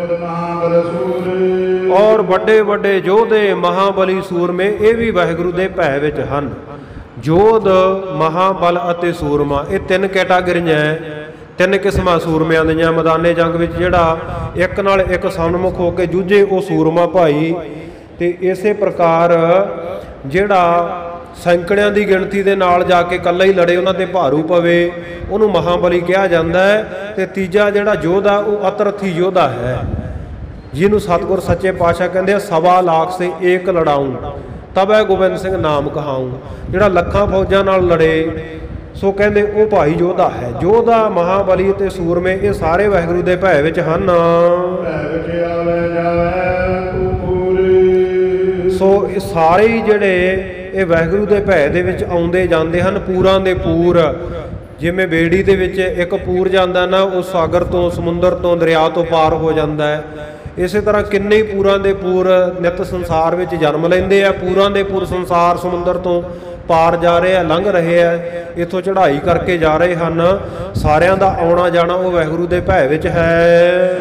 Speaker 1: ਔਰ ਵੱਡੇ ਵੱਡੇ ਯੋਧੇ ਮਹਾਬਲੀ ਸੂਰਮੇ, ਇਹ ਵੀ ਵਾਹਿਗੁਰੂ ਦੇ ਭੈ ਵਿੱਚ ਹਨ। ਯੋਧ, ਮਹਾਬਲ ਅਤੇ ਸੂਰਮਾ, ਇਹ 3 ਕੈਟਾਗਰੀਆਂ ਹੈ, 3 ਕਿਸਮਾਂ ਸੂਰਮਿਆਂ ਦੀਆਂ। ਮੈਦਾਨੇ ਜੰਗ ਵਿੱਚ ਜਿਹੜਾ ਇੱਕ ਨਾਲ ਇੱਕ ਸਨਮੁਖ ਹੋ ਕੇ ਜੂਝੇ, ਉਹ ਸੂਰਮਾ ਭਾਈ। ਤੇ ਇਸੇ ਪ੍ਰਕਾਰ ਜਿਹੜਾ ਸੈਂਕੜਿਆਂ ਦੀ ਗਿਣਤੀ ਦੇ ਨਾਲ ਜਾ ਕੇ ਇਕੱਲਾ ਹੀ ਲੜੇ, ਉਹਨਾਂ ਤੇ ਭਾਰੂ ਪਵੇ, ਉਹਨੂੰ ਮਹਾਬਲੀ ਕਿਹਾ ਜਾਂਦਾ ਹੈ। ਤੇ ਤੀਜਾ ਜਿਹੜਾ ਯੋਧਾ, ਉਹ ਅਤਰਥੀ ਯੋਧਾ ਹੈ, ਜਿਹਨੂੰ ਸਤਿਗੁਰ ਸੱਚੇ ਪਾਤਸ਼ਾਹ ਕਹਿੰਦੇ ਆ 1.25 ਲੱਖ ਸੇ ਏਕ ਲੜਾਊਂ ਤਬੈ ਗੋਬਿੰਦ ਸਿੰਘ ਨਾਮ ਕਹਾਊਂ। ਜਿਹੜਾ ਲੱਖਾਂ ਫੌਜਾਂ ਨਾਲ ਲੜੇ, ਸੋ ਕਹਿੰਦੇ ਉਹ ਭਾਈ ਯੋਧਾ ਹੈ। ਯੋਧਾ, ਮਹਾਬਲੀ ਤੇ ਸੂਰਮੇ ਇਹ ਸਾਰੇ ਵਾਹਿਗੁਰੂ ਦੇ ਭੈ ਵਿੱਚ ਹਨ।
Speaker 2: ਭੈ ਵਿੱਚ ਆਵੇ ਜਾਵੇ ਤੂੰ ਪੂਰੇ।
Speaker 1: ਸੋ ਇਹ ਸਾਰੇ ਹੀ ਜਿਹੜੇ ਇਹ ਵਾਹਿਗੁਰੂ ਦੇ ਭੈ ਦੇ ਵਿੱਚ ਆਉਂਦੇ ਜਾਂਦੇ ਹਨ, ਪੂਰਾਂ ਦੇ ਪੂਰ। ਜਿਵੇਂ ਬੇੜੀ ਦੇ ਵਿੱਚ ਇੱਕ ਪੂਰ ਜਾਂਦਾ ਨਾ, ਉਹ ਸਾਗਰ ਤੋਂ, ਸਮੁੰਦਰ ਤੋਂ, ਦਰਿਆ ਤੋਂ ਪਾਰ ਹੋ ਜਾਂਦਾ ਹੈ। ਇਸੇ ਤਰ੍ਹਾਂ ਕਿੰਨੇ ਹੀ ਪੂਰਾਂ ਦੇ ਪੂਰ ਨਿਤ ਸੰਸਾਰ ਵਿੱਚ ਜਨਮ ਲੈਂਦੇ ਆ। ਪੂਰਾਂ ਦੇ ਪੂਰ ਸੰਸਾਰ ਸਮੁੰਦਰ ਤੋਂ ਪਾਰ ਜਾ ਰਹੇ ਆ, ਲੰਘ ਰਹੇ ਆ, ਇੱਥੋਂ ਚੜ੍ਹਾਈ ਕਰਕੇ ਜਾ ਰਹੇ ਹਨ। ਸਾਰਿਆਂ ਦਾ ਆਉਣਾ ਜਾਣਾ ਉਹ ਵਾਹਿਗੁਰੂ ਦੇ ਭੈ ਵਿੱਚ ਹੈ।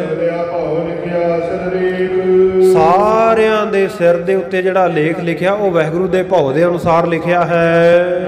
Speaker 1: ਸਾਰਿਆਂ ਦੇ ਸਿਰ ਦੇ ਉੱਤੇ ਜਿਹੜਾ ਲੇਖ ਲਿਖਿਆ ਉਹ ਵਾਹਿਗੁਰੂ ਦੇ ਭਉ ਦੇ ਅਨੁਸਾਰ ਲਿਖਿਆ ਹੈ।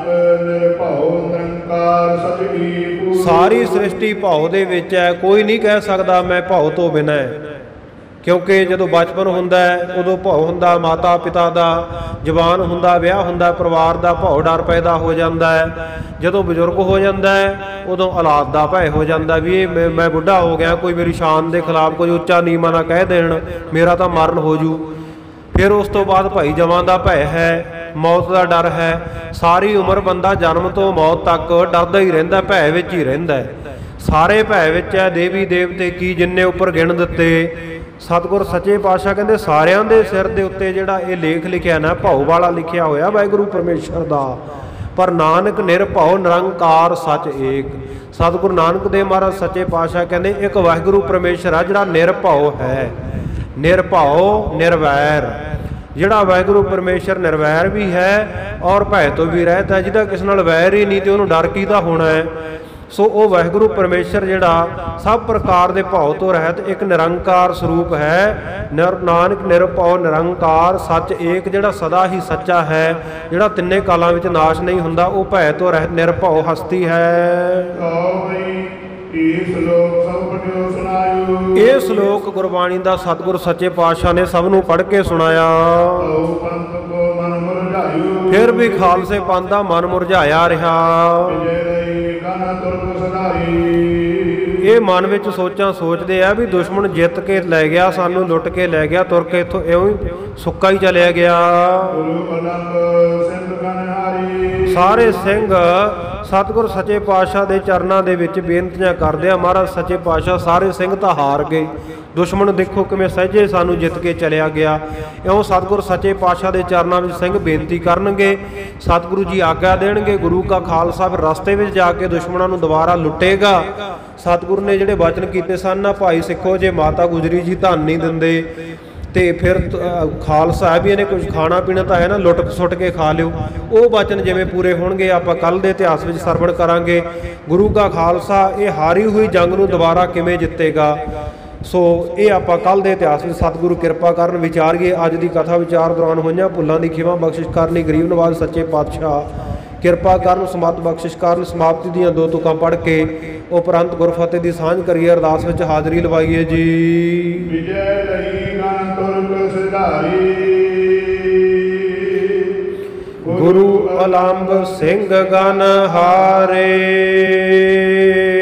Speaker 1: ਸਾਰੀ ਸ੍ਰਿਸ਼ਟੀ ਭਉ ਦੇ ਵਿੱਚ ਹੈ। ਕੋਈ ਨਹੀਂ ਕਹਿ ਸਕਦਾ ਮੈਂ ਭਉ ਤੋਂ ਬਿਨਾਂ ਹੈ, ਕਿਉਂਕਿ ਜਦੋਂ ਬਚਪਨ ਹੁੰਦਾ ਹੈ ਉਦੋਂ ਭਉ ਹੁੰਦਾ, ਮਾਤਾ ਪਿਤਾ ਦਾ, ਜਵਾਨ ਹੁੰਦਾ, ਵਿਆਹ ਹੁੰਦਾ, ਪਰਿਵਾਰ ਦਾ ਭਉ ਡਰ ਪੈਦਾ ਹੋ ਜਾਂਦਾ ਹੈ। ਜਦੋਂ ਬਜ਼ੁਰਗ ਹੋ ਜਾਂਦਾ ਹੈ ਉਦੋਂ ਔਲਾਦ ਦਾ ਭੈ ਹੋ ਜਾਂਦਾ ਵੀ ਇਹ ਮੈਂ ਬੁੱਢਾ ਹੋ ਗਿਆ, ਕੋਈ ਮੇਰੀ ਸ਼ਾਨ ਦੇ ਖਿਲਾਫ ਕੋਈ ਉੱਚਾ ਨੀਵਾਂ ਨਾ ਕਹਿ ਦੇਣ, ਮੇਰਾ ਤਾਂ ਮਰਨ ਹੋ ਜੂ। ਫਿਰ ਉਸ ਤੋਂ ਬਾਅਦ ਭਾਈ ਜਵਾਂ ਦਾ ਭੈ ਹੈ, ਮੌਤ ਦਾ ਡਰ ਹੈ। ਸਾਰੀ ਉਮਰ ਬੰਦਾ ਜਨਮ ਤੋਂ ਮੌਤ ਤੱਕ ਡਰਦਾ ਹੀ ਰਹਿੰਦਾ, ਭੈ ਵਿੱਚ ਹੀ ਰਹਿੰਦਾ ਹੈ। ਸਾਰੇ ਭੈ ਵਿੱਚ ਹੈ। ਦੇਵੀ ਦੇਵਤੇ ਕੀ ਜਿੰਨੇ ਉੱਪਰ ਗਿਣ ਦਿੱਤੇ, ਸਤਿਗੁਰ ਸੱਚੇ ਪਾਤਸ਼ਾਹ ਕਹਿੰਦੇ ਸਾਰਿਆਂ ਦੇ ਸਿਰ ਦੇ ਉੱਤੇ ਜਿਹੜਾ ਇਹ ਲੇਖ ਲਿਖਿਆ ਨਾ, ਭਉ ਵਾਲਾ ਲਿਖਿਆ ਹੋਇਆ ਵਾਹਿਗੁਰੂ ਪਰਮੇਸ਼ਰ ਦਾ। ਪਰ ਨਾਨਕ ਨਿਰਭਉ ਨਿਰੰਕਾਰ ਸੱਚ ਏਕ। ਸਤਿਗੁਰੂ ਨਾਨਕ ਦੇਵ ਮਹਾਰਾਜ ਸੱਚੇ ਪਾਤਸ਼ਾਹ ਕਹਿੰਦੇ ਇੱਕ ਵਾਹਿਗੁਰੂ ਪਰਮੇਸ਼ਰ ਆ ਜਿਹੜਾ ਨਿਰਭਉ ਹੈ, ਨਿਰਭਉ ਨਿਰਵੈਰ। ਜਿਹੜਾ ਵਾਹਿਗੁਰੂ ਪਰਮੇਸ਼ਰ ਨਿਰਵੈਰ ਵੀ ਹੈ ਔਰ ਭੈ ਤੋਂ ਵੀ ਰਹਿਤ ਹੈ। ਜਿਹਦਾ ਕਿਸੇ ਨਾਲ ਵੈਰ ਹੀ ਨਹੀਂ ਤੇ ਉਹਨੂੰ ਡਰ ਕੀ ਦਾ ਹੋਣਾ ਹੈ। ਸੋ ਉਹ ਵਾਹਿਗੁਰੂ ਪਰਮੇਸ਼ਰ ਜਿਹੜਾ ਸਭ ਪ੍ਰਕਾਰ ਦੇ ਭਉ ਤੋਂ ਰਹਿਤ ਇੱਕ ਨਿਰੰਕਾਰ ਸਰੂਪ ਹੈ। ਨਾਨਕ ਨਿਰਭਉ ਨਿਰੰਕਾਰ ਸੱਚ ਏਕ, ਜਿਹੜਾ ਸਦਾ ਹੀ ਸੱਚਾ ਹੈ, ਜਿਹੜਾ ਤਿੰਨੇ ਕਾਲਾਂ ਵਿੱਚ ਨਾਸ਼ ਨਹੀਂ ਹੁੰਦਾ, ਉਹ ਭੈ ਤੋਂ ਰਹਿਤ ਨਿਰਭਉ ਹਸਤੀ ਹੈ। ਇਹ ਸ਼ਲੋਕ ਗੁਰਬਾਣੀ ਦਾ ਸਤਿਗੁਰ ਸੱਚੇ ਪਾਤਸ਼ਾਹ ਨੇ ਸਭ ਨੂੰ ਪੜ੍ਹ ਕੇ ਸੁਣਾਇਆ। ਫਿਰ ਵੀ ਖਾਲਸੇ ਪੰਥ ਦਾ ਮਨ ਮੁਰਝਾਇਆ ਰਿਹਾ। ਇਹ ਮਨ ਵਿੱਚ ਸੋਚਾਂ ਸੋਚਦੇ ਆ ਵੀ ਦੁਸ਼ਮਣ ਜਿੱਤ ਕੇ ਲੈ ਗਿਆ, ਸਾਨੂੰ ਲੁੱਟ ਕੇ ਲੈ ਗਿਆ, ਤੁਰ ਕੇ ਇੱਥੋਂ ਇਉਂ ਹੀ ਸੁੱਕਾ ਹੀ ਚਲਿਆ ਗਿਆ। ਸਾਰੇ ਸਿੰਘ ਸਤਿਗੁਰ ਸੱਚੇ ਪਾਤਸ਼ਾਹ ਦੇ ਚਰਨਾਂ ਦੇ ਵਿੱਚ ਬੇਨਤੀਆਂ ਕਰਦੇ ਆ, ਮਹਾਰਾਜ ਸੱਚੇ ਪਾਤਸ਼ਾਹ ਸਾਰੇ ਸਿੰਘ ਤਾਂ ਹਾਰ ਗਏ, ਦੁਸ਼ਮਣ ਦੇਖੋ ਕਿਵੇਂ ਸਹਿਜੇ ਸਾਨੂੰ ਜਿੱਤ ਕੇ ਚਲਿਆ ਗਿਆ। ਇਉਂ ਸਤਿਗੁਰ ਸੱਚੇ ਪਾਤਸ਼ਾਹ ਦੇ ਚਰਨਾਂ ਵਿੱਚ ਸਿੰਘ ਬੇਨਤੀ ਕਰਨਗੇ, ਸਤਿਗੁਰੂ ਜੀ ਆਗਿਆ ਦੇਣਗੇ, ਗੁਰੂ ਕਾ ਖਾਲਸਾ ਫਿਰ ਰਸਤੇ ਵਿੱਚ ਜਾ ਕੇ ਦੁਸ਼ਮਣਾਂ ਨੂੰ ਦੁਬਾਰਾ ਲੁੱਟੇਗਾ। ਸਤਿਗੁਰੂ ਨੇ ਜਿਹੜੇ ਵਚਨ ਕੀਤੇ ਸਨ ਨਾ, ਭਾਈ ਸਿੱਖੋ ਜੇ ਮਾਤਾ ਗੁਜਰੀ ਜੀ ਧਨ ਨਹੀਂ ਦਿੰਦੇ ਤੇ ਫਿਰ ਖਾਲਸਾ ਵੀ ਇਹਨੇ ਕੁਝ ਖਾਣਾ ਪੀਣਾ ਤਾਂ ਹੈ ਨਾ, ਲੁੱਟ ਸੁੱਟ ਕੇ ਖਾ ਲਿਓ। ਉਹ ਵਚਨ ਜਿਵੇਂ ਪੂਰੇ ਹੋਣਗੇ ਆਪਾਂ ਕੱਲ ਦੇ ਇਤਿਹਾਸ ਵਿੱਚ ਸਰਵਣ ਕਰਾਂਗੇ। ਗੁਰੂ ਕਾ ਖਾਲਸਾ ਇਹ ਹਾਰੀ ਹੋਈ ਜੰਗ ਨੂੰ ਦੁਬਾਰਾ ਕਿਵੇਂ ਜਿੱਤੇਗਾ, ਸੋ ਇਹ ਆਪਾਂ ਕੱਲ ਦੇ ਇਤਿਹਾਸ ਵਿੱਚ ਸਤਿਗੁਰੂ ਕਿਰਪਾ ਕਰਨ ਵਿਚਾਰੀਏ। ਅੱਜ ਦੀ ਕਥਾ ਵਿਚਾਰ ਦੌਰਾਨ ਹੋਈਆਂ ਭੁੱਲਾਂ ਦੀ ਖਿਮਾ ਬਖਸ਼ਿਸ਼ ਕਰਨੀ, ਗਰੀਬ ਨਵਾਜ਼ ਸੱਚੇ ਪਾਤਸ਼ਾਹ ਕਿਰਪਾ ਕਰਨ, ਸਮਤ ਬਖਸ਼ਿਸ਼ ਕਰਨ। ਸਮਾਪਤੀ ਦੀਆਂ 2 ਤੁਕਾਂ ਪੜ੍ਹ ਕੇ ਉਪਰੰਤ ਗੁਰਫਤਿਹ ਦੀ ਸਾਂਝ ਕਰੀਏ, ਅਰਦਾਸ ਵਿੱਚ ਹਾਜ਼ਰੀ ਲਵਾਈਏ ਜੀ।
Speaker 2: ਵਿਜੈ ਲਈ ਗਨ ਤੁਰਕ ਸਿਧਾਰੀ,
Speaker 1: ਗੁਰੂ ਅਲੰਬ ਸਿੰਘ ਗਨ ਹਾਰੇ।